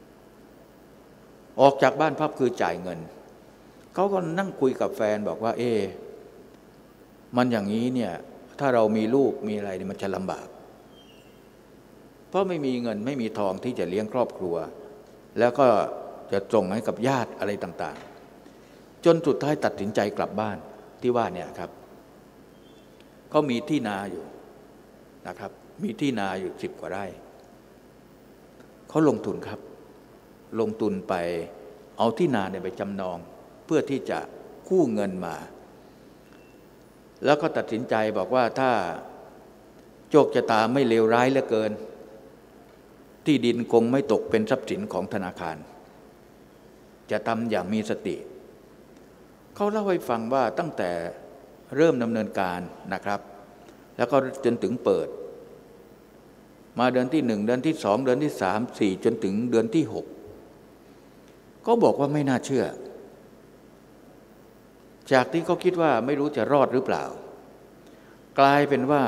ออกจากบ้านพักคือจ่ายเงินเขาก็นั่งคุยกับแฟนบอกว่าเอ๊ะมันอย่างนี้เนี่ยถ้าเรามีลูกมีอะไรเนี่ยมันจะลำบากเพราะไม่มีเงินไม่มีทองที่จะเลี้ยงครอบครัวแล้วก็จะส่งให้กับญาติอะไรต่างๆจนสุดท้ายตัดสินใจกลับบ้านที่ว่าเนี่ยครับก็มีที่นาอยู่นะครับมีที่นาอยู่สิบกว่าไร่เขาลงทุนครับลงทุนไปเอาที่นาเนี่ยไปจำนองเพื่อที่จะกู้เงินมาแล้วก็ตัดสินใจบอกว่าถ้าโชคชะตาไม่เลวร้ายเหลือเกินที่ดินคงไม่ตกเป็นทรัพย์สินของธนาคารจะทำอย่างมีสติเขาเล่าให้ฟังว่าตั้งแต่เริ่มดำเนินการนะครับแล้วก็จนถึงเปิดมาเดือนที่หนึ่งเดือนที่สองเดือนที่สามสี่จนถึงเดือนที่หกก็บอกว่าไม่น่าเชื่อจากที่เขาคิดว่าไม่รู้จะรอดหรือเปล่ากลายเป็นว่า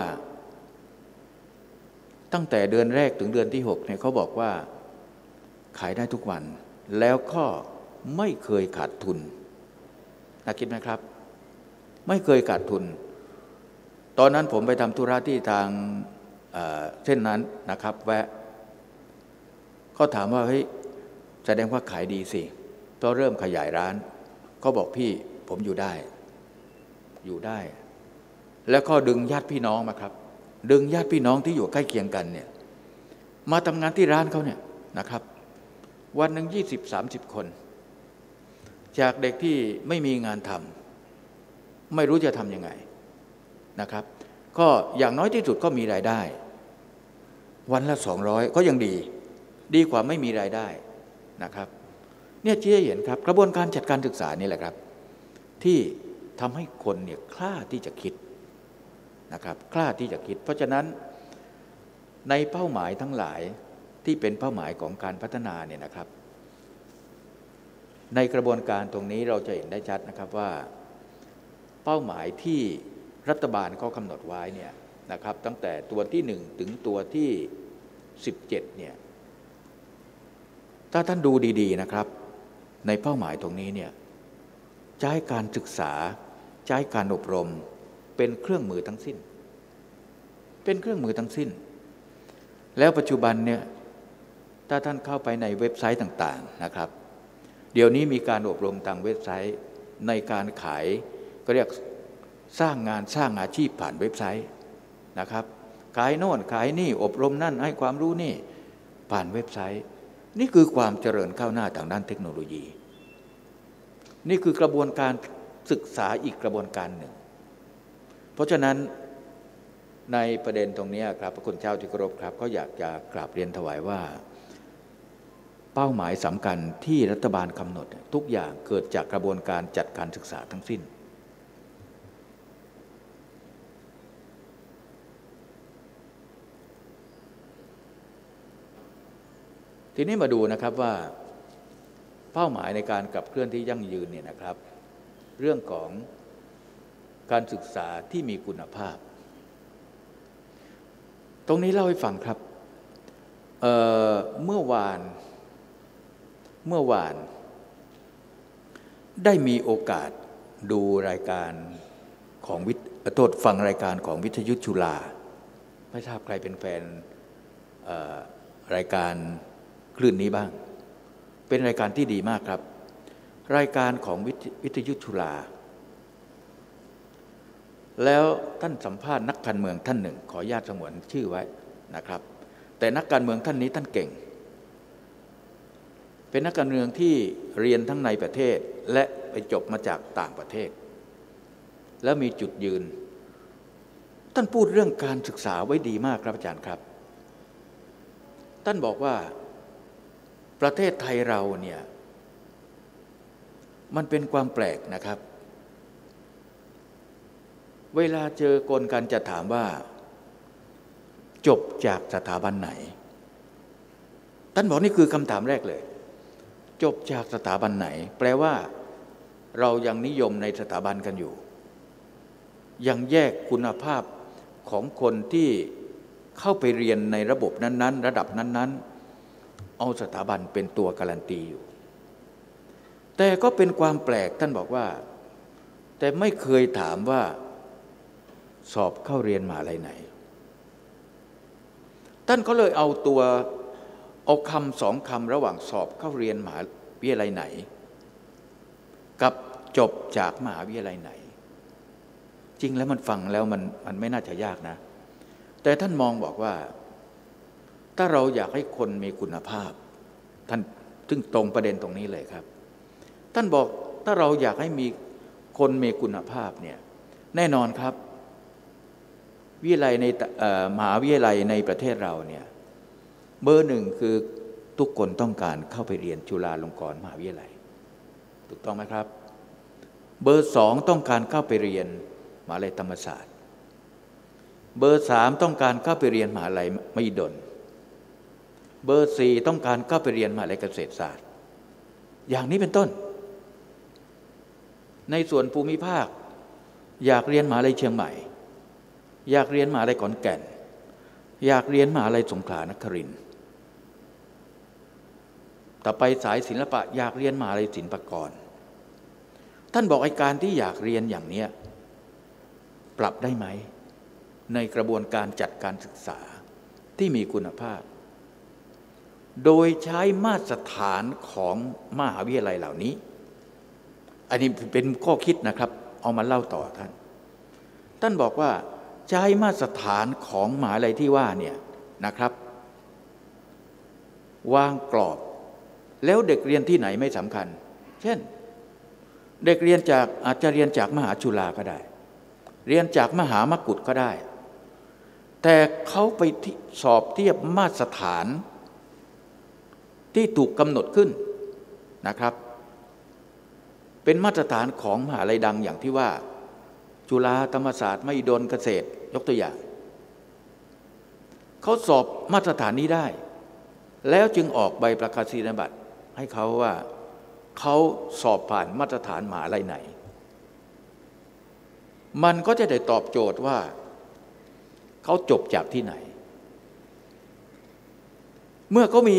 ตั้งแต่เดือนแรกถึงเดือนที่หกเนี่ยเขาบอกว่าขายได้ทุกวันแล้วก็ไม่เคยขาดทุนน่าคิดไหมครับไม่เคยขาดทุนตอนนั้นผมไปทำธุระที่ทางเส้นนั้นนะครับแวะเขาถามว่าเฮ้ยแสดงว่าขายดีสิต้องเริ่มขยายร้านเขาบอกพี่ผมอยู่ได้อยู่ได้แล้วก็ดึงญาติพี่น้องมาครับดึงญาติพี่น้องที่อยู่ใกล้เคียงกันเนี่ยมาทำงานที่ร้านเขาเนี่ยนะครับวันหนึ่งยี่สิบสามสิบคนจากเด็กที่ไม่มีงานทำไม่รู้จะทำยังไงนะครับก็อย่างน้อยที่สุดก็มีรายได้วันละสองร้อยก็ยังดีดีกว่าไม่มีรายได้นะครับเนี่ยที่เห็นครับกระบวนการจัดการศึกษานี่แหละครับที่ทำให้คนเนี่ยกล้าที่จะคิดนะครับกล้าที่จะคิดเพราะฉะนั้นในเป้าหมายทั้งหลายที่เป็นเป้าหมายของการพัฒนาเนี่ยนะครับในกระบวนการตรงนี้เราจะเห็นได้ชัดนะครับว่าเป้าหมายที่รัฐบาลเขากำหนดไว้เนี่ยนะครับตั้งแต่ตัวที่หนึ่งถึงตัวที่สิบเจ็ดเนี่ยถ้าท่านดูดีๆนะครับในเป้าหมายตรงนี้เนี่ยใช้การศึกษาใช้การอบรมเป็นเครื่องมือทั้งสิ้นเป็นเครื่องมือทั้งสิ้นแล้วปัจจุบันเนี่ยถ้าท่านเข้าไปในเว็บไซต์ต่างๆนะครับเดี๋ยวนี้มีการอบรมทางเว็บไซต์ในการขายก็เรียกสร้างงานสร้างอาชีพผ่านเว็บไซต์นะครับขายโน่นขายนี่อบรมนั่นให้ความรู้นี่ผ่านเว็บไซต์นี่คือความเจริญก้าวหน้าทางด้านเทคโนโลยีนี่คือกระบวนการศึกษาอีกกระบวนการหนึ่งเพราะฉะนั้นในประเด็นตรงนี้ครับพระคุณเจ้าที่เคารพครับก็อยากจะกราบเรียนถวายว่าเป้าหมายสำคัญที่รัฐบาลกำหนดทุกอย่างเกิดจากกระบวนการจัดการศึกษาทั้งสิ้นทีนี้มาดูนะครับว่าเป้าหมายในการขับเคลื่อนที่ยั่งยืนเนี่ยนะครับเรื่องของการศึกษาที่มีคุณภาพตรงนี้เล่าให้ฟังครับ เอ่อ เมื่อวานเมื่อวานได้มีโอกาสดูรายการของวิทย์โทษฟังรายการของวิทยุจุฬาไม่ทราบใครเป็นแฟนรายการคลื่นนี้บ้างเป็นรายการที่ดีมากครับรายการของวิทยุจุฬาแล้วท่านสัมภาษณ์นักการเมืองท่านหนึ่งขออนุญาตสงวนชื่อไว้นะครับแต่นักการเมืองท่านนี้ท่านเก่งเป็นนักการเมืองที่เรียนทั้งในประเทศและไปจบมาจากต่างประเทศแล้วมีจุดยืนท่านพูดเรื่องการศึกษาไว้ดีมากครับอาจารย์ครับท่านบอกว่าประเทศไทยเราเนี่ยมันเป็นความแปลกนะครับเวลาเจอคนกันจะถามว่าจบจากสถาบันไหนท่านบอกนี่คือคำถามแรกเลยจบจากสถาบันไหนแปลว่าเรายังนิยมในสถาบันกันอยู่ยังแยกคุณภาพของคนที่เข้าไปเรียนในระบบนั้นๆระดับนั้นๆเอาสถาบันเป็นตัวการันตีอยู่แต่ก็เป็นความแปลกท่านบอกว่าแต่ไม่เคยถามว่าสอบเข้าเรียนมหาวิทยาลัยไหนท่านก็เลยเอาตัวเอาคำสองคำระหว่างสอบเข้าเรียนมหาวิทยาลัยไหนกับจบจากมหาวิทยาลัยไหนจริงแล้วมันฟังแล้วมันมันไม่น่าจะยากนะแต่ท่านมองบอกว่าถ้าเราอยากให้คนมีคุณภาพท่านซึ่งตรงประเด็นตรงนี้เลยครับท่านบอกถ้าเราอยากให้มีคนมีคุณภาพเนี่ยแน่นอนครับวิทยาลัยในมหาวิทยาลัยในประเทศเราเนี่ยเบอร์หนึ่งคือทุกคนต้องการเข้าไปเรียนจุฬาลงกรณ์มหาวิทยาลัยถูกต้องไหมครับเบอร์สองต้องการเข้าไปเรียนมหาวิทยาลัยธรรมศาสตร์เบอร์สามต้องการเข้าไปเรียนมหาวิทยาลัยมหิดลเบอร์สี่ต้องการเข้าไปเรียนมหาวิทยาลัยเกษตรศาสตร์อย่างนี้เป็นต้นในส่วนภูมิภาคอยากเรียนมหาวิทยาลัยเชียงใหม่อยากเรียนมหาวิทยาลัยขอนแก่นอยากเรียนมหาวิทยาลัยสงขลานครินทร์ต่อไปสายศิลปะอยากเรียนมหาวิทยาลัยศิลปากรท่านบอกไอ้การที่อยากเรียนอย่างนี้ปรับได้ไหมในกระบวนการจัดการศึกษาที่มีคุณภาพโดยใช้มาตรฐานของมหาวิทยาลัยเหล่านี้อันนี้เป็นข้อคิดนะครับเอามาเล่าต่อท่านท่านบอกว่าใช้มาตรฐานของมหาวิทยาลัยที่ว่าเนี่ยนะครับวางกรอบแล้วเด็กเรียนที่ไหนไม่สำคัญเช่นเด็กเรียนจากอาจจะเรียนจากมหาจุฬาก็ได้เรียนจากมหามกุฏก็ได้แต่เขาไปสอบเทียบมาตรฐานที่ถูกกำหนดขึ้นนะครับเป็นมาตรฐานของมหาวิทยาลัยดังอย่างที่ว่าจุฬาธรรมศาสตร์มหิดลเกษตรยกตัวอย่างเขาสอบมาตรฐานนี้ได้แล้วจึงออกใบประกาศนียบัตรให้เขาว่าเขาสอบผ่านมาตรฐานมหาวิทยาลัยไหนมันก็จะได้ตอบโจทย์ว่าเขาจบจากที่ไหนเมื่อเขามี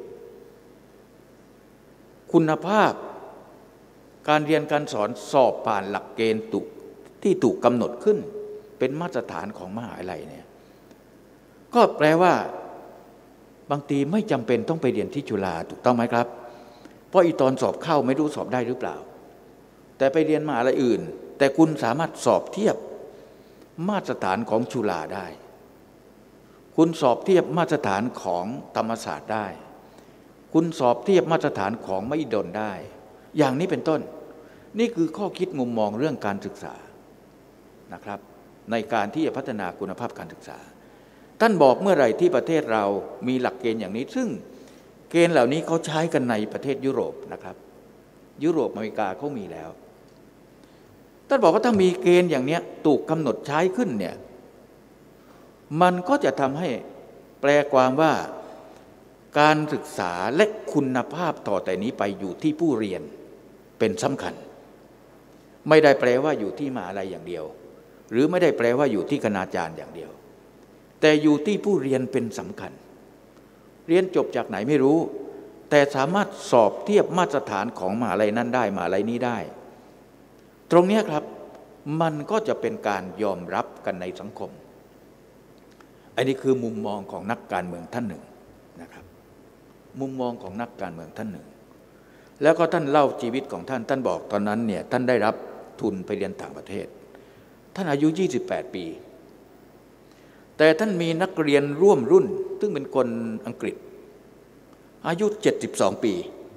คุณภาพการเรียนการสอนสอบผ่านหลักเกณฑ์ตุที่ถูกกำหนดขึ้นเป็นมาตรฐานของมหาวิทยาลัยเนี่ยก็แปลว่าบางทีไม่จำเป็นต้องไปเรียนที่จุฬาถูกต้องไหมครับเพราะอีตอนสอบเข้าไม่รู้สอบได้หรือเปล่าแต่ไปเรียนมหาวิทยาลัยอื่นแต่คุณสามารถสอบเทียบมาตรฐานของจุฬาได้คุณสอบเทียบมาตรฐานของธรรมศาสตร์ได้คุณสอบเทียบมาตรฐานของมหิดลได้อย่างนี้เป็นต้นนี่คือข้อคิดมุมมองเรื่องการศึกษานะครับในการที่จะพัฒนาคุณภาพการศึกษาท่านบอกเมื่อไหร่ที่ประเทศเรามีหลักเกณฑ์อย่างนี้ซึ่งเกณฑ์เหล่านี้เขาใช้กันในประเทศยุโรปนะครับยุโรปอเมริกาเขามีแล้วท่านบอกว่าถ้ามีเกณฑ์อย่างนี้ถูกกำหนดใช้ขึ้นเนี่ยมันก็จะทำให้แปลความว่าการศึกษาและคุณภาพต่อแต่นี้ไปอยู่ที่ผู้เรียนเป็นสำคัญไม่ได้แปลว่าอยู่ที่มหาวิทยาลัยอย่างเดียวหรือไม่ได้แปลว่าอยู่ที่คณาจารย์อย่างเดียวแต่อยู่ที่ผู้เรียนเป็นสำคัญเรียนจบจากไหนไม่รู้แต่สามารถสอบเทียบมาตรฐานของมหาวิทยาลัยนั้นได้มหาวิทยาลัยนี้ได้ตรงนี้ครับมันก็จะเป็นการยอมรับกันในสังคมอันนี้คือมุมมองของนักการเมืองท่านหนึ่งนะครับมุมมองของนักการเมืองท่านหนึ่งแล้วก็ท่านเล่าชีวิตของท่านท่านบอกตอนนั้นเนี่ยท่านได้รับทุนไปเรียนต่างประเทศท่านอายุยี่สิบแปดปีแต่ท่านมีนักเรียนร่วมรุ่นซึ่งเป็นคนอังกฤษอายุเจ็ดสิบสองปี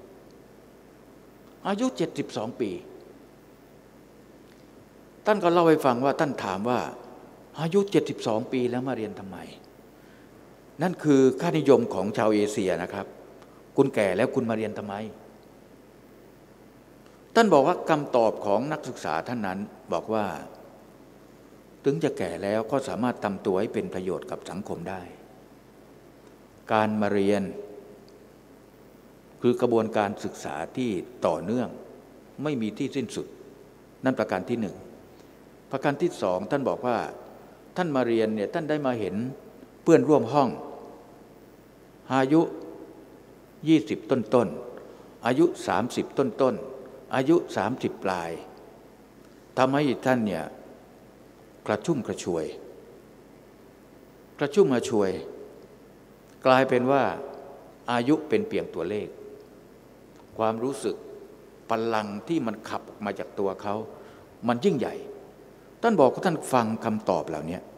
อายุเจ็ดสิบสองปีท่านก็เล่าให้ฟังว่าท่านถามว่าอายุเจ็ดสิบสองปีแล้วมาเรียนทำไมนั่นคือค่านิยมของชาวเอเชียนะครับคุณแก่แล้วคุณมาเรียนทำไมท่านบอกว่าคำตอบของนักศึกษาท่านนั้นบอกว่าถึงจะแก่แล้วก็สามารถทำตัวให้เป็นประโยชน์กับสังคมได้การมาเรียนคือกระบวนการศึกษาที่ต่อเนื่องไม่มีที่สิ้นสุดนั่นประการที่หนึ่งประการที่สองท่านบอกว่าท่านมาเรียนเนี่ยท่านได้มาเห็นเพื่อนร่วมห้องอายุยี่สิบต้นๆอายุสามสิบต้นๆอายุสามสิบปลายทำให้ท่านเนี่ยกระชุ่มกระชวยกระชุ่มกระชวยกลายเป็นว่าอายุเป็นเพียงตัวเลขความรู้สึกพลังที่มันขับออกมาจากตัวเขามันยิ่งใหญ่ท่านบอกว่าท่านฟังคำตอบเหล่านี้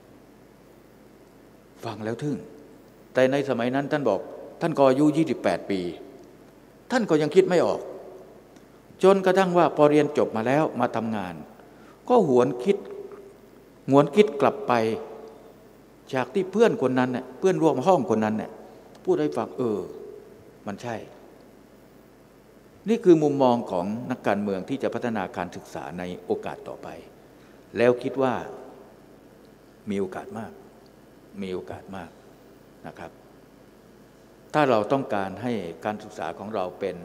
ฟังแล้วทึ่งแต่ในสมัยนั้นท่านบอกท่านก็อายุยี่สิบแปดปีท่านก็ยังคิดไม่ออกจนกระทั่งว่าพอเรียนจบมาแล้วมาทำงานก็หวนคิดหวนคิดกลับไปจากที่เพื่อนคนนั้นเนี่ยเพื่อนร่วมห้องคนนั้นเนี่ยพูดให้ฟังเออมันใช่นี่คือมุมมองของนักการเมืองที่จะพัฒนาการศึกษาในโอกาสต่อไปแล้วคิดว่ามีโอกาสมากมีโอกาสมากนะครับถ้าเราต้องการให้การศึกษาของเราเป็น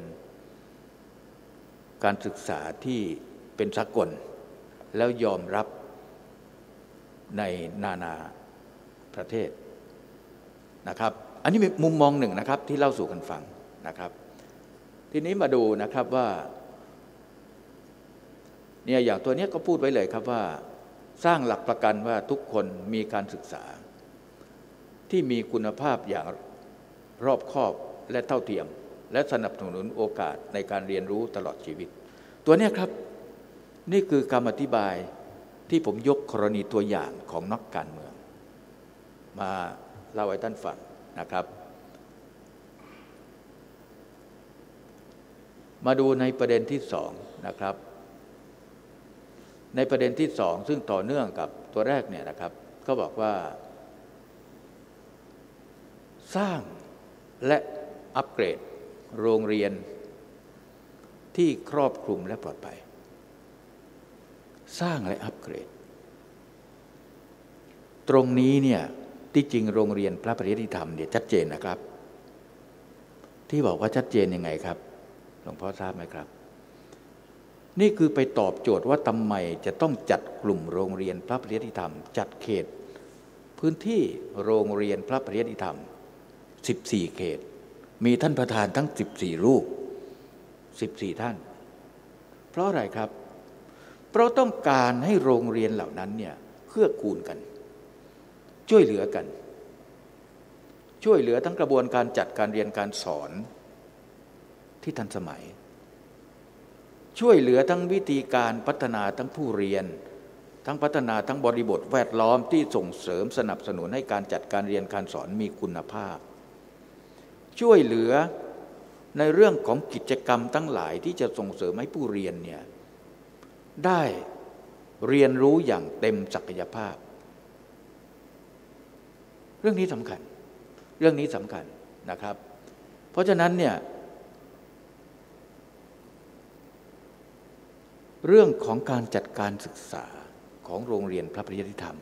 การศึกษาที่เป็นสากลแล้วยอมรับในนานาประเทศนะครับอันนี้เป็นมุมมองหนึ่งนะครับที่เล่าสู่กันฟังนะครับทีนี้มาดูนะครับว่าเนี่ยอย่างตัวนี้ก็พูดไว้เลยครับว่าสร้างหลักประกันว่าทุกคนมีการศึกษาที่มีคุณภาพอย่างรอบคอบและเท่าเทียมและสนับสนุนโอกาสในการเรียนรู้ตลอดชีวิตตัวนี้ครับนี่คือคำอธิบายที่ผมยกกรณีตัวอย่างของนักการเมืองมาเล่าให้ท่านฟังนะครับมาดูในประเด็นที่สองนะครับในประเด็นที่สองซึ่งต่อเนื่องกับตัวแรกเนี่ยนะครับก็บอกว่าสร้างและอัปเกรดโรงเรียนที่ครอบคลุมและปลอดภัยสร้างและอัปเกรดตรงนี้เนี่ยที่จริงโรงเรียนพระปริยติธรรมเนี่ยชัดเจนนะครับที่บอกว่าชัดเจนยังไงครับหลวงพ่อทราบไหมครับนี่คือไปตอบโจทย์ว่าทำไมจะต้องจัดกลุ่มโรงเรียนพระปริยติธรรมจัดเขตพื้นที่โรงเรียนพระปริยติธรรมสิบสี่เขตมีท่านประธานทั้งสิบสี่รูปสิบสี่ท่านเพราะอะไรครับเพราะต้องการให้โรงเรียนเหล่านั้นเนี่ยเกื้อกูลกันช่วยเหลือกันช่วยเหลือทั้งกระบวนการจัดการเรียนการสอนที่ทันสมัยช่วยเหลือทั้งวิธีการพัฒนาทั้งผู้เรียนทั้งพัฒนาทั้งบริบทแวดล้อมที่ส่งเสริมสนับสนุนให้การจัดการเรียนการสอนมีคุณภาพช่วยเหลือในเรื่องของกิจกรรมทั้งหลายที่จะส่งเสริมให้ผู้เรียนเนี่ยได้เรียนรู้อย่างเต็มศักยภาพเรื่องนี้สำคัญเรื่องนี้สำคัญนะครับเพราะฉะนั้นเนี่ยเรื่องของการจัดการศึกษาของโรงเรียนพระปริยติธรรม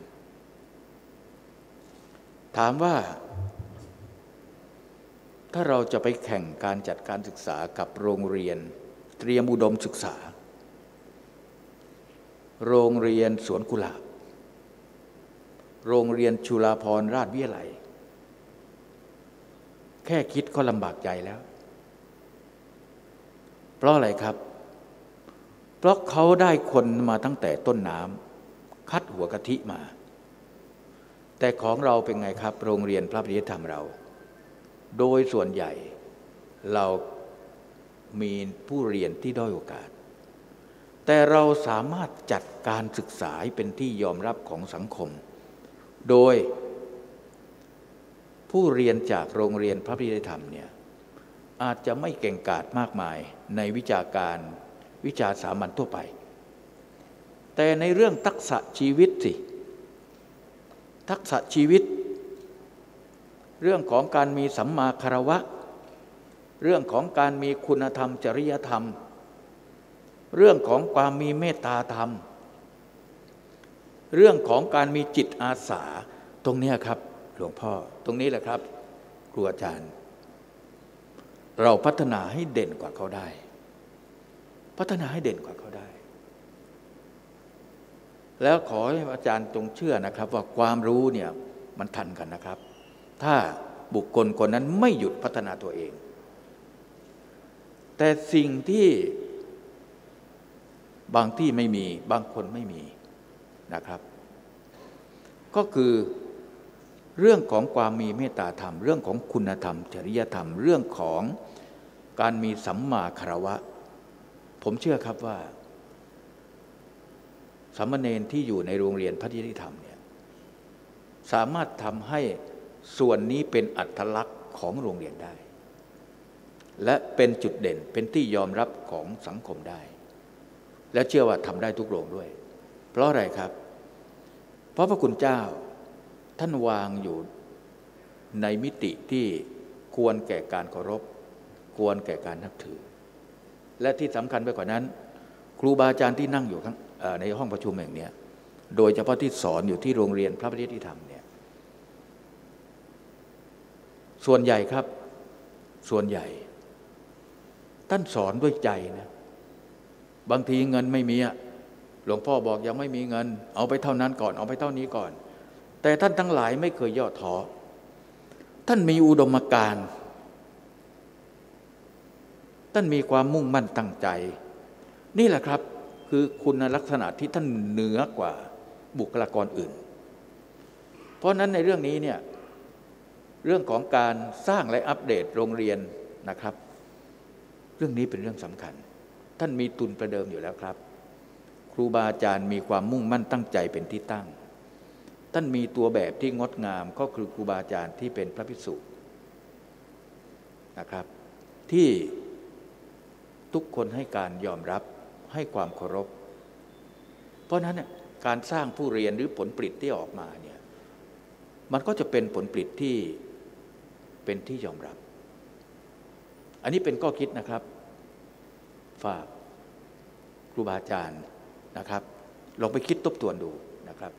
ถามว่าถ้าเราจะไปแข่งการจัดการศึกษากับโรงเรียนเตรียมอุดมศึกษาโรงเรียนสวนกุหลาบโรงเรียนจุฬาภรณราชวิทยาลัยแค่คิดก็ลำบากใจแล้วเพราะอะไรครับเพราะเขาได้คนมาตั้งแต่ต้นน้ำคัดหัวกะทิมาแต่ของเราเป็นไงครับโรงเรียนพระปริยติธรรมเราโดยส่วนใหญ่เรามีผู้เรียนที่ด้อยโอกาสแต่เราสามารถจัดการศึกษาให้เป็นที่ยอมรับของสังคมโดยผู้เรียนจากโรงเรียนพระพิทยธรรมเนี่ยอาจจะไม่เก่งกาจมากมายในวิชาการวิชาสามัญทั่วไปแต่ในเรื่องทักษะชีวิตสิทักษะชีวิตเรื่องของการมีสัมมาคารวะเรื่องของการมีคุณธรรมจริยธรรมเรื่องของความมีเมตตาธรรมเรื่องของการมีจิตอาสาตรงนี้ครับหลวงพ่อตรงนี้แหละครับครูอาจารย์เราพัฒนาให้เด่นกว่าเขาได้พัฒนาให้เด่นกว่าเขาได้แล้วขอให้อาจารย์จงเชื่อนะครับว่าความรู้เนี่ยมันทันกันนะครับถ้าบุคคลคนนั้นไม่หยุดพัฒนาตัวเองแต่สิ่งที่บางที่ไม่มีบางคนไม่มีนะครับก็คือเรื่องของความมีเมตตาธรรมเรื่องของคุณธรรมจริยธรรมเรื่องของการมีสัมมาคารวะผมเชื่อครับว่าสามเณรที่อยู่ในโรงเรียนพระพิทยธรรมเนี่ยสามารถทำให้ส่วนนี้เป็นอัตลักษณ์ของโรงเรียนได้และเป็นจุดเด่นเป็นที่ยอมรับของสังคมได้และเชื่อว่าทำได้ทุกโรงด้วยเพราะอะไรครับเพราะพระคุณเจ้าท่านวางอยู่ในมิติที่ควรแก่การเคารพควรแก่การนับถือและที่สำคัญไปกว่านั้นครูบาอาจารย์ที่นั่งอยู่ในห้องประชุมแห่งนี้โดยเฉพาะที่สอนอยู่ที่โรงเรียนพระพิทยธรรมเนี่ยส่วนใหญ่ครับส่วนใหญ่ท่านสอนด้วยใจนะบางทีเงินไม่มีอะหลวงพ่อบอกยังไม่มีเงินเอาไปเท่านั้นก่อนเอาไปเท่านี้ก่อนแต่ท่านทั้งหลายไม่เคยย่อท้อท่านมีอุดมการณ์ท่านมีความมุ่งมั่นตั้งใจนี่แหละครับคือคุณลักษณะที่ท่านเหนือกว่าบุคลากรอื่นเพราะนั้นในเรื่องนี้เนี่ยเรื่องของการสร้างและอัปเดตโรงเรียนนะครับเรื่องนี้เป็นเรื่องสำคัญท่านมีทุนประเดิมอยู่แล้วครับครูบาอาจารย์มีความมุ่งมั่นตั้งใจเป็นที่ตั้งท่านมีตัวแบบที่งดงามก็คือครูบาอาจารย์ที่เป็นพระภิกษุนะครับที่ทุกคนให้การยอมรับให้ความเคารพเพราะฉะนั้นการสร้างผู้เรียนหรือผลผลิตที่ออกมาเนี่ยมันก็จะเป็นผลผลิตที่เป็นที่ยอมรับอันนี้เป็นข้อคิดนะครับฝากครูบาอาจารย์นะครับลองไปคิดทบทวนดูนะครับ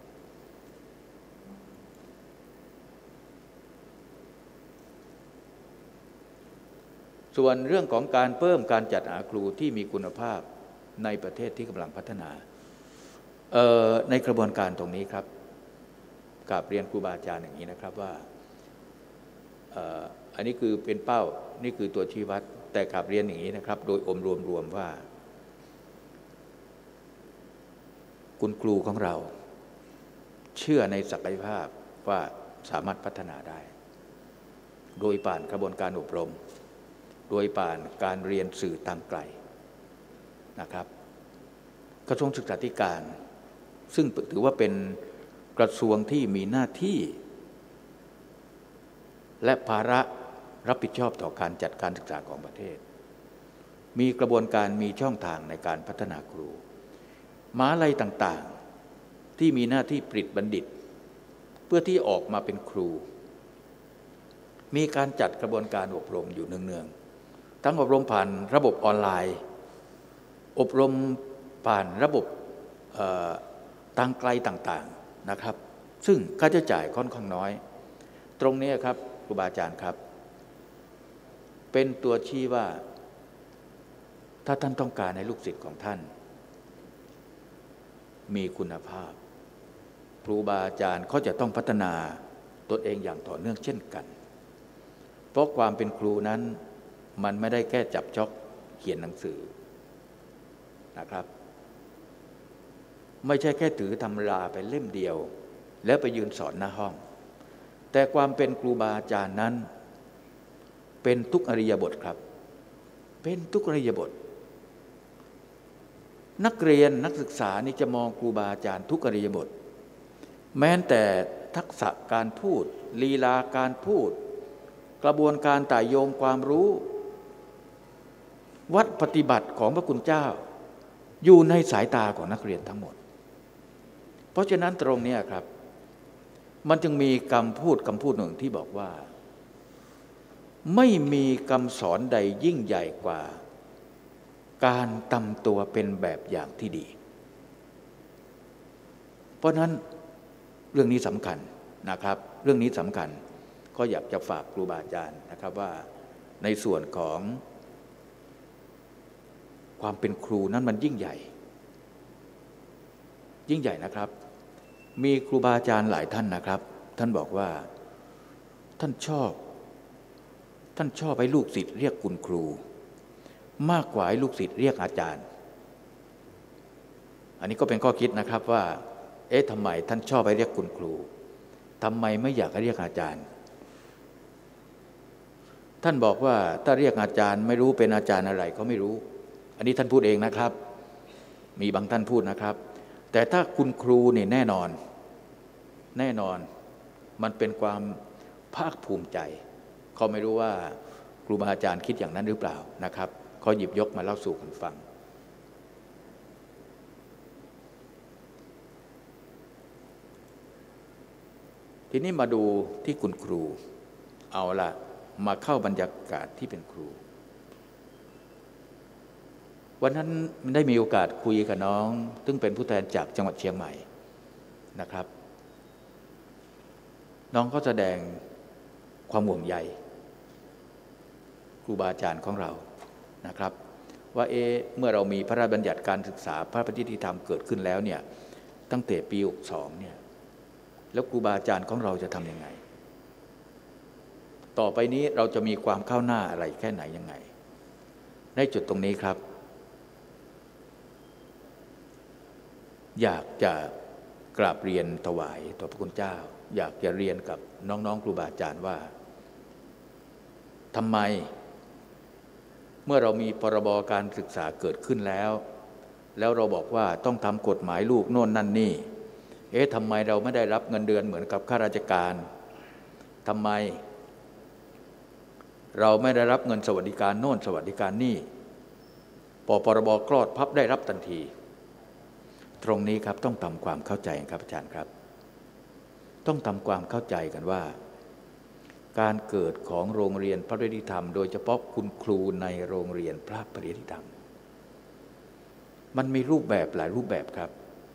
ส่วนเรื่องของการเพิ่มการจัดหาครูที่มีคุณภาพในประเทศที่กำลังพัฒนาในกระบวนการตรงนี้ครับกราบเรียนครูบาอาจารย์อย่างนี้นะครับว่าอันนี้คือเป็นเป้านี่คือตัวชี้วัดแต่กราบเรียนอย่างนี้นะครับโดยองค์รวมๆว่าคุณครูของเราเชื่อในศักยภาพว่าสามารถพัฒนาได้โดยผ่านกระบวนการอบรมโดยผ่านการเรียนสื่อทางไกลนะครับกระทรวงศึกษาธิการซึ่งถือว่าเป็นกระทรวงที่มีหน้าที่และภาระรับผิดชอบต่อการจัดการศึกษาของประเทศมีกระบวนการมีช่องทางในการพัฒนาครูมหาวิทยาลัยต่างๆที่มีหน้าที่ผลิตบัณฑิตเพื่อที่ออกมาเป็นครูมีการจัดกระบวนการอบรมอยู่เนืองๆทั้งอบรมผ่านระบบออนไลน์อบรมผ่านระบบทางไกลต่างๆนะครับซึ่งค่าใช้จ่ายค่อนข้างน้อยตรงนี้ครับครูบาอาจารย์ครับเป็นตัวชี้ว่าถ้าท่านต้องการให้ลูกศิษย์ของท่านมีคุณภาพครูบาอาจารย์เขาจะต้องพัฒนาตนเองอย่างต่อเนื่องเช่นกันเพราะความเป็นครูนั้นมันไม่ได้แค่จับจ็อกเขียนหนังสือนะครับไม่ใช่แค่ถือตำราไปเล่มเดียวแล้วไปยืนสอนหน้าห้องแต่ความเป็นครูบาอาจารย์นั้นเป็นทุกอริยบทครับเป็นทุกอริยบทนักเรียนนักศึกษานี่จะมองครูบาอาจารย์ทุกอริยบทแม้แต่ทักษะการพูดลีลาการพูดกระบวนการต่ายโยงความรู้วัดปฏิบัติของพระคุณเจ้าอยู่ในสายตาของนักเรียนทั้งหมดเพราะฉะนั้นตรงนี้ครับมันจึงมีคำพูดคำพูดหนึ่งที่บอกว่าไม่มีคำสอนใดยิ่งใหญ่กว่าการทำตัวเป็นแบบอย่างที่ดีเพราะนั้นเรื่องนี้สำคัญนะครับเรื่องนี้สำคัญก็อยากจะฝากครูบาอาจารย์นะครับว่าในส่วนของความเป็นครูนั้นมันยิ่งใหญ่ยิ่งใหญ่นะครับมีครูบาอาจารย์หลายท่านนะครับท่านบอกว่าท่านชอบท่านชอบให้ลูกศิษย์เรียกคุณครูมากกว่าให้ลูกศิษย์เรียกอาจารย์อันนี้ก็เป็นข้อคิดนะครับว่าเอ๊ะทำไมท่านชอบให้เรียกคุณครูทำไมไม่อยากให้เรียกอาจารย์ท่านบอกว่าถ้าเรียกอาจารย์ไม่รู้เป็นอาจารย์อะไรก็ไม่รู้อันนี้ท่านพูดเองนะครับมีบางท่านพูดนะครับแต่ถ้าคุณครูเนี่ยแน่นอนแน่นอนมันเป็นความภาคภูมิใจเขาไม่รู้ว่าครูบาอาจารย์คิดอย่างนั้นหรือเปล่านะครับเขาหยิบยกมาเล่าสู่กันฟังทีนี้มาดูที่คุณครูเอาละมาเข้าบรรยากาศที่เป็นครูวันนั้นได้มีโอกาสคุยกับน้องซึ่งเป็นผู้แทนจากจังหวัดเชียงใหม่นะครับน้องก็แสดงความห่วงใยครูบาอาจารย์ของเรานะครับว่าเอเมื่อเรามีพระราชบัญญัติการศึกษาพระปฏิทินธรรมเกิดขึ้นแล้วเนี่ยตั้งแต่ปีหกสิบสองเนี่ยแล้วครูบาอาจารย์ของเราจะทำยังไงต่อไปนี้เราจะมีความก้าวหน้าอะไรแค่ไหนยังไงในจุดตรงนี้ครับอยากจะกราบเรียนถวายต่อพระคุณเจ้าอยากจะเรียนกับน้องๆครูบาอาจารย์ว่าทำไมเมื่อเรามีพรบการศึกษาเกิดขึ้นแล้วแล้วเราบอกว่าต้องทำกฎหมายลูกโน่นนั่นนี่เอ๊ะทำไมเราไม่ได้รับเงินเดือนเหมือนกับข้าราชการทำไมเราไม่ได้รับเงินสวัสดิการโน่นสวัสดิการนี่พอพรบคลอดพับได้รับทันทีตรงนี้ครับต้องทำความเข้าใจครับอาจารย์ครับต้องทำความเข้าใจกันว่าการเกิดของโรงเรียนพระปริยติธรรมโดยเฉพาะคุณครูในโรงเรียนพระปริยติธรรมมันมีรูปแบบหลายรูปแบบครับ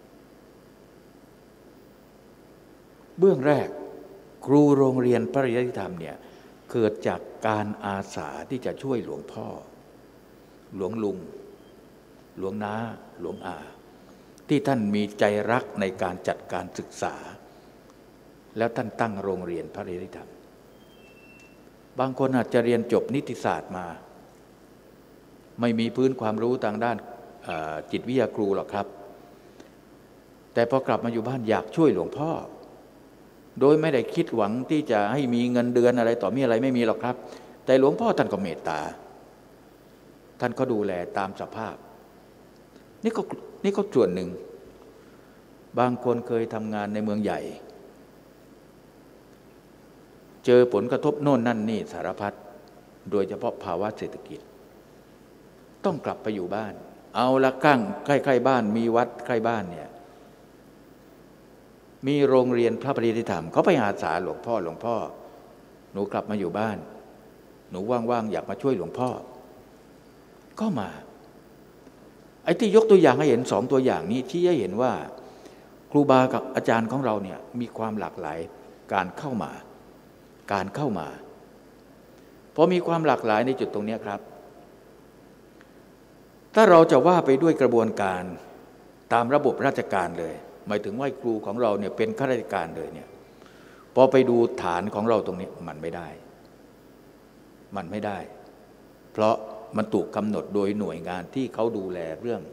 เบื้องแรกครูโรงเรียนพระปริยติธรรมเนี่ยเกิดจากการอาสาที่จะช่วยหลวงพ่อหลวงลุงหลวงน้าหลวงอาที่ท่านมีใจรักในการจัดการศึกษาแล้วท่านตั้งโรงเรียนพระปริยติธรรมบางคนอาจจะเรียนจบนิติศาสตร์มาไม่มีพื้นความรู้ทางด้านจิตวิทยาครูหรอกครับแต่พอกลับมาอยู่บ้านอยากช่วยหลวงพ่อโดยไม่ได้คิดหวังที่จะให้มีเงินเดือนอะไรต่อมีอะไรไม่มีหรอกครับแต่หลวงพ่อท่านก็เมตตาท่านก็ดูแลตามสภาพนี่ก็นี่ก็ส่วนหนึ่งบางคนเคยทำงานในเมืองใหญ่เจอผลกระทบโน่นนั่นนี่สารพัดโดยเฉพาะภาวะเศรษฐกิจต้องกลับไปอยู่บ้านเอาละกั้งใกล้ๆบ้านมีวัดใกล้บ้านเนี่ยมีโรงเรียนพระปริยติธรรมเขาไปอาสาหลวงพ่อหลวงพ่อหนูกลับมาอยู่บ้านหนูว่างๆอยากมาช่วยหลวงพ่อก็มาไอ้ที่ยกตัวอย่างให้เห็นสองตัวอย่างนี้ที่ให้เห็นว่าครูบากับอาจารย์ของเราเนี่ยมีความหลากหลายการเข้ามาการเข้ามาพอมีความหลากหลายในจุดตรงนี้ครับถ้าเราจะว่าไปด้วยกระบวนการตามระบบราชการเลยหมายถึงว่าครูของเราเนี่ยเป็นข้าราชการเลยเนี่ยพอไปดูฐานของเราตรงนี้มันไม่ได้มันไม่ได้เพราะมันถูกกำหนดโดยหน่วยงานที่เขาดูแลเรื่อง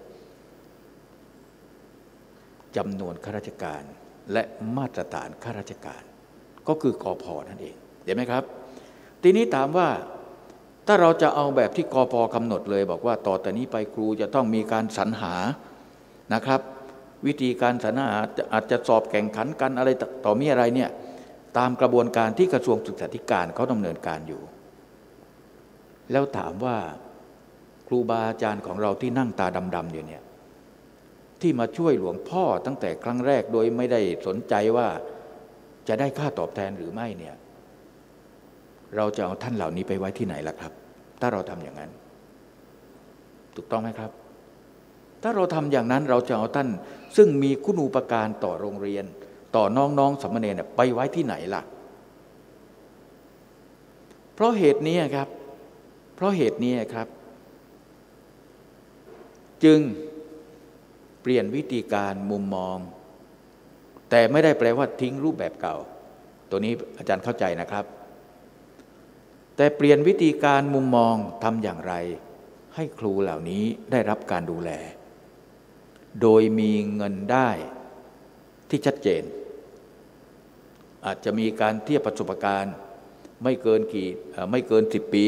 จำนวนข้าราชการและมาตรฐานข้าราชการก็คือกพ.นั่นเองเห็นไหมครับทีนี้ถามว่าถ้าเราจะเอาแบบที่กพ.กำหนดเลยบอกว่าต่อแต่นี้ไปครูจะต้องมีการสรรหานะครับวิธีการสรรหาอาจจะสอบแข่งขันกันอะไรต่อมีอะไรเนี่ยตามกระบวนการที่กระทรวงศึกษาธิการเขาดำเนินการอยู่แล้วถามว่าครูบาอาจารย์ของเราที่นั่งตาดำๆอยู่เนี่ยที่มาช่วยหลวงพ่อตั้งแต่ครั้งแรกโดยไม่ได้สนใจว่าจะได้ค่าตอบแทนหรือไม่เนี่ยเราจะเอาท่านเหล่านี้ไปไว้ที่ไหนล่ะครับถ้าเราทำอย่างนั้นถูกต้องไหมครับถ้าเราทำอย่างนั้นเราจะเอาท่านซึ่งมีคุณูปการต่อโรงเรียนต่อน้องๆสามเณรไปไว้ที่ไหนล่ะเพราะเหตุนี้ครับเพราะเหตุนี้ครับจึงเปลี่ยนวิธีการมุมมองแต่ไม่ได้แปลว่าทิ้งรูปแบบเก่าตัวนี้อาจารย์เข้าใจนะครับแต่เปลี่ยนวิธีการมุมมองทำอย่างไรให้ครูเหล่านี้ได้รับการดูแลโดยมีเงินได้ที่ชัดเจนอาจจะมีการเทียบประสบการณ์ไม่เกินกี่ไม่เกินสิบปี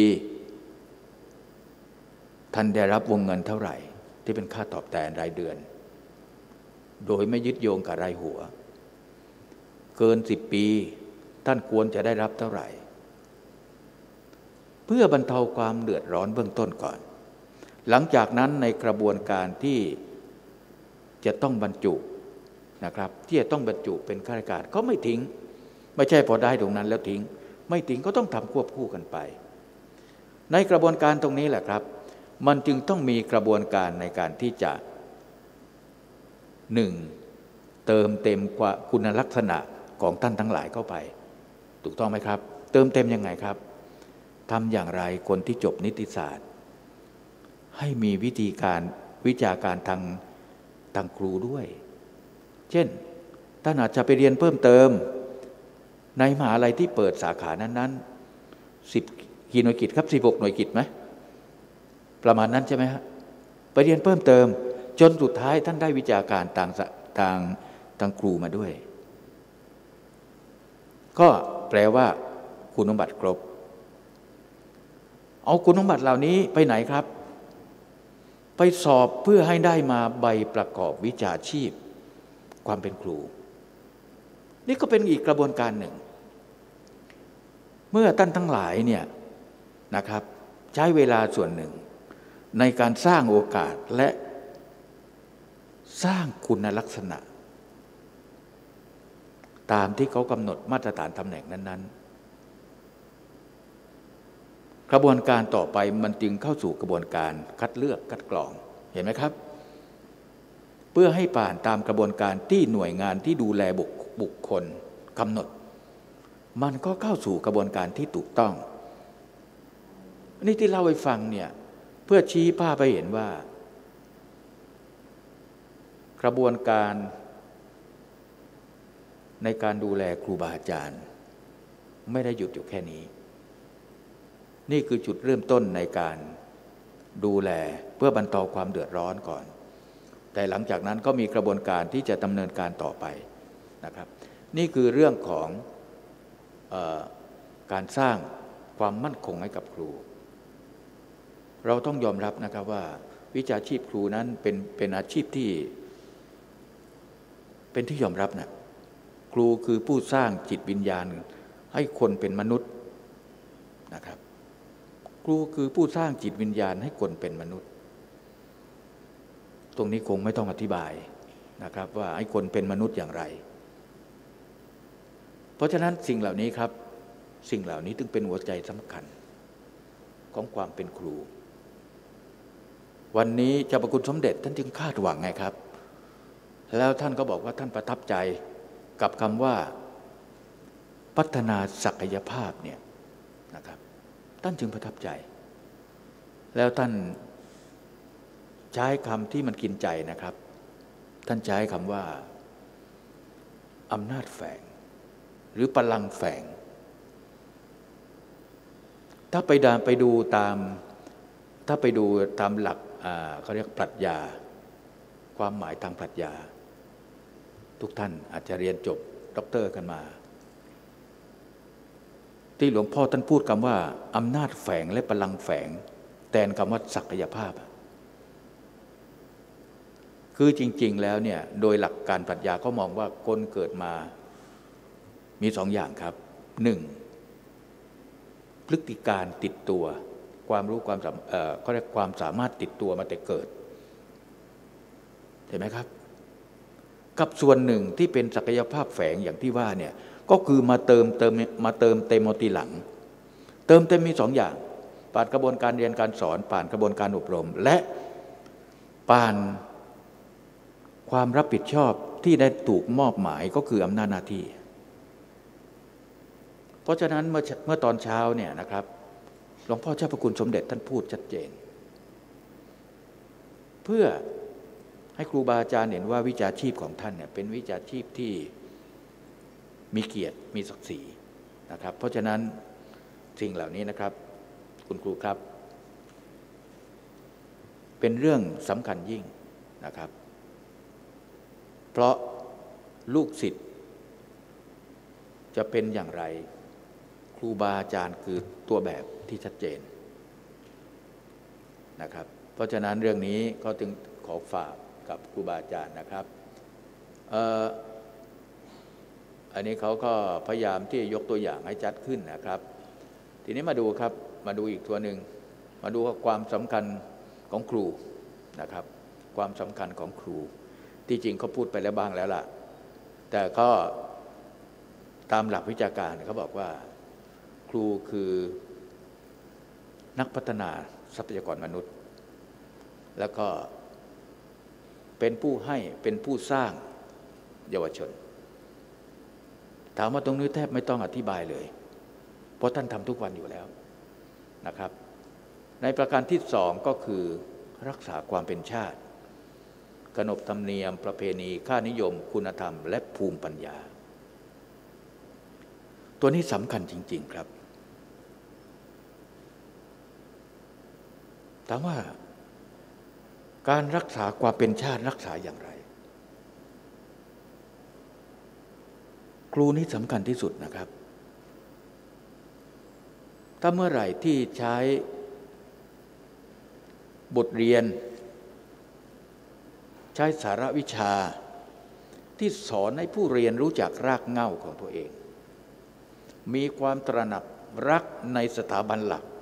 ท่านได้รับวงเงินเท่าไหร่ที่เป็นค่าตอบแทนรายเดือนโดยไม่ยึดโยงกับรายหัวเกินสิบปีท่านควรจะได้รับเท่าไหร่เพื่อบรรเทาความเดือดร้อนเบื้องต้นก่อนหลังจากนั้นในกระบวนการที่จะต้องบรรจุนะครับที่จะต้องบรรจุเป็นข้าราชการก็ไม่ทิ้งไม่ใช่พอได้ตรงนั้นแล้วทิ้งไม่ทิ้งก็ต้องทำควบคู่กันไปในกระบวนการตรงนี้แหละครับมันจึงต้องมีกระบวนการในการที่จะหนึ่งเติมเต็มคุณลักษณะของท่านทั้งหลายเข้าไปถูกต้องไหมครับเติมเต็มยังไงครับทำอย่างไรคนที่จบนิติศาสตร์ให้มีวิธีการวิชาการทางทางครูด้วยเช่นท่านอาจจะไปเรียนเพิ่มเติมในมหาลัยที่เปิดสาขานั้นๆสิบกี่หน่วยกิตครับสิบหกหน่วยกิตไหมประมาณนั้นใช่ไหมฮะไปเรียนเพิ่มเติมจนสุดท้ายท่านได้วิชาการทางทางทางครูมาด้วยก็แปลว่าคุณสมบัติครบเอาคุณสมบัติเหล่านี้ไปไหนครับไปสอบเพื่อให้ได้มาใบประกอบวิชาชีพความเป็นครูนี่ก็เป็นอีกกระบวนการหนึ่งเมื่อท่านทั้งหลายเนี่ยนะครับใช้เวลาส่วนหนึ่งในการสร้างโอกาสและสร้างคุณลักษณะตามที่เขากำหนดมาตรฐานตำแหน่งนั้นๆกระบวนการต่อไปมันจึงเข้าสู่กระบวนการคัดเลือกคัดกรองเห็นไหมครับเพื่อให้ผ่านตามกระบวนการที่หน่วยงานที่ดูแลบุคบุคคลกำหนดมันก็เข้าสู่กระบวนการที่ถูกต้องนี่ที่เล่าให้ฟังเนี่ยเพื่อชี้ภาพไปเห็นว่ากระบวนการในการดูแลครูบาอาจารย์ไม่ได้หยุดอยู่แค่นี้นี่คือจุดเริ่มต้นในการดูแลเพื่อบรรเทาความเดือดร้อนก่อนแต่หลังจากนั้นก็มีกระบวนการที่จะดำเนินการต่อไปนะครับนี่คือเรื่องของเอ่อการสร้างความมั่นคงให้กับครูเราต้องยอมรับนะครับว่าวิชาชีพครูนั้นเป็นเป็นอาชีพที่เป็นที่ยอมรับนะครูคือผู้สร้างจิตวิญญาณให้คนเป็นมนุษย์นะครับครูคือผู้สร้างจิตวิญญาณให้คนเป็นมนุษย์ตรงนี้คงไม่ต้องอธิบายนะครับว่าให้คนเป็นมนุษย์อย่างไรเพราะฉะนั้นสิ่งเหล่านี้ครับสิ่งเหล่านี้จึงเป็นหัวใจสำคัญของความเป็นครูวันนี้เจ้าพระคุณสมเด็จท่านจึงคาดหวังไงครับแล้วท่านก็บอกว่าท่านประทับใจกับคำว่าพัฒนาศักยภาพเนี่ยนะครับท่านจึงประทับใจแล้วท่านใช้คำที่มันกินใจนะครับท่านใช้คำว่าอำนาจแฝงหรือพลังแฝงถ้าไปดามไปดูตามถ้าไปดูตามหลักเขาเรียกปรัชญาความหมายทางปรัชญาทุกท่านอาจจะเรียนจบด็อกเตอร์กันมาที่หลวงพ่อท่านพูดคำว่าอำนาจแฝงและพลังแฝงแทนคำว่าศักยภาพคือจริงๆแล้วเนี่ยโดยหลักการปรัชญาเขามองว่าคนเกิดมามีสองอย่างครับหนึ่งพฤติการติดตัวความรู้ความเอ่อเขาเรียกความสามารถติดตัวมาแต่เกิดเห็นไหมครับกับส่วนหนึ่งที่เป็นศักยภาพแฝงอย่างที่ว่าเนี่ยก็คือมาเติมเติมมาเติมเต็มเอาทีหลังเติมเต็มมีสองอย่างผ่านกระบวนการเรียนการสอนผ่านกระบวนการอบรมและผ่านความรับผิดชอบที่ได้ถูกมอบหมายก็คืออำนาจหน้าที่เพราะฉะนั้นเมื่อเมื่อตอนเช้าเนี่ยนะครับหลวงพ่อเจ้าพระคุณสมเด็จท่านพูดชัดเจนเพื่อให้ครูบาอาจารย์เห็นว่าวิชาชีพของท่านเนี่ยเป็นวิชาชีพที่มีเกียรติมีศักดิ์ศรีนะครับเพราะฉะนั้นสิ่งเหล่านี้นะครับคุณครูครับเป็นเรื่องสำคัญยิ่งนะครับเพราะลูกศิษย์จะเป็นอย่างไรครูบาอาจารย์คือตัวแบบที่ชัดเจนนะครับเพราะฉะนั้นเรื่องนี้ก็จึงขอฝากกับครูบาอาจารย์นะครับเอ่ออันนี้เขาก็พยายามที่จะยกตัวอย่างให้ชัดขึ้นนะครับทีนี้มาดูครับมาดูอีกตัวหนึ่งมาดูความสำคัญของครูนะครับความสำคัญของครูที่จริงเขาพูดไปแล้วบ้างแล้วล่ะแต่ก็ตามหลักวิชาการเขาบอกว่าครูคือนักพัฒนาทรัพยากรมนุษย์แล้วก็เป็นผู้ให้เป็นผู้สร้างเยาวชนถามว่าตรงนี้แทบไม่ต้องอธิบายเลยเพราะท่านทำทุกวันอยู่แล้วนะครับในประการที่สองก็คือรักษาความเป็นชาติขนบธรรมเนียมประเพณีค่านิยมคุณธรรมและภูมิปัญญาตัวนี้สำคัญจริงๆครับถามว่าการรักษาความเป็นชาติรักษาอย่างไรครูนี่สำคัญที่สุดนะครับถ้าเมื่อไหร่ที่ใช้บทเรียนใช้สาระวิชาที่สอนให้ผู้เรียนรู้จักรากเหง้าของตัวเองมีความตระหนักรักในสถาบันหลัก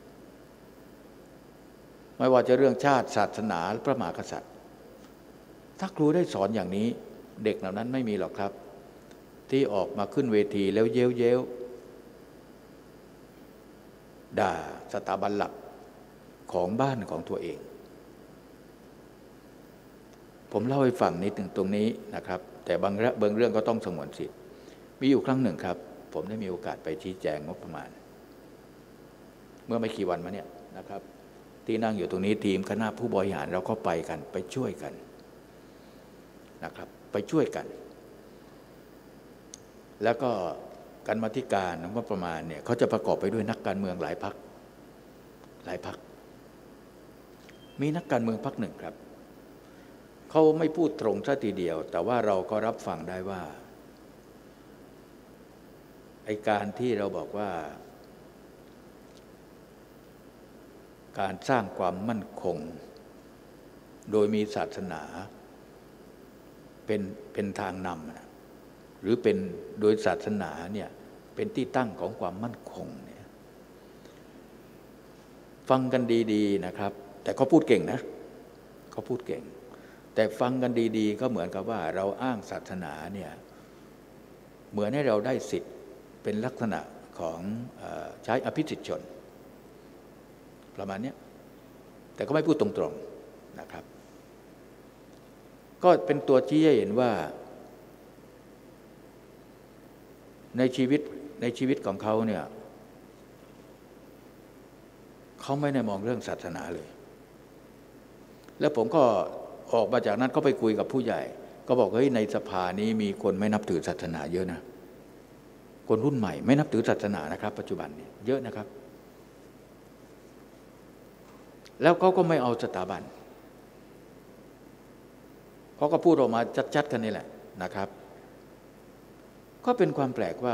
ไม่ว่าจะเรื่องชาติศาสนาพระมหากษัตริย์ถ้าครูได้สอนอย่างนี้เด็กเหล่านั้นไม่มีหรอกครับที่ออกมาขึ้นเวทีแล้วเย้วเย้วด่าสถาบันหลักของบ้านของตัวเองผมเล่าให้ฟังนิดหนึ่งตรงนี้นะครับแต่บางเรื่องเรื่องก็ต้องสงวนสิทธิ์มีอยู่ครั้งหนึ่งครับผมได้มีโอกาสไปชี้แจงงบประมาณเมื่อไม่กี่วันมาเนี่ยนะครับที่นั่งอยู่ตรงนี้ทีมคณะผู้บริหารเราก็ไปกันไปช่วยกันนะครับไปช่วยกันแล้วก็กรรมาธิการงบประมาณเนี่ยเขาจะประกอบไปด้วยนักการเมืองหลายพรรคหลายพรรคมีนักการเมืองพรรคหนึ่งครับเขาไม่พูดตรงซะทีเดียวแต่ว่าเราก็รับฟังได้ว่าไอ้การที่เราบอกว่าการสร้างความมั่นคงโดยมีศาสนาเป็นเป็นทางนำหรือเป็นโดยศาสนาเนี่ยเป็นที่ตั้งของความมั่นคงเนี่ยฟังกันดีๆนะครับแต่เขาพูดเก่งนะเขาพูดเก่งแต่ฟังกันดีๆก็เหมือนกับว่าเราอ้างศาสนาเนี่ยเหมือนให้เราได้สิทธิ์เป็นลักษณะของเอ่อใช้อภิสิทธิชนประมาณนี้แต่ก็ไม่พูดตรงๆนะครับก็เป็นตัวชี้ให้เห็นว่าในชีวิตในชีวิตของเขาเนี่ยเขาไม่ได้มองเรื่องศาสนาเลยแล้วผมก็ออกมาจากนั้นก็ไปคุยกับผู้ใหญ่ก็บอกเฮ้ยในสภานี้มีคนไม่นับถือศาสนาเยอะนะคนรุ่นใหม่ไม่นับถือศาสนานะครับปัจจุบันนี้เยอะนะครับแล้วเขาก็ไม่เอาสถาบันเขาก็พูดออกมาชัดๆกันนี่แหละนะครับก็เป็นความแปลกว่า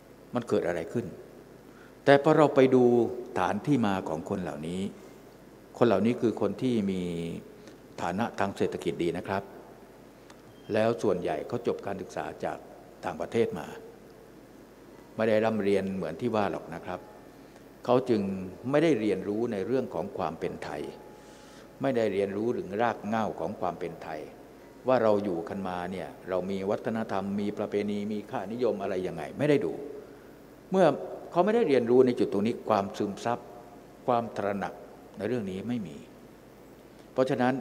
มันเกิดอะไรขึ้นแต่พอเราไปดูฐานที่มาของคนเหล่านี้คนเหล่านี้คือคนที่มีฐานะทางเศรษฐกิจดีนะครับแล้วส่วนใหญ่เขาจบการศึกษาจากต่างประเทศมาไม่ได้ร่ำเรียนเหมือนที่ว่าหรอกนะครับเขาจึงไม่ได้เรียนรู้ในเรื่องของความเป็นไทยไม่ได้เรียนรู้ถึงรากเหง้าของความเป็นไทยว่าเราอยู่กันมาเนี่ยเรามีวัฒนธรรมมีประเพณีมีค่านิยมอะไรยังไงไม่ได้ดูเมื่อเขาไม่ได้เรียนรู้ในจุดตรงนี้ความซึมซับความตระหนักในเรื่องนี้ไม่มีเพราะฉะนั้น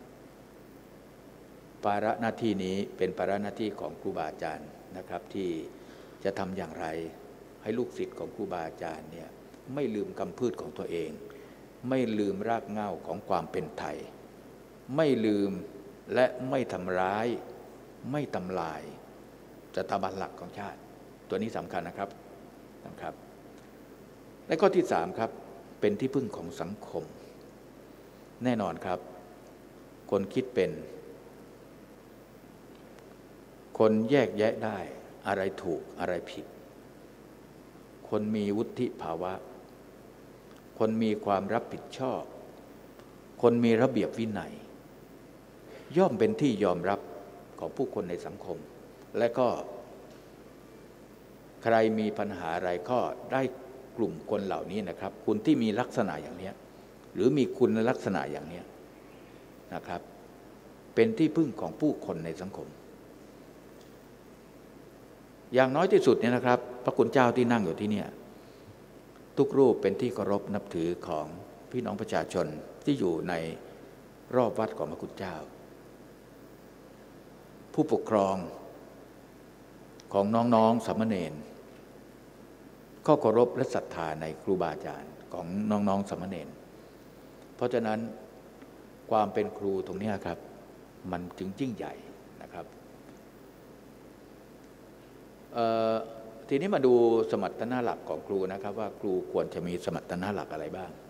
ภาระหน้าที่นี้เป็นภาระหน้าที่ของครูบาอาจารย์นะครับที่จะทำอย่างไรให้ลูกศิษย์ของครูบาอาจารย์เนี่ยไม่ลืมกำพืชของตัวเองไม่ลืมรากเหง้าของความเป็นไทยไม่ลืมและไม่ทำร้ายไม่ทำลายสถาบันหลักของชาติตัวนี้สำคัญนะครับนะครับและข้อที่สามครับเป็นที่พึ่งของสังคมแน่นอนครับคนคิดเป็นคนแยกแยะได้อะไรถูกอะไรผิดคนมีวุฒิภาวะคนมีความรับผิดชอบคนมีระเบียบวินัยย่อมเป็นที่ยอมรับของผู้คนในสังคมและก็ใครมีปัญหาอะไรก็ได้กลุ่มคนเหล่านี้นะครับคุณที่มีลักษณะอย่างนี้หรือมีคุณลักษณะอย่างนี้นะครับเป็นที่พึ่งของผู้คนในสังคมอย่างน้อยที่สุดเนี่ยนะครับพระคุณเจ้าที่นั่งอยู่ที่นี่ทุกรูปเป็นที่เคารพนับถือของพี่น้องประชาชนที่อยู่ในรอบวัดของพระคุณเจ้าผู้ปกครองของน้องๆสามเณรก็เคารพและศรัทธาในครูบาอาจารย์ของน้องๆสามเณรเพราะฉะนั้นความเป็นครูตรงนี้ครับมันจึงยิ่งใหญ่นะครับทีนี้มาดูสมรรถนะหลักของครูนะครับว่าครูควรจะมีสมรรถนะหลักอะไรบ้าง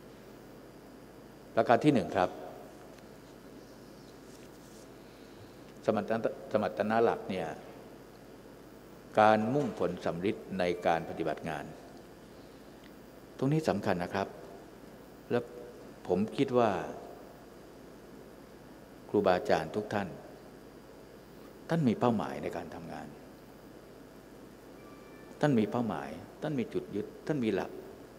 ประการที่หนึ่งครับสมรรถนะสมรรถนะหลักเนี่ยการมุ่งผลสำฤทธิ์ในการปฏิบัติงานตรงนี้สำคัญนะครับและผมคิดว่าครูบาอาจารย์ทุกท่านท่านมีเป้าหมายในการทำงานท่านมีเป้าหมายท่านมีจุดยึดท่านมีหลัก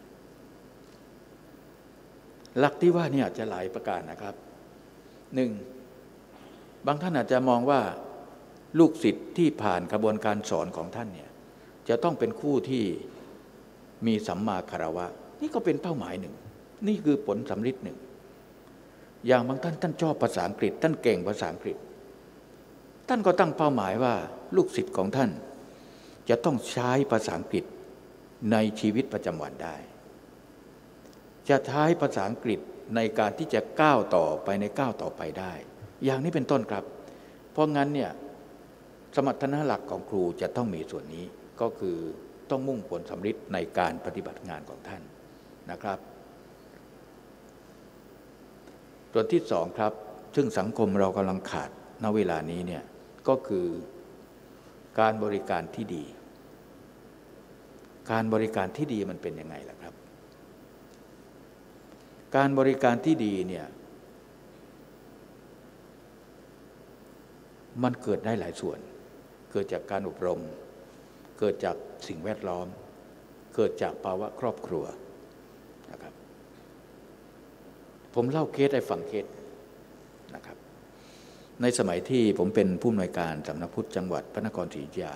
หลักที่ว่านี่อาจจะหลายประการนะครับหนึ่งบางท่านอาจจะมองว่าลูกศิษย์ที่ผ่านกระบวนการสอนของท่านเนี่ยจะต้องเป็นคู่ที่มีสัมมาคารวะนี่ก็เป็นเป้าหมายหนึ่งนี่คือผลสำฤทธิ์หนึ่งอย่างบางท่านท่านชอบภาษาอังกฤษท่านเก่งภาษาอังกฤษท่านก็ตั้งเป้าหมายว่าลูกศิษย์ของท่านจะต้องใช้ภาษาอังกฤษในชีวิตประจำวันได้จะใช้ภาษาอังกฤษในการที่จะก้าวต่อไปในก้าวต่อไปได้อย่างนี้เป็นต้นครับเพราะงั้นเนี่ยสมรรถนะหลักของครูจะต้องมีส่วนนี้ก็คือต้องมุ่งผลสำฤทธิ์ในการปฏิบัติงานของท่านนะครับส่วนที่สองครับซึ่งสังคมเรากำลังขาดณเวลานี้เนี่ยก็คือการบริการที่ดีการบริการที่ดีมันเป็นยังไงล่ะครับการบริการที่ดีเนี่ยมันเกิดได้หลายส่วนเกิดจากการอบรมเกิดจากสิ่งแวดล้อมเกิดจากภาวะครอบครัวนะครับผมเล่าเคสให้ฟังเคสนะครับในสมัยที่ผมเป็นผู้อำนวยการสำนักพุทธจังหวัดพระนครศรีอยุธยา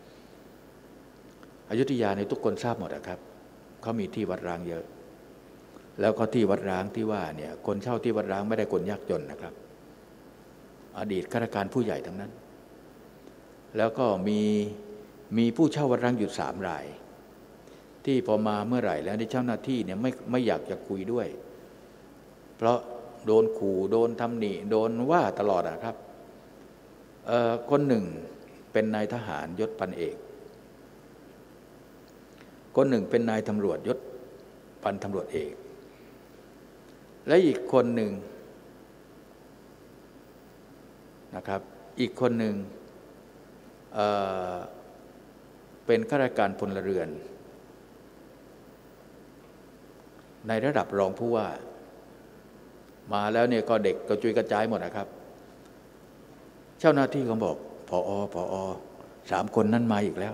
อยุธยาในทุกคนทราบหมดนะครับเขามีที่วัดร้างเยอะแล้วก็ที่วัดร้างที่ว่าเนี่ยคนเช่าที่วัดร้างไม่ได้คนยากจนนะครับอดีตข้าราชการผู้ใหญ่ทั้งนั้นแล้วก็มีมีผู้เช่าวัดร้างอยู่สามรายที่พอมาเมื่อไหร่แล้วที่เจ้าหน้าที่เนี่ยไม่ไม่อยากจะคุยด้วยเพราะโดนขู่โดนทำหนิโดนว่าตลอดอะครับเอ่อคนหนึ่งเป็นนายทหารยศพันเอกคนหนึ่งเป็นนายตำรวจยศพันตำรวจเอกและอีกคนหนึ่งนะครับอีกคนหนึ่งเอ่อเป็นข้าราชการพลเรือนในระดับรองผู้ว่ามาแล้วเนี่ยก็เด็กกระจุยกระจายหมดนะครับเจ้าหน้าที่ก็บอกผอผอสามคนนั้นมาอีกแล้ว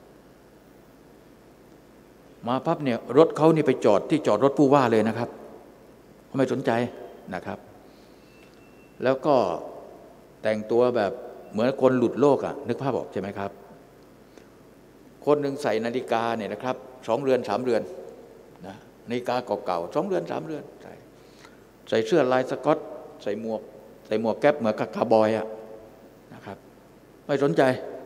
มาปั๊บเนี่ยรถเขานี่ไปจอดที่จอดรถผู้ว่าเลยนะครับเขาไม่สนใจนะครับแล้วก็แต่งตัวแบบเหมือนคนหลุดโลกอะนึกภาพออกใช่ไหมครับคนหนึ่งใส่นาฬิกาเนี่ยนะครับสองเรือนสามเรือนนะนาฬิกาเก่าๆสองเรือนสามเรือนใส่ใส่เสื้อลายสก๊อตใส่หมวกใส่หมวกแก๊ปเหมือนกับคาร์บอยอะนะครับไม่สนใจ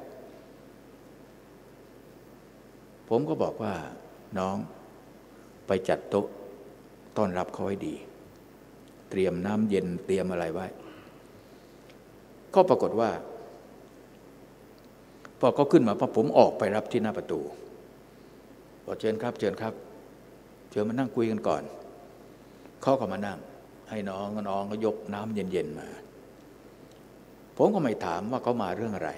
ผมก็บอกว่าน้องไปจัดโต๊ะต้อนรับเขาให้ดีเตรียมน้ำเย็นเตรียมอะไรไว้ก็ปรากฏว่าพอเขาขึ้นมาพอผมออกไปรับที่หน้าประตูบอกเชิญครับเชิญครับเชิญมานั่งคุยกันก่อนเขาก็มานั่งให้น้องน้องก็ยกน้ำเย็นๆมาผมก็ไม่ถามว่าเขามาเรื่องอะไร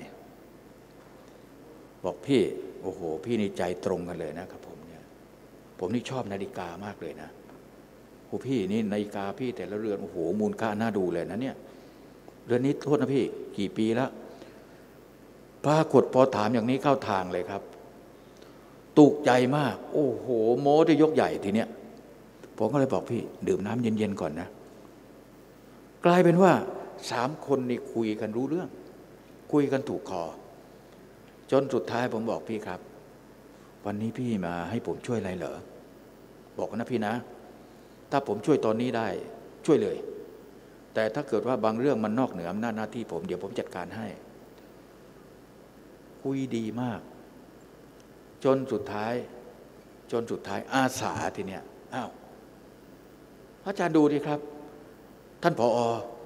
บอกพี่โอ้โหพี่ในใจตรงกันเลยนะครับผมเนี่ยผมนี่ชอบนาฬิกามากเลยนะโอ้พี่นี่นาฬิกาพี่แต่ละเรือนโอ้โหมูลค่าน่าดูเลยนะเนี่ยเรือนนี้โทษนะพี่กี่ปีแล้วปรากฏพอถามอย่างนี้เข้าทางเลยครับตุกใจมากโอ้โหโม้ได้ยกใหญ่ทีเนี้ยผมก็เลยบอกพี่ดื่มน้ำเย็นๆก่อนนะกลายเป็นว่าสามคนนี่คุยกันรู้เรื่องคุยกันถูกคอจนสุดท้ายผมบอกพี่ครับวันนี้พี่มาให้ผมช่วยอะไรเหรอบอกนะพี่นะถ้าผมช่วยตอนนี้ได้ช่วยเลยแต่ถ้าเกิดว่าบางเรื่องมันนอกเหนืออำนาจหน้าที่ผมเดี๋ยวผมจัดการให้คุยดีมากจนสุดท้ายจนสุดท้ายอาสาทีเนี้ยอ้าวอาจารย์ดูดิครับท่านผอ.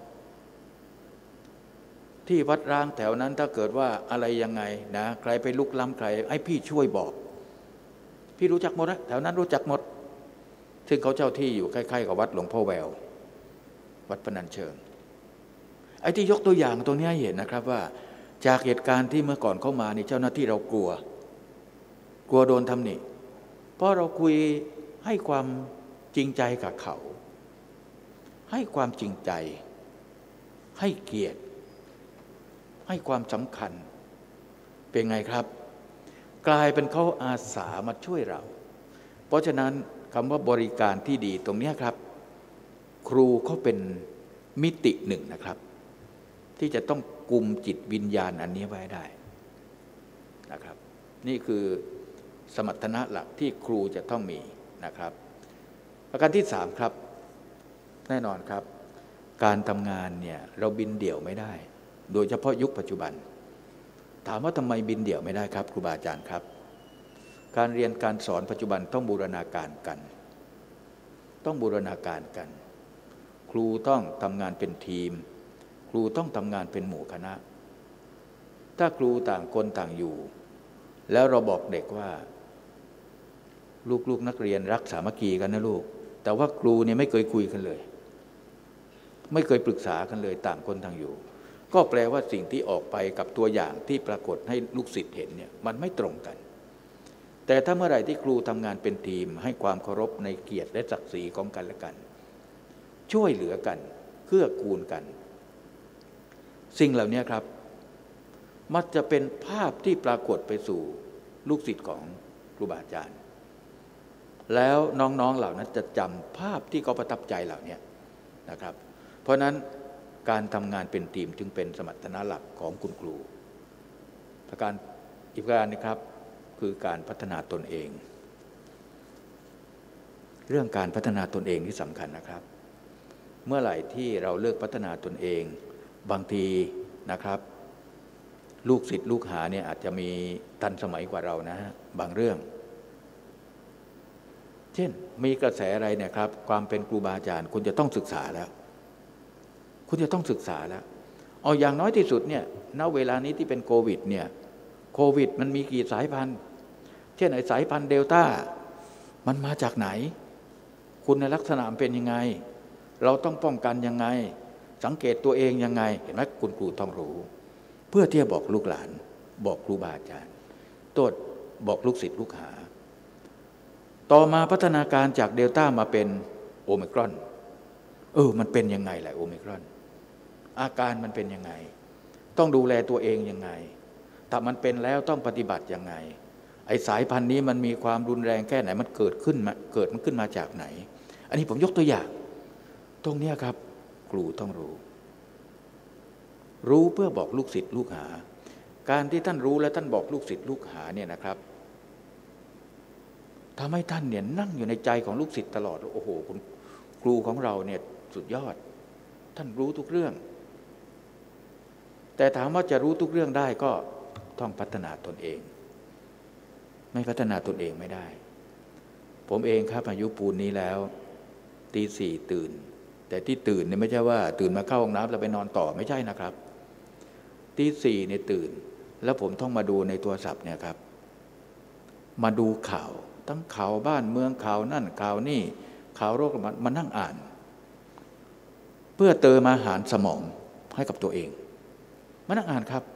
ที่วัดร้างแถวนั้นถ้าเกิดว่าอะไรยังไงนะใครไปลุกล้ำใครให้พี่ช่วยบอกพี่รู้จักหมดนะแถวนั้นรู้จักหมดซึ่งเขาเจ้าที่อยู่ใกล้ๆกับวัดหลวงพ่อแวววัดพนัญเชิงไอ้ที่ยกตัวอย่างตรงนี้ให้เห็นนะครับว่าจากเหตุการณ์ที่เมื่อก่อนเข้ามานี่เจ้าหน้าที่เรากลัวกลัวโดนทำหนิเพราะเราคุยให้ความจริงใจกับเขาให้ความจริงใจให้เกียรติให้ความสำคัญเป็นไงครับกลายเป็นเขาอาสามาช่วยเราเพราะฉะนั้นคำว่าบริการที่ดีตรงนี้ครับครูเขาเป็นมิติหนึ่งนะครับที่จะต้องกุมจิตวิญญาณอันนี้ไว้ได้นะครับนี่คือสมรรถนะหลักที่ครูจะต้องมีนะครับประการที่สามครับแน่นอนครับการทำงานเนี่ยเราบินเดี่ยวไม่ได้โดยเฉพาะยุคปัจจุบันถามว่าทำไมบินเดี่ยวไม่ได้ครับครูบาอาจารย์ครับการเรียนการสอนปัจจุบันต้องบูรณาการกันต้องบูรณาการกันครูต้องทำงานเป็นทีมครูต้องทำงานเป็นหมู่คณะถ้าครูต่างคนต่างอยู่แล้วเราบอกเด็กว่าลูกๆนักเรียนรักสามัคคีกันนะลูกแต่ว่าครูเนี่ยไม่เคยคุยกันเลยไม่เคยปรึกษากันเลยต่างคนต่างอยู่ก็แปลว่าสิ่งที่ออกไปกับตัวอย่างที่ปรากฏให้ลูกศิษย์เห็นเนี่ยมันไม่ตรงกันแต่ถ้าเมื่อไหร่ที่ครูทำงานเป็นทีมให้ความเคารพในเกียรติและศักดิ์ศรีของกันและกันช่วยเหลือกันเกื้อกูลกันสิ่งเหล่านี้ครับมันจะเป็นภาพที่ปรากฏไปสู่ลูกศิษย์ของครูบาอาจารย์แล้วน้องๆเหล่านั้นจะจำภาพที่เขาประทับใจเหล่านี้นะครับเพราะนั้นการทำงานเป็นทีมจึงเป็นสมรรถนะหลักของคุณครูประการอีกประการนะครับคือการพัฒนาตนเองเรื่องการพัฒนาตนเองที่สำคัญนะครับเมื่อไหร่ที่เราเลิกพัฒนาตนเองบางทีนะครับลูกศิษย์ลูกหาเนี่ยอาจจะมีทันสมัยกว่าเรานะบางเรื่องเช่นมีกระแสอะไรเนี่ยครับความเป็นครูบาอาจารย์คุณจะต้องศึกษาแล้วคุณจะต้องศึกษาแล้วเอาอย่างน้อยที่สุดเนี่ยณเวลานี้ที่เป็นโควิดเนี่ยโควิดมันมีกี่สายพันธุ์เช่นไอ้สายพันธุ์เดลต้ามันมาจากไหนคุณในลักษณะเป็นยังไงเราต้องป้องกันยังไงสังเกตตัวเองยังไงเห็นไหมคุณครูต้องรู้เพื่อที่จะบอกลูกหลานบอกครูบาอาจารย์ตรวจบอกลูกศิษย์ลูกหาต่อมาพัฒนาการจากเดลต้ามาเป็นโอไมครอนเออมันเป็นยังไงแหละโอมิครอนอาการมันเป็นยังไงต้องดูแลตัวเองยังไงถ้ามันเป็นแล้วต้องปฏิบัติยังไงไอ้สายพันธุ์นี้มันมีความรุนแรงแค่ไหนมันเกิดขึ้นมาเกิดมันขึ้นมาจากไหนอันนี้ผมยกตัวอย่างตรงนี้ครับครูต้องรู้รู้เพื่อบอกลูกศิษย์ลูกหาการที่ท่านรู้และท่านบอกลูกศิษย์ลูกหาเนี่ยนะครับทำให้ท่านเนี่ยนั่งอยู่ในใจของลูกศิษย์ตลอดโอ้โหคุณครูของเราเนี่ยสุดยอดท่านรู้ทุกเรื่องแต่ถามว่าจะรู้ทุกเรื่องได้ก็ต้องพัฒนาตนเองไม่พัฒนาตนเองไม่ได้ผมเองครับอายุปูนนี้แล้วตีสี่ตื่นแต่ที่ตื่นเนี่ยไม่ใช่ว่าตื่นมาเข้าห้องน้ำแล้วไปนอนต่อไม่ใช่นะครับตีสี่เนี่ยตื่นแล้วผมต้องมาดูในโทรศัพท์เนี่ยครับมาดูข่าวทั้งข่าวบ้านเมืองข่าวนั่นข่าวนี่ข่าวโรคระบาดมานั่งอ่านเพื่อเติมอาหารสมองให้กับตัวเองมานั่งอ่านครับ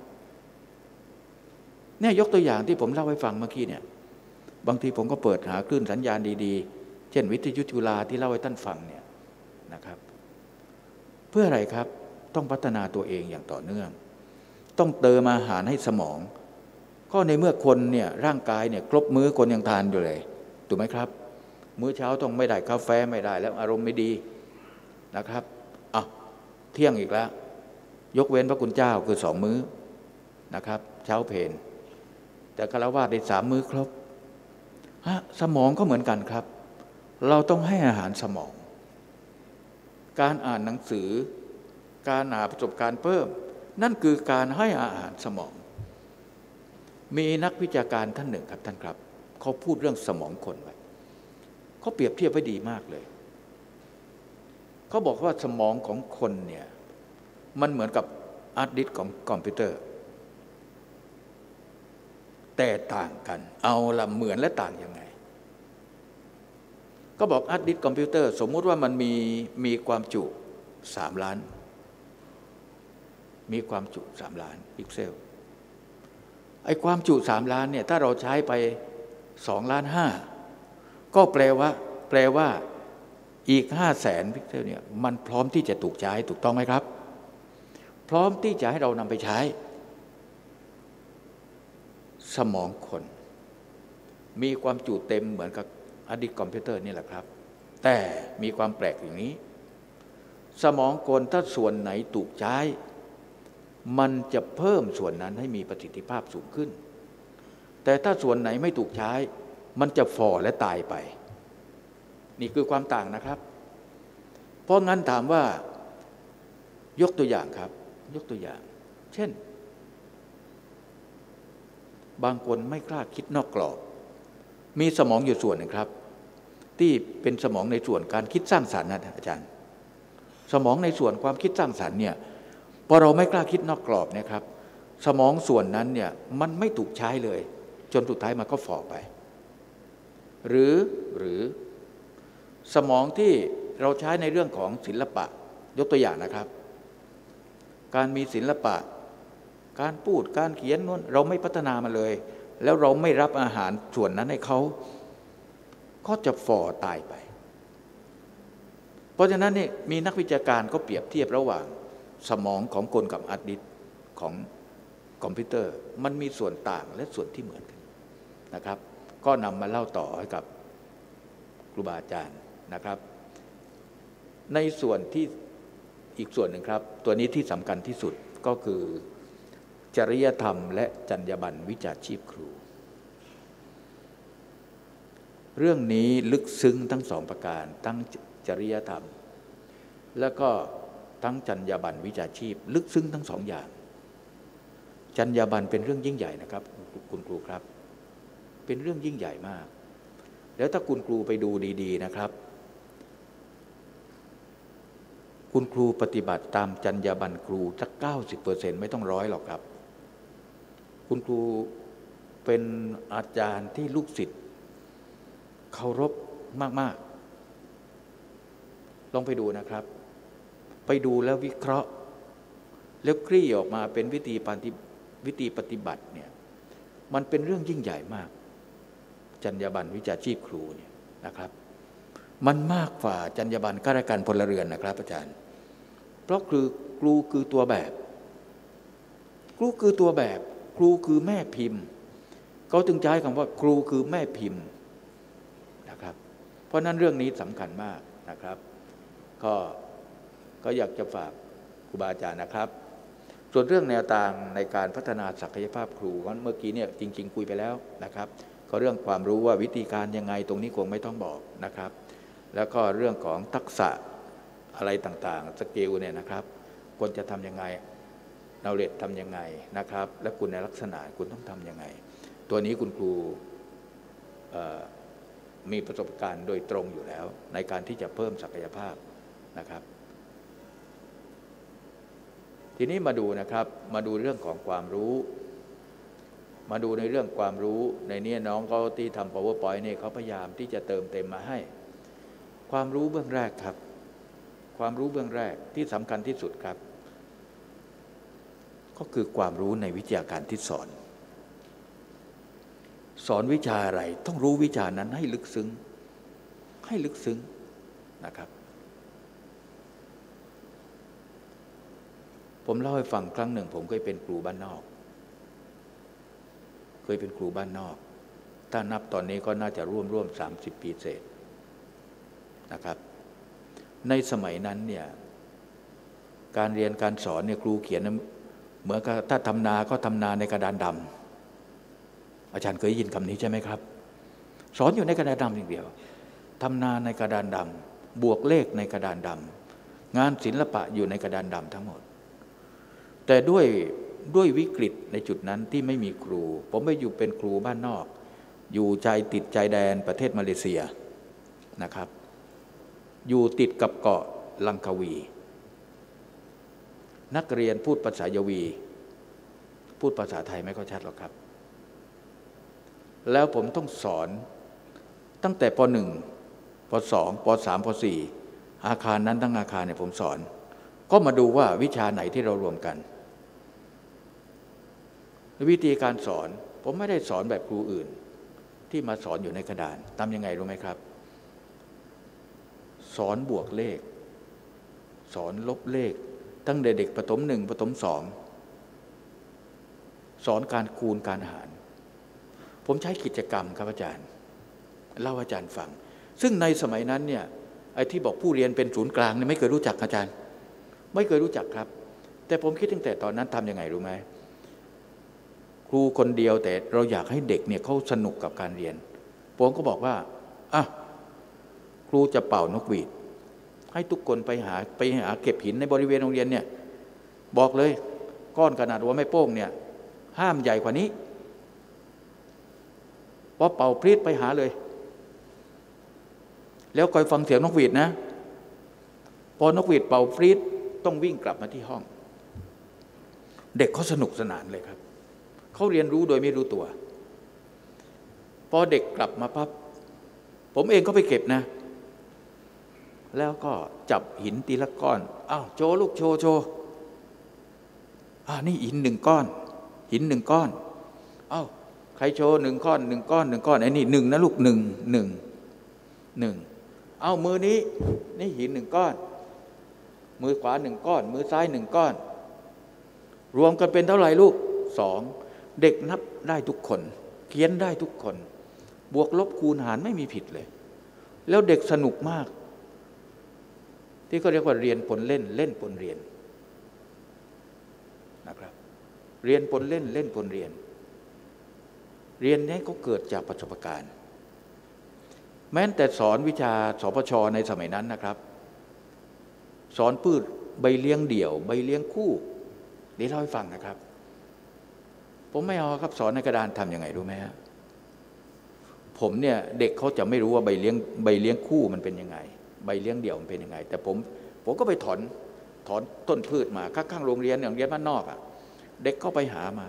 เนี่ยยกตัวอย่างที่ผมเล่าให้ฟังเมื่อกี้เนี่ยบางทีผมก็เปิดหาคลื่นสัญญาณดีๆเช่นวิทยุจุฬาที่เล่าให้ท่านฟังเนี่ยนะครับเพื่ออะไรครับต้องพัฒนาตัวเองอย่างต่อเนื่องต้องเติมอาหารให้สมองก็ในเมื่อคนเนี่ยร่างกายเนี่ยครบมื้อคนยังทานอยู่เลยถูกไหมครับมื้อเช้าต้องไม่ได้กาแฟไม่ได้แล้วอารมณ์ไม่ดีนะครับอ่ะเที่ยงอีกแล้วยกเว้นพระคุณเจ้าคือสองมื้อนะครับเช้าเพลแต่ฆราวาสได้สามมื้อครบฮะสมองก็เหมือนกันครับเราต้องให้อาหารสมองการอ่านหนังสือการหาประสบการณ์เพิ่มนั่นคือการให้อาหารสมองมีนักวิชาการท่านหนึ่งครับท่านครับเขาพูดเรื่องสมองคนไว้เขาเปรียบเทียบไว้ดีมากเลยเขาบอกว่าสมองของคนเนี่ยมันเหมือนกับฮาร์ดดิสก์ของคอมพิวเตอร์แต่ต่างกันเอาละเหมือนและต่างยังไงก็บอกฮาร์ดดิสก์คอมพิวเตอร์สมมุติว่ามันมีมีความจุสามล้านมีความจุสามล้านพิกเซลไอ้ความจุสามล้านเนี่ยถ้าเราใช้ไปสองล้านห้าก็แปลว่าแปลว่าอีกห้าแสนพิกเซลเนี่ยมันพร้อมที่จะถูกใช้ถูกต้องไหมครับพร้อมที่จะให้เรานำไปใช้สมองคนมีความจุเต็มเหมือนกับฮาร์ดดิสก์คอมพิวเตอร์นี่แหละครับแต่มีความแปลกอย่างนี้สมองคนถ้าส่วนไหนถูกใช้มันจะเพิ่มส่วนนั้นให้มีประสิทธิภาพสูงขึ้นแต่ถ้าส่วนไหนไม่ถูกใช้มันจะฝ่อและตายไปนี่คือความต่างนะครับเพราะงั้นถามว่ายกตัวอย่างครับยกตัวอย่างเช่นบางคนไม่กล้าคิดนอกกรอบมีสมองอยู่ส่วนหนึ่งครับที่เป็นสมองในส่วนการคิดสร้างสรรค์นะอาจารย์สมองในส่วนความคิดสร้างสรรค์เนี่ยพอเราไม่กล้าคิดนอกกรอบเนี่ยครับสมองส่วนนั้นเนี่ยมันไม่ถูกใช้เลยจนสุดท้ายมันก็ฝ่อไปหรือหรือสมองที่เราใช้ในเรื่องของศิลปะยกตัวอย่างนะครับการมีศิลปะการพูดการเขียนนั้นเราไม่พัฒนามาเลยแล้วเราไม่รับอาหารส่วนนั้นให้เขาก็จะฝ่อตายไปเพราะฉะนั้นนี่มีนักวิชาการก็เปรียบเทียบระหว่างสมองของคนกับฮาร์ดดิสก์ของคอมพิวเตอร์มันมีส่วนต่างและส่วนที่เหมือนกันนะครับก็นำมาเล่าต่อให้กับครูบาอาจารย์นะครับในส่วนที่อีกส่วนหนึ่งครับตัวนี้ที่สำคัญที่สุดก็คือจริยธรรมและจรรยาบรรณวิชาชีพครูเรื่องนี้ลึกซึ้งทั้งสองประการทั้งจริยธรรมแล้วก็ทั้งจรรยาบรรณวิชาชีพลึกซึ้งทั้งสองอย่างจรรยาบรรณเป็นเรื่องยิ่งใหญ่นะครับคุณครูครับเป็นเรื่องยิ่งใหญ่มากแล้วถ้าคุณครูไปดูดีๆนะครับคุณครูปฏิบัติตามจรรยาบรรณครูสัก เก้าสิบเปอร์เซ็นต์ ไม่ต้องร้อยหรอกครับคุณครูเป็นอาจารย์ที่ลูกศิษย์เคารพมากๆลองไปดูนะครับไปดูแล้ววิเคราะห์แล้วคลี่ออกมาเป็นวิธีปฏิวิธีปฏิบัติเนี่ยมันเป็นเรื่องยิ่งใหญ่มากจรรยาบรรณวิชาชีพครูเนี่ยนะครับมันมากกว่าจรรยาบรรณข้าราชการพลเรือนนะครับอาจารย์เพราะคือครูคือตัวแบบครูคือตัวแบบครูคือแม่พิมพ์เขาจึงใช้คำว่าครูคือแม่พิมพ์นะครับเพราะนั้นเรื่องนี้สำคัญมากนะครับก็ก็อยากจะฝากครูบาอาจารย์นะครับส่วนเรื่องแนวทางในการพัฒนาศักยภาพครูเมื่อกี้เนี่ยจริงๆคุยไปแล้วนะครับก็เรื่องความรู้ว่าวิธีการยังไงตรงนี้คงไม่ต้องบอกนะครับแล้วก็เรื่องของทักษะอะไรต่างๆสกิลเนี่ยนะครับควรจะทำยังไงเราเรียนทำยังไงนะครับและคุณในลักษณะคุณต้องทำยังไงตัวนี้คุณครูมีประสบการณ์โดยตรงอยู่แล้วในการที่จะเพิ่มศักยภาพนะครับทีนี้มาดูนะครับมาดูเรื่องของความรู้มาดูในเรื่องความรู้ในนี้น้องเขาที่ทำ PowerPoint เนี่ยเขาพยายามที่จะเติมเต็มมาให้ความรู้เบื้องแรกครับความรู้เบื้องแรกที่สำคัญที่สุดครับก็คือความรู้ในวิทยาการที่สอนสอนวิชาอะไรต้องรู้วิชานั้นให้ลึกซึ้งให้ลึกซึ้งนะครับผมเล่าให้ฟังครั้งหนึ่งผมเคยเป็นครูบ้านนอกเคยเป็นครูบ้านนอกถ้านับตอนนี้ก็น่าจะร่วมร่วมสามสิบปีเศษนะครับในสมัยนั้นเนี่ยการเรียนการสอนเนี่ยครูเขียนเหมือนกับถ้าทำนาก็ทำนาในกระดานดำอาจารย์เคยยินคำนี้ใช่ไหมครับสอนอยู่ในกระดานดำอย่างเดียวทำนาในกระดานดำบวกเลขในกระดานดำงานศิลปะอยู่ในกระดานดำทั้งหมดแต่ด้วยด้วยวิกฤตในจุดนั้นที่ไม่มีครูผมไปอยู่เป็นครูบ้านนอกอยู่ใจติดใจแดนประเทศมาเลเซียนะครับอยู่ติดกับเกาะลังกาวีนักเรียนพูดภาษายวีพูดภาษาไทยไม่ค่อยชัดหรอกครับแล้วผมต้องสอนตั้งแต่ป หนึ่ง ป สอง ป สาม ป สี่ อาคารนั้นทั้งอาคารเนี่ยผมสอนก็มาดูว่าวิชาไหนที่เรารวมกันวิธีการสอนผมไม่ได้สอนแบบครูอื่นที่มาสอนอยู่ในกระดานทำยังไงรู้ไหมครับสอนบวกเลขสอนลบเลขตั้งแต่เด็กประถมหนึ่งประถมสองสอนการคูณการหารผมใช้กิจกรรมครับอาจารย์เล่าอาจารย์ฟังซึ่งในสมัยนั้นเนี่ยไอ้ที่บอกผู้เรียนเป็นศูนย์กลางเนี่ยไม่เคยรู้จักอาจารย์ไม่เคยรู้จักครับแต่ผมคิดตั้งแต่ตอนนั้นทำยังไงรู้ไหมครูคนเดียวแต่เราอยากให้เด็กเนี่ยเขาสนุกกับการเรียนผมก็บอกว่าอ่ะครูจะเป่านกหวีดให้ทุกคนไปหาไปหาเก็บหินในบริเวณโรงเรียนเนี่ยบอกเลยก้อนขนาดหัวแม่โป้งเนี่ยห้ามใหญ่กว่านี้พอเป่าพรีดไปหาเลยแล้วคอยฟังเสียงนกหวีดนะพอนกหวีดเป่าพรีดต้องวิ่งกลับมาที่ห้องเด็กเขาสนุกสนานเลยครับเขาเรียนรู้โดยไม่รู้ตัวพอเด็กกลับมาปั๊บผมเองก็ไปเก็บนะแล้วก็จับหินทีละก้อนอ้าวโชว์ลูกโชว์โชว์อ่านี่หินหนึ่งก้อนหินหนึ่งก้อนอ้าวใครโชว์หนึ่งก้อนหนึ่งก้อนหนึ่งก้อนไอ้นี่หนึ่งนะลูกหนึ่งหนึ่งหนึ่งเอามือนี้นี่หินหนึ่งก้อนมือขวาหนึ่งก้อนมือซ้ายหนึ่งก้อนรวมกันเป็นเท่าไหร่ลูกสองเด็กนับได้ทุกคนเขียนได้ทุกคนบวกลบคูณหารไม่มีผิดเลยแล้วเด็กสนุกมากที่เขาเรียกว่าเรียนปนเล่นเล่นปนเรียนนะครับเรียนปนเล่นเล่นปนเรียนเรียนนี้ก็เกิดจากประสบการณ์แม้แต่สอนวิชาสปช.ในสมัยนั้นนะครับสอนพืชใบเลี้ยงเดี่ยวใบเลี้ยงคู่เดี๋ยวเล่าให้ฟังนะครับผมไม่เอาครับสอนในกระดานทำยังไงรู้ไหมฮะผมเนี่ยเด็กเขาจะไม่รู้ว่าใบเลี้ยงใบเลี้ยงคู่มันเป็นยังไงใบเลี้ยงเดี่ยวมันเป็นยังไงแต่ผมผมก็ไปถอนถอนต้นพืชมาข้างๆโรงเรียนอย่างเรียนบ้านนอกอ่ะเด็กก็ไปหามา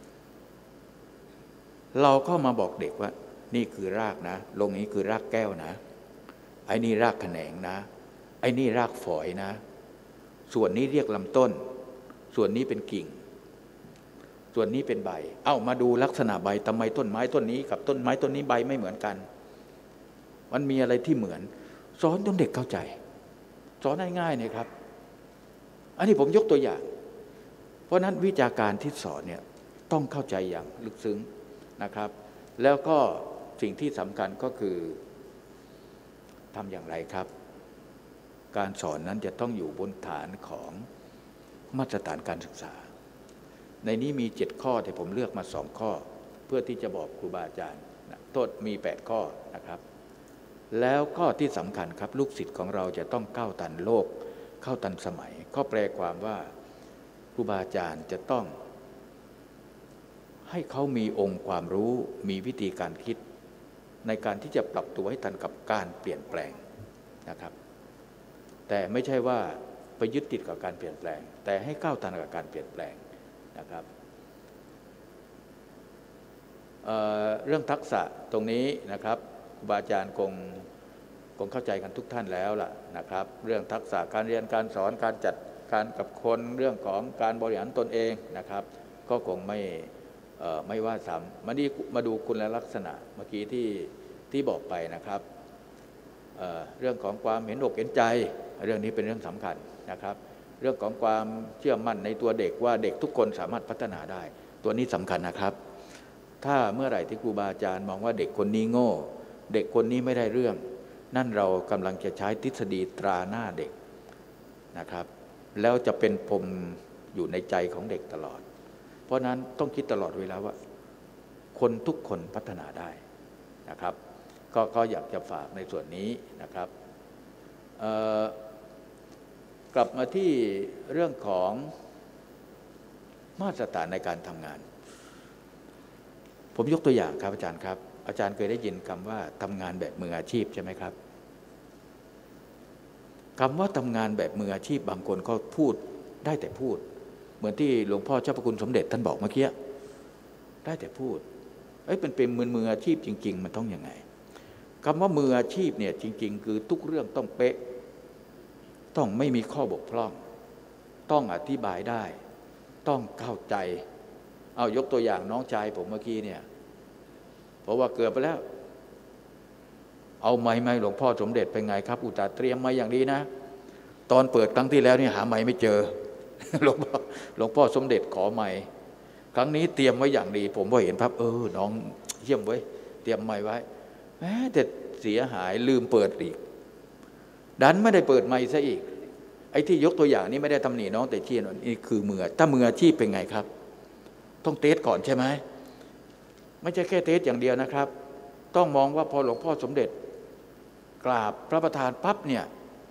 เราก็มาบอกเด็กว่านี่คือรากนะลงนี้คือรากแก้วนะไอ้นี่รากแขนงนะไอ้นี่รากฝอยนะส่วนนี้เรียกลำต้นส่วนนี้เป็นกิ่งส่วนนี้เป็นใบเอ้ามาดูลักษณะใบทำไมต้นไม้ต้นนี้กับต้นไม้ต้นนี้ใบไม่เหมือนกันมันมีอะไรที่เหมือนสอนจนเด็กเข้าใจสอนง่ายๆเนี่ยครับอันนี้ผมยกตัวอย่างเพราะนั้นวิชาการที่สอนเนี่ยต้องเข้าใจอย่างลึกซึ้งนะครับแล้วก็สิ่งที่สำคัญก็คือทำอย่างไรครับการสอนนั้นจะต้องอยู่บนฐานของมาตรฐานการศึกษาในนี้มีเจ็ดข้อแต่ผมเลือกมาสองข้อเพื่อที่จะบอกครูบาอาจารย์โทษมีแปดข้อนะครับแล้วก็ที่สำคัญครับลูกศิษย์ของเราจะต้องก้าวทันโลกเข้าทันสมัยก็แปลความว่าครูบาอาจารย์จะต้องให้เขามีองค์ความรู้มีวิธีการคิดในการที่จะปรับตัวให้ทันกับการเปลี่ยนแปลงนะครับแต่ไม่ใช่ว่าไปยึดติดกับการเปลี่ยนแปลงแต่ให้ก้าวทันกับการเปลี่ยนแปลงนะครับเอ่อเรื่องทักษะตรงนี้นะครับครูบาอาจารย์คงคงเข้าใจกันทุกท่านแล้วล่ะนะครับเรื่องทักษะการเรียนการสอนการจัดการกับคนเรื่องของการบริหารตนเองนะครับก็คงไม่ไม่ว่าซ้ำมาดีมาดูคุณลักษณะเมื่อกี้ที่ที่บอกไปนะครับ เอ่อ เรื่องของความเห็นอกเห็นใจเรื่องนี้เป็นเรื่องสำคัญนะครับเรื่องของความเชื่อมั่นในตัวเด็กว่าเด็กทุกคนสามารถพัฒนาได้ตัวนี้สำคัญนะครับถ้าเมื่อไหร่ที่ครูบาอาจารย์มองว่าเด็กคนนี้โง่เด็กคนนี้ไม่ได้เรื่องนั่นเรากำลังจะใช้ทฤษฎีตราหน้าเด็กนะครับแล้วจะเป็นปมอยู่ในใจของเด็กตลอดเพราะนั้นต้องคิดตลอดเวลาว่าคนทุกคนพัฒนาได้นะครับก็ก็อยากจะฝากในส่วนนี้นะครับกลับมาที่เรื่องของมาตรฐานในการทำงานผมยกตัวอย่างครับอาจารย์ครับอาจารย์เคยได้ยินคำว่าทำงานแบบมืออาชีพใช่ไหมครับคำว่าทำงานแบบมืออาชีพบางคนก็พูดได้แต่พูดเหมือนที่หลวงพ่อเจ้าพระคุณสมเด็จท่านบอกเมื่อกี้ได้แต่พูดเอ้ยเป็นเป็นมือมืออาชีพจริงๆมันต้องยังไงคำว่ามืออาชีพเนี่ยจริงๆคือทุกเรื่องต้องเป๊ะต้องไม่มีข้อบกพร่องต้องอธิบายได้ต้องเข้าใจเอายกตัวอย่างน้องชายผมเมื่อกี้เนี่ยเพราะว่าเกือบไปแล้วเอาไม้ไม้หลวงพ่อสมเด็จเป็นไงครับอุตส่าห์เตรียมมาอย่างดีนะตอนเปิดครั้งที่แล้วนี่หาไม้ไม่เจอหลวงพ่อหลวงพ่อสมเด็จขอไม้ครั้งนี้เตรียมไว้อย่างดีผมพอเห็นภาพเออน้องเยี่ยมไว้เตรียมไม้ไว้แม้แต่เสียหายลืมเปิดอีกดันไม่ได้เปิดไม้ซะอีกไอ้ที่ยกตัวอย่างนี้ไม่ได้ตำหนิน้องแต่เชี่ยนนี่คือมือถ้ามืออาชีพเป็นไงครับต้องเทสก่อนใช่ไหมไม่ใช่แค่เทสอย่างเดียวนะครับต้องมองว่าพอหลวงพ่อสมเด็จกราบพระประธานปั๊บเนี่ย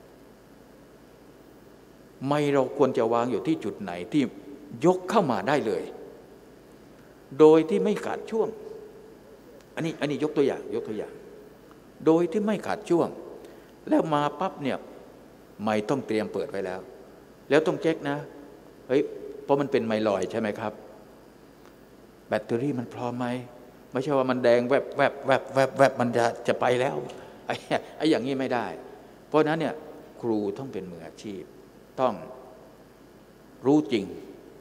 ไม่เราควรจะวางอยู่ที่จุดไหนที่ยกเข้ามาได้เลยโดยที่ไม่ขาดช่วงอันนี้อันนี้ยกตัวอย่างยกตัวอย่างโดยที่ไม่ขาดช่วงแล้วมาปั๊บเนี่ยไม่ต้องเตรียมเปิดไว้แล้วแล้วต้องเช็คนะเฮ้ยเพราะมันเป็นไมลอยใช่ไหมครับแบตเตอรี่มันพร้อมไหมไม่ใช่ว่ามันแดงแวบแวบแวบแวบแวบมันจะจะไปแล้วไอ้ไอ้อย่างนี้ไม่ได้เพราะนั้นเนี่ยครูต้องเป็นมืออาชีพต้องรู้จริง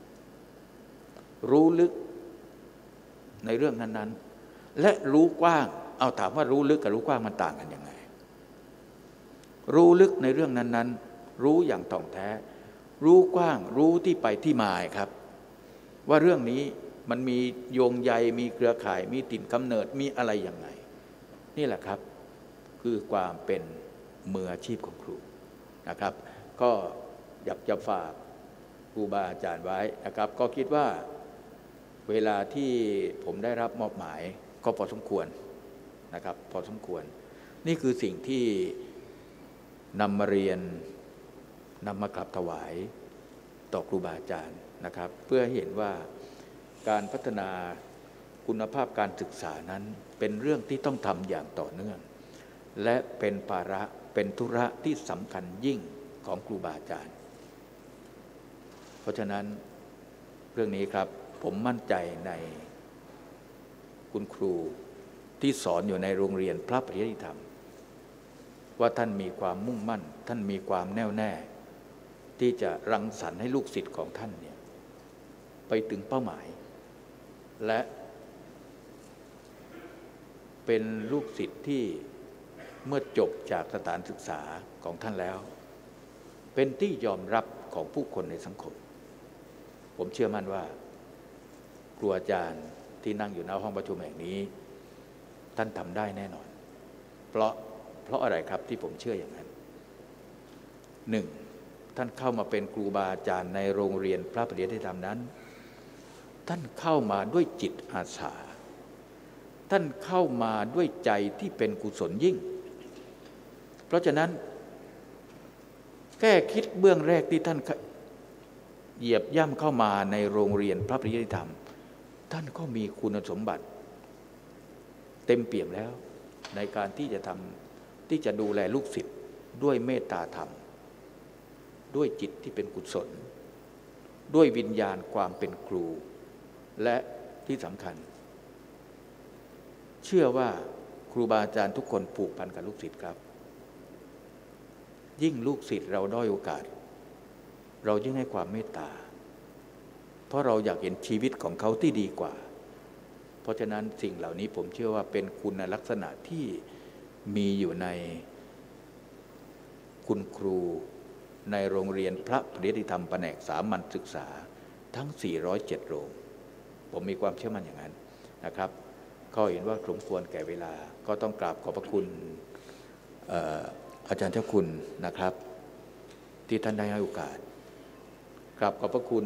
รู้ลึกในเรื่องนั้นๆและรู้กว้างเอาถามว่ารู้ลึกกับรู้กว้างมันต่างกันยังไงรู้ลึกในเรื่องนั้นๆรู้อย่างถ่องแท้รู้กว้างรู้ที่ไปที่มาครับว่าเรื่องนี้มันมีโยงใยมีเครือข่ายมีถิ่นกำเนิดมีอะไรยังไงนี่แหละครับคือความเป็นมืออาชีพของครูนะครับก็อยากจะฝากครูบาอาจารย์ไว้นะครับก็คิดว่าเวลาที่ผมได้รับมอบหมายก็พอสมควรนะครับพอสมควรนี่คือสิ่งที่นำมาเรียนนำมากราบถวายต่อครูบาอาจารย์นะครับเพื่อให้เห็นว่าการพัฒนาคุณภาพการศึกษานั้นเป็นเรื่องที่ต้องทำอย่างต่อเนื่องและเป็นภาระเป็นธุระที่สำคัญยิ่งของครูบาอาจารย์เพราะฉะนั้นเรื่องนี้ครับผมมั่นใจในคุณครูที่สอนอยู่ในโรงเรียนพระปริยติธรรมว่าท่านมีความมุ่งมั่นท่านมีความแน่วแน่ที่จะรังสรรค์ให้ลูกศิษย์ของท่านเนี่ยไปถึงเป้าหมายและเป็นลูกศิษย์ที่เมื่อจบจากสถานศึกษาของท่านแล้วเป็นที่ยอมรับของผู้คนในสังคมผมเชื่อมั่นว่าครูอาจารย์ที่นั่งอยู่หน้าห้องประชุมแห่งนี้ท่านทำได้แน่นอนเพราะเพราะอะไรครับที่ผมเชื่ออย่างนั้นหนึ่งท่านเข้ามาเป็นครูบาอาจารย์ในโรงเรียนพระปริยติธรรมนั้นท่านเข้ามาด้วยจิตอาสาท่านเข้ามาด้วยใจที่เป็นกุศลยิ่งเพราะฉะนั้นแก้คิดเบื้องแรกที่ท่านเหยียบย่ำเข้ามาในโรงเรียนพระปริยติธรรมท่านก็มีคุณสมบัติเต็มเปี่ยมแล้วในการที่จะทำที่จะดูแลลูกศิษย์ด้วยเมตตาธรรมด้วยจิตที่เป็นกุศลด้วยวิญญาณความเป็นครูและที่สำคัญเชื่อว่าครูบาอาจารย์ทุกคนผูกพันกับลูกศิษย์ครับยิ่งลูกศิษย์เราด้อยโอกาสเรายิ่งให้ความเมตตาเพราะเราอยากเห็นชีวิตของเขาที่ดีกว่าเพราะฉะนั้นสิ่งเหล่านี้ผมเชื่อว่าเป็นคุณลักษณะที่มีอยู่ในคุณครูในโรงเรียนพระปริยติธรรมแผนกสามัญศึกษาทั้งสี่ร้อยเจ็ดโรงผมมีความเชื่อมั่นอย่างนั้นนะครับก็เห็นว่าสมควรแก่เวลาก็ต้องกราบขอบพระคุณอาจารย์เจ้าคุณนะครับที่ท่านได้ให้โอกาสกราบขอบพระคุณ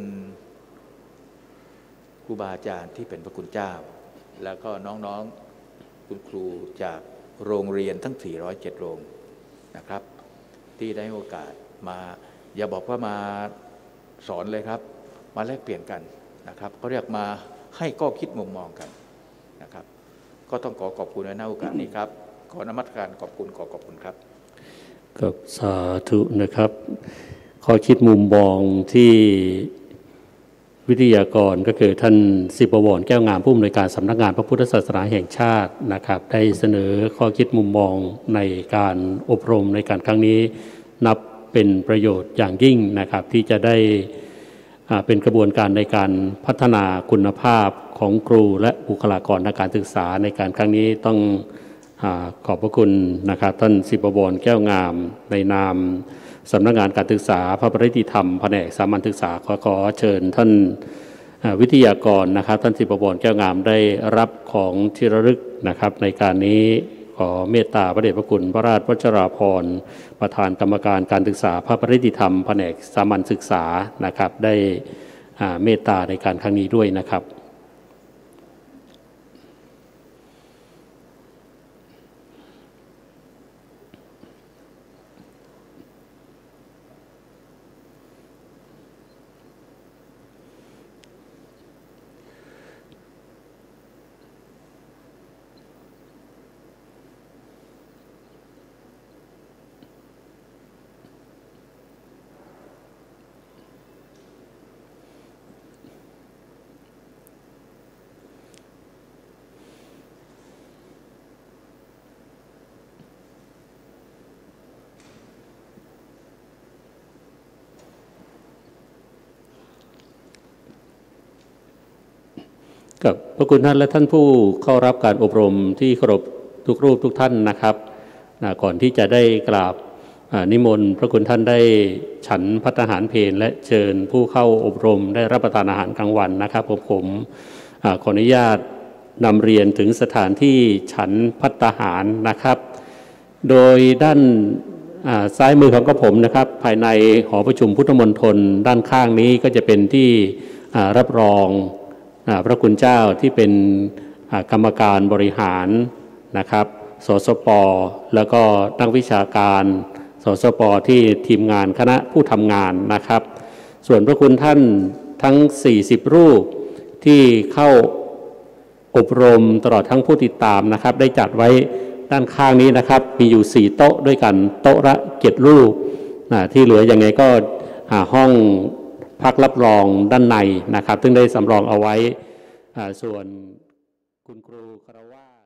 ครูบาอาจารย์ที่เป็นพระคุณเจ้าแล้วก็น้องๆคุณครูจากโรงเรียนทั้งสี่ร้อยเจ็ดโรงนะครับที่ได้โอกาสมาอย่าบอกว่ามาสอนเลยครับมาแลกเปลี่ยนกันนะครับเขาเรียกมาให้ข้อคิดมุมมองกันนะครับก็ต้องขอขอบคุณในโอกาสนี้ครับขอนมัสการขอบคุณขอขอบคุณครับกับสาธุนะครับข้อคิดมุมมองที่วิทยากรก็คือท่านศิบวรแก้วงามผู้อำนวยการสำนักงานพระพุทธศาสนาแห่งชาตินะครับได้เสนอข้อคิดมุมมองในการอบรมในการครั้งนี้นับเป็นประโยชน์อย่างยิ่งนะครับที่จะได้เป็นกระบวนการในการพัฒนาคุณภาพของครูและบุคลากรทางการศึกษาในการครั้งนี้ต้องขอบพระคุณนะครับท่านศิบวรแก้วงามในนามสำนักงานการศึกษาพระปริยติธรรมแผนกสามัญศึกษาขอขอเชิญท่านวิทยากรนะครับท่านศิบวรแก้วงามได้รับของที่ระลึกนะครับในการนี้ขอเมตตาพระเดชพระคุณพระราชวชราภรณ์ประธานกรรมการการศึกษาพระปริยติธรรมแผนกสามัญศึกษานะครับได้เมตตาในการครั้งนี้ด้วยนะครับกับพระคุณท่านและท่านผู้เข้ารับการอบรมที่เคารพทุกรูปทุกท่านนะครับก่อนที่จะได้กราบนิมนต์พระคุณท่านได้ฉันภัตตาหารเพลและเชิญผู้เข้าอบรมได้รับประทานอาหารกลางวันนะครับผมผมขออนุญาตนำเรียนถึงสถานที่ฉันภัตตาหารนะครับโดยด้านซ้ายมือของกระผมนะครับภายในหอประชุมพุทธมณฑลด้านข้างนี้ก็จะเป็นที่รับรองพระคุณเจ้าที่เป็นกรรมการบริหารนะครับสสป.แล้วก็นักวิชาการสสป.ที่ทีมงานคณะผู้ทำงานนะครับส่วนพระคุณท่านทั้งสี่สิบรูปที่เข้าอบรมตลอดทั้งผู้ติดตามนะครับได้จัดไว้ด้านข้างนี้นะครับมีอยู่สี่โต๊ะด้วยกันโต๊ะละเจ็ดรูปที่เหลือยังไงก็ห้องพักรับรองด้านในนะครับซึ่งได้สำรองเอาไว้ส่วนคุณครูคารวาส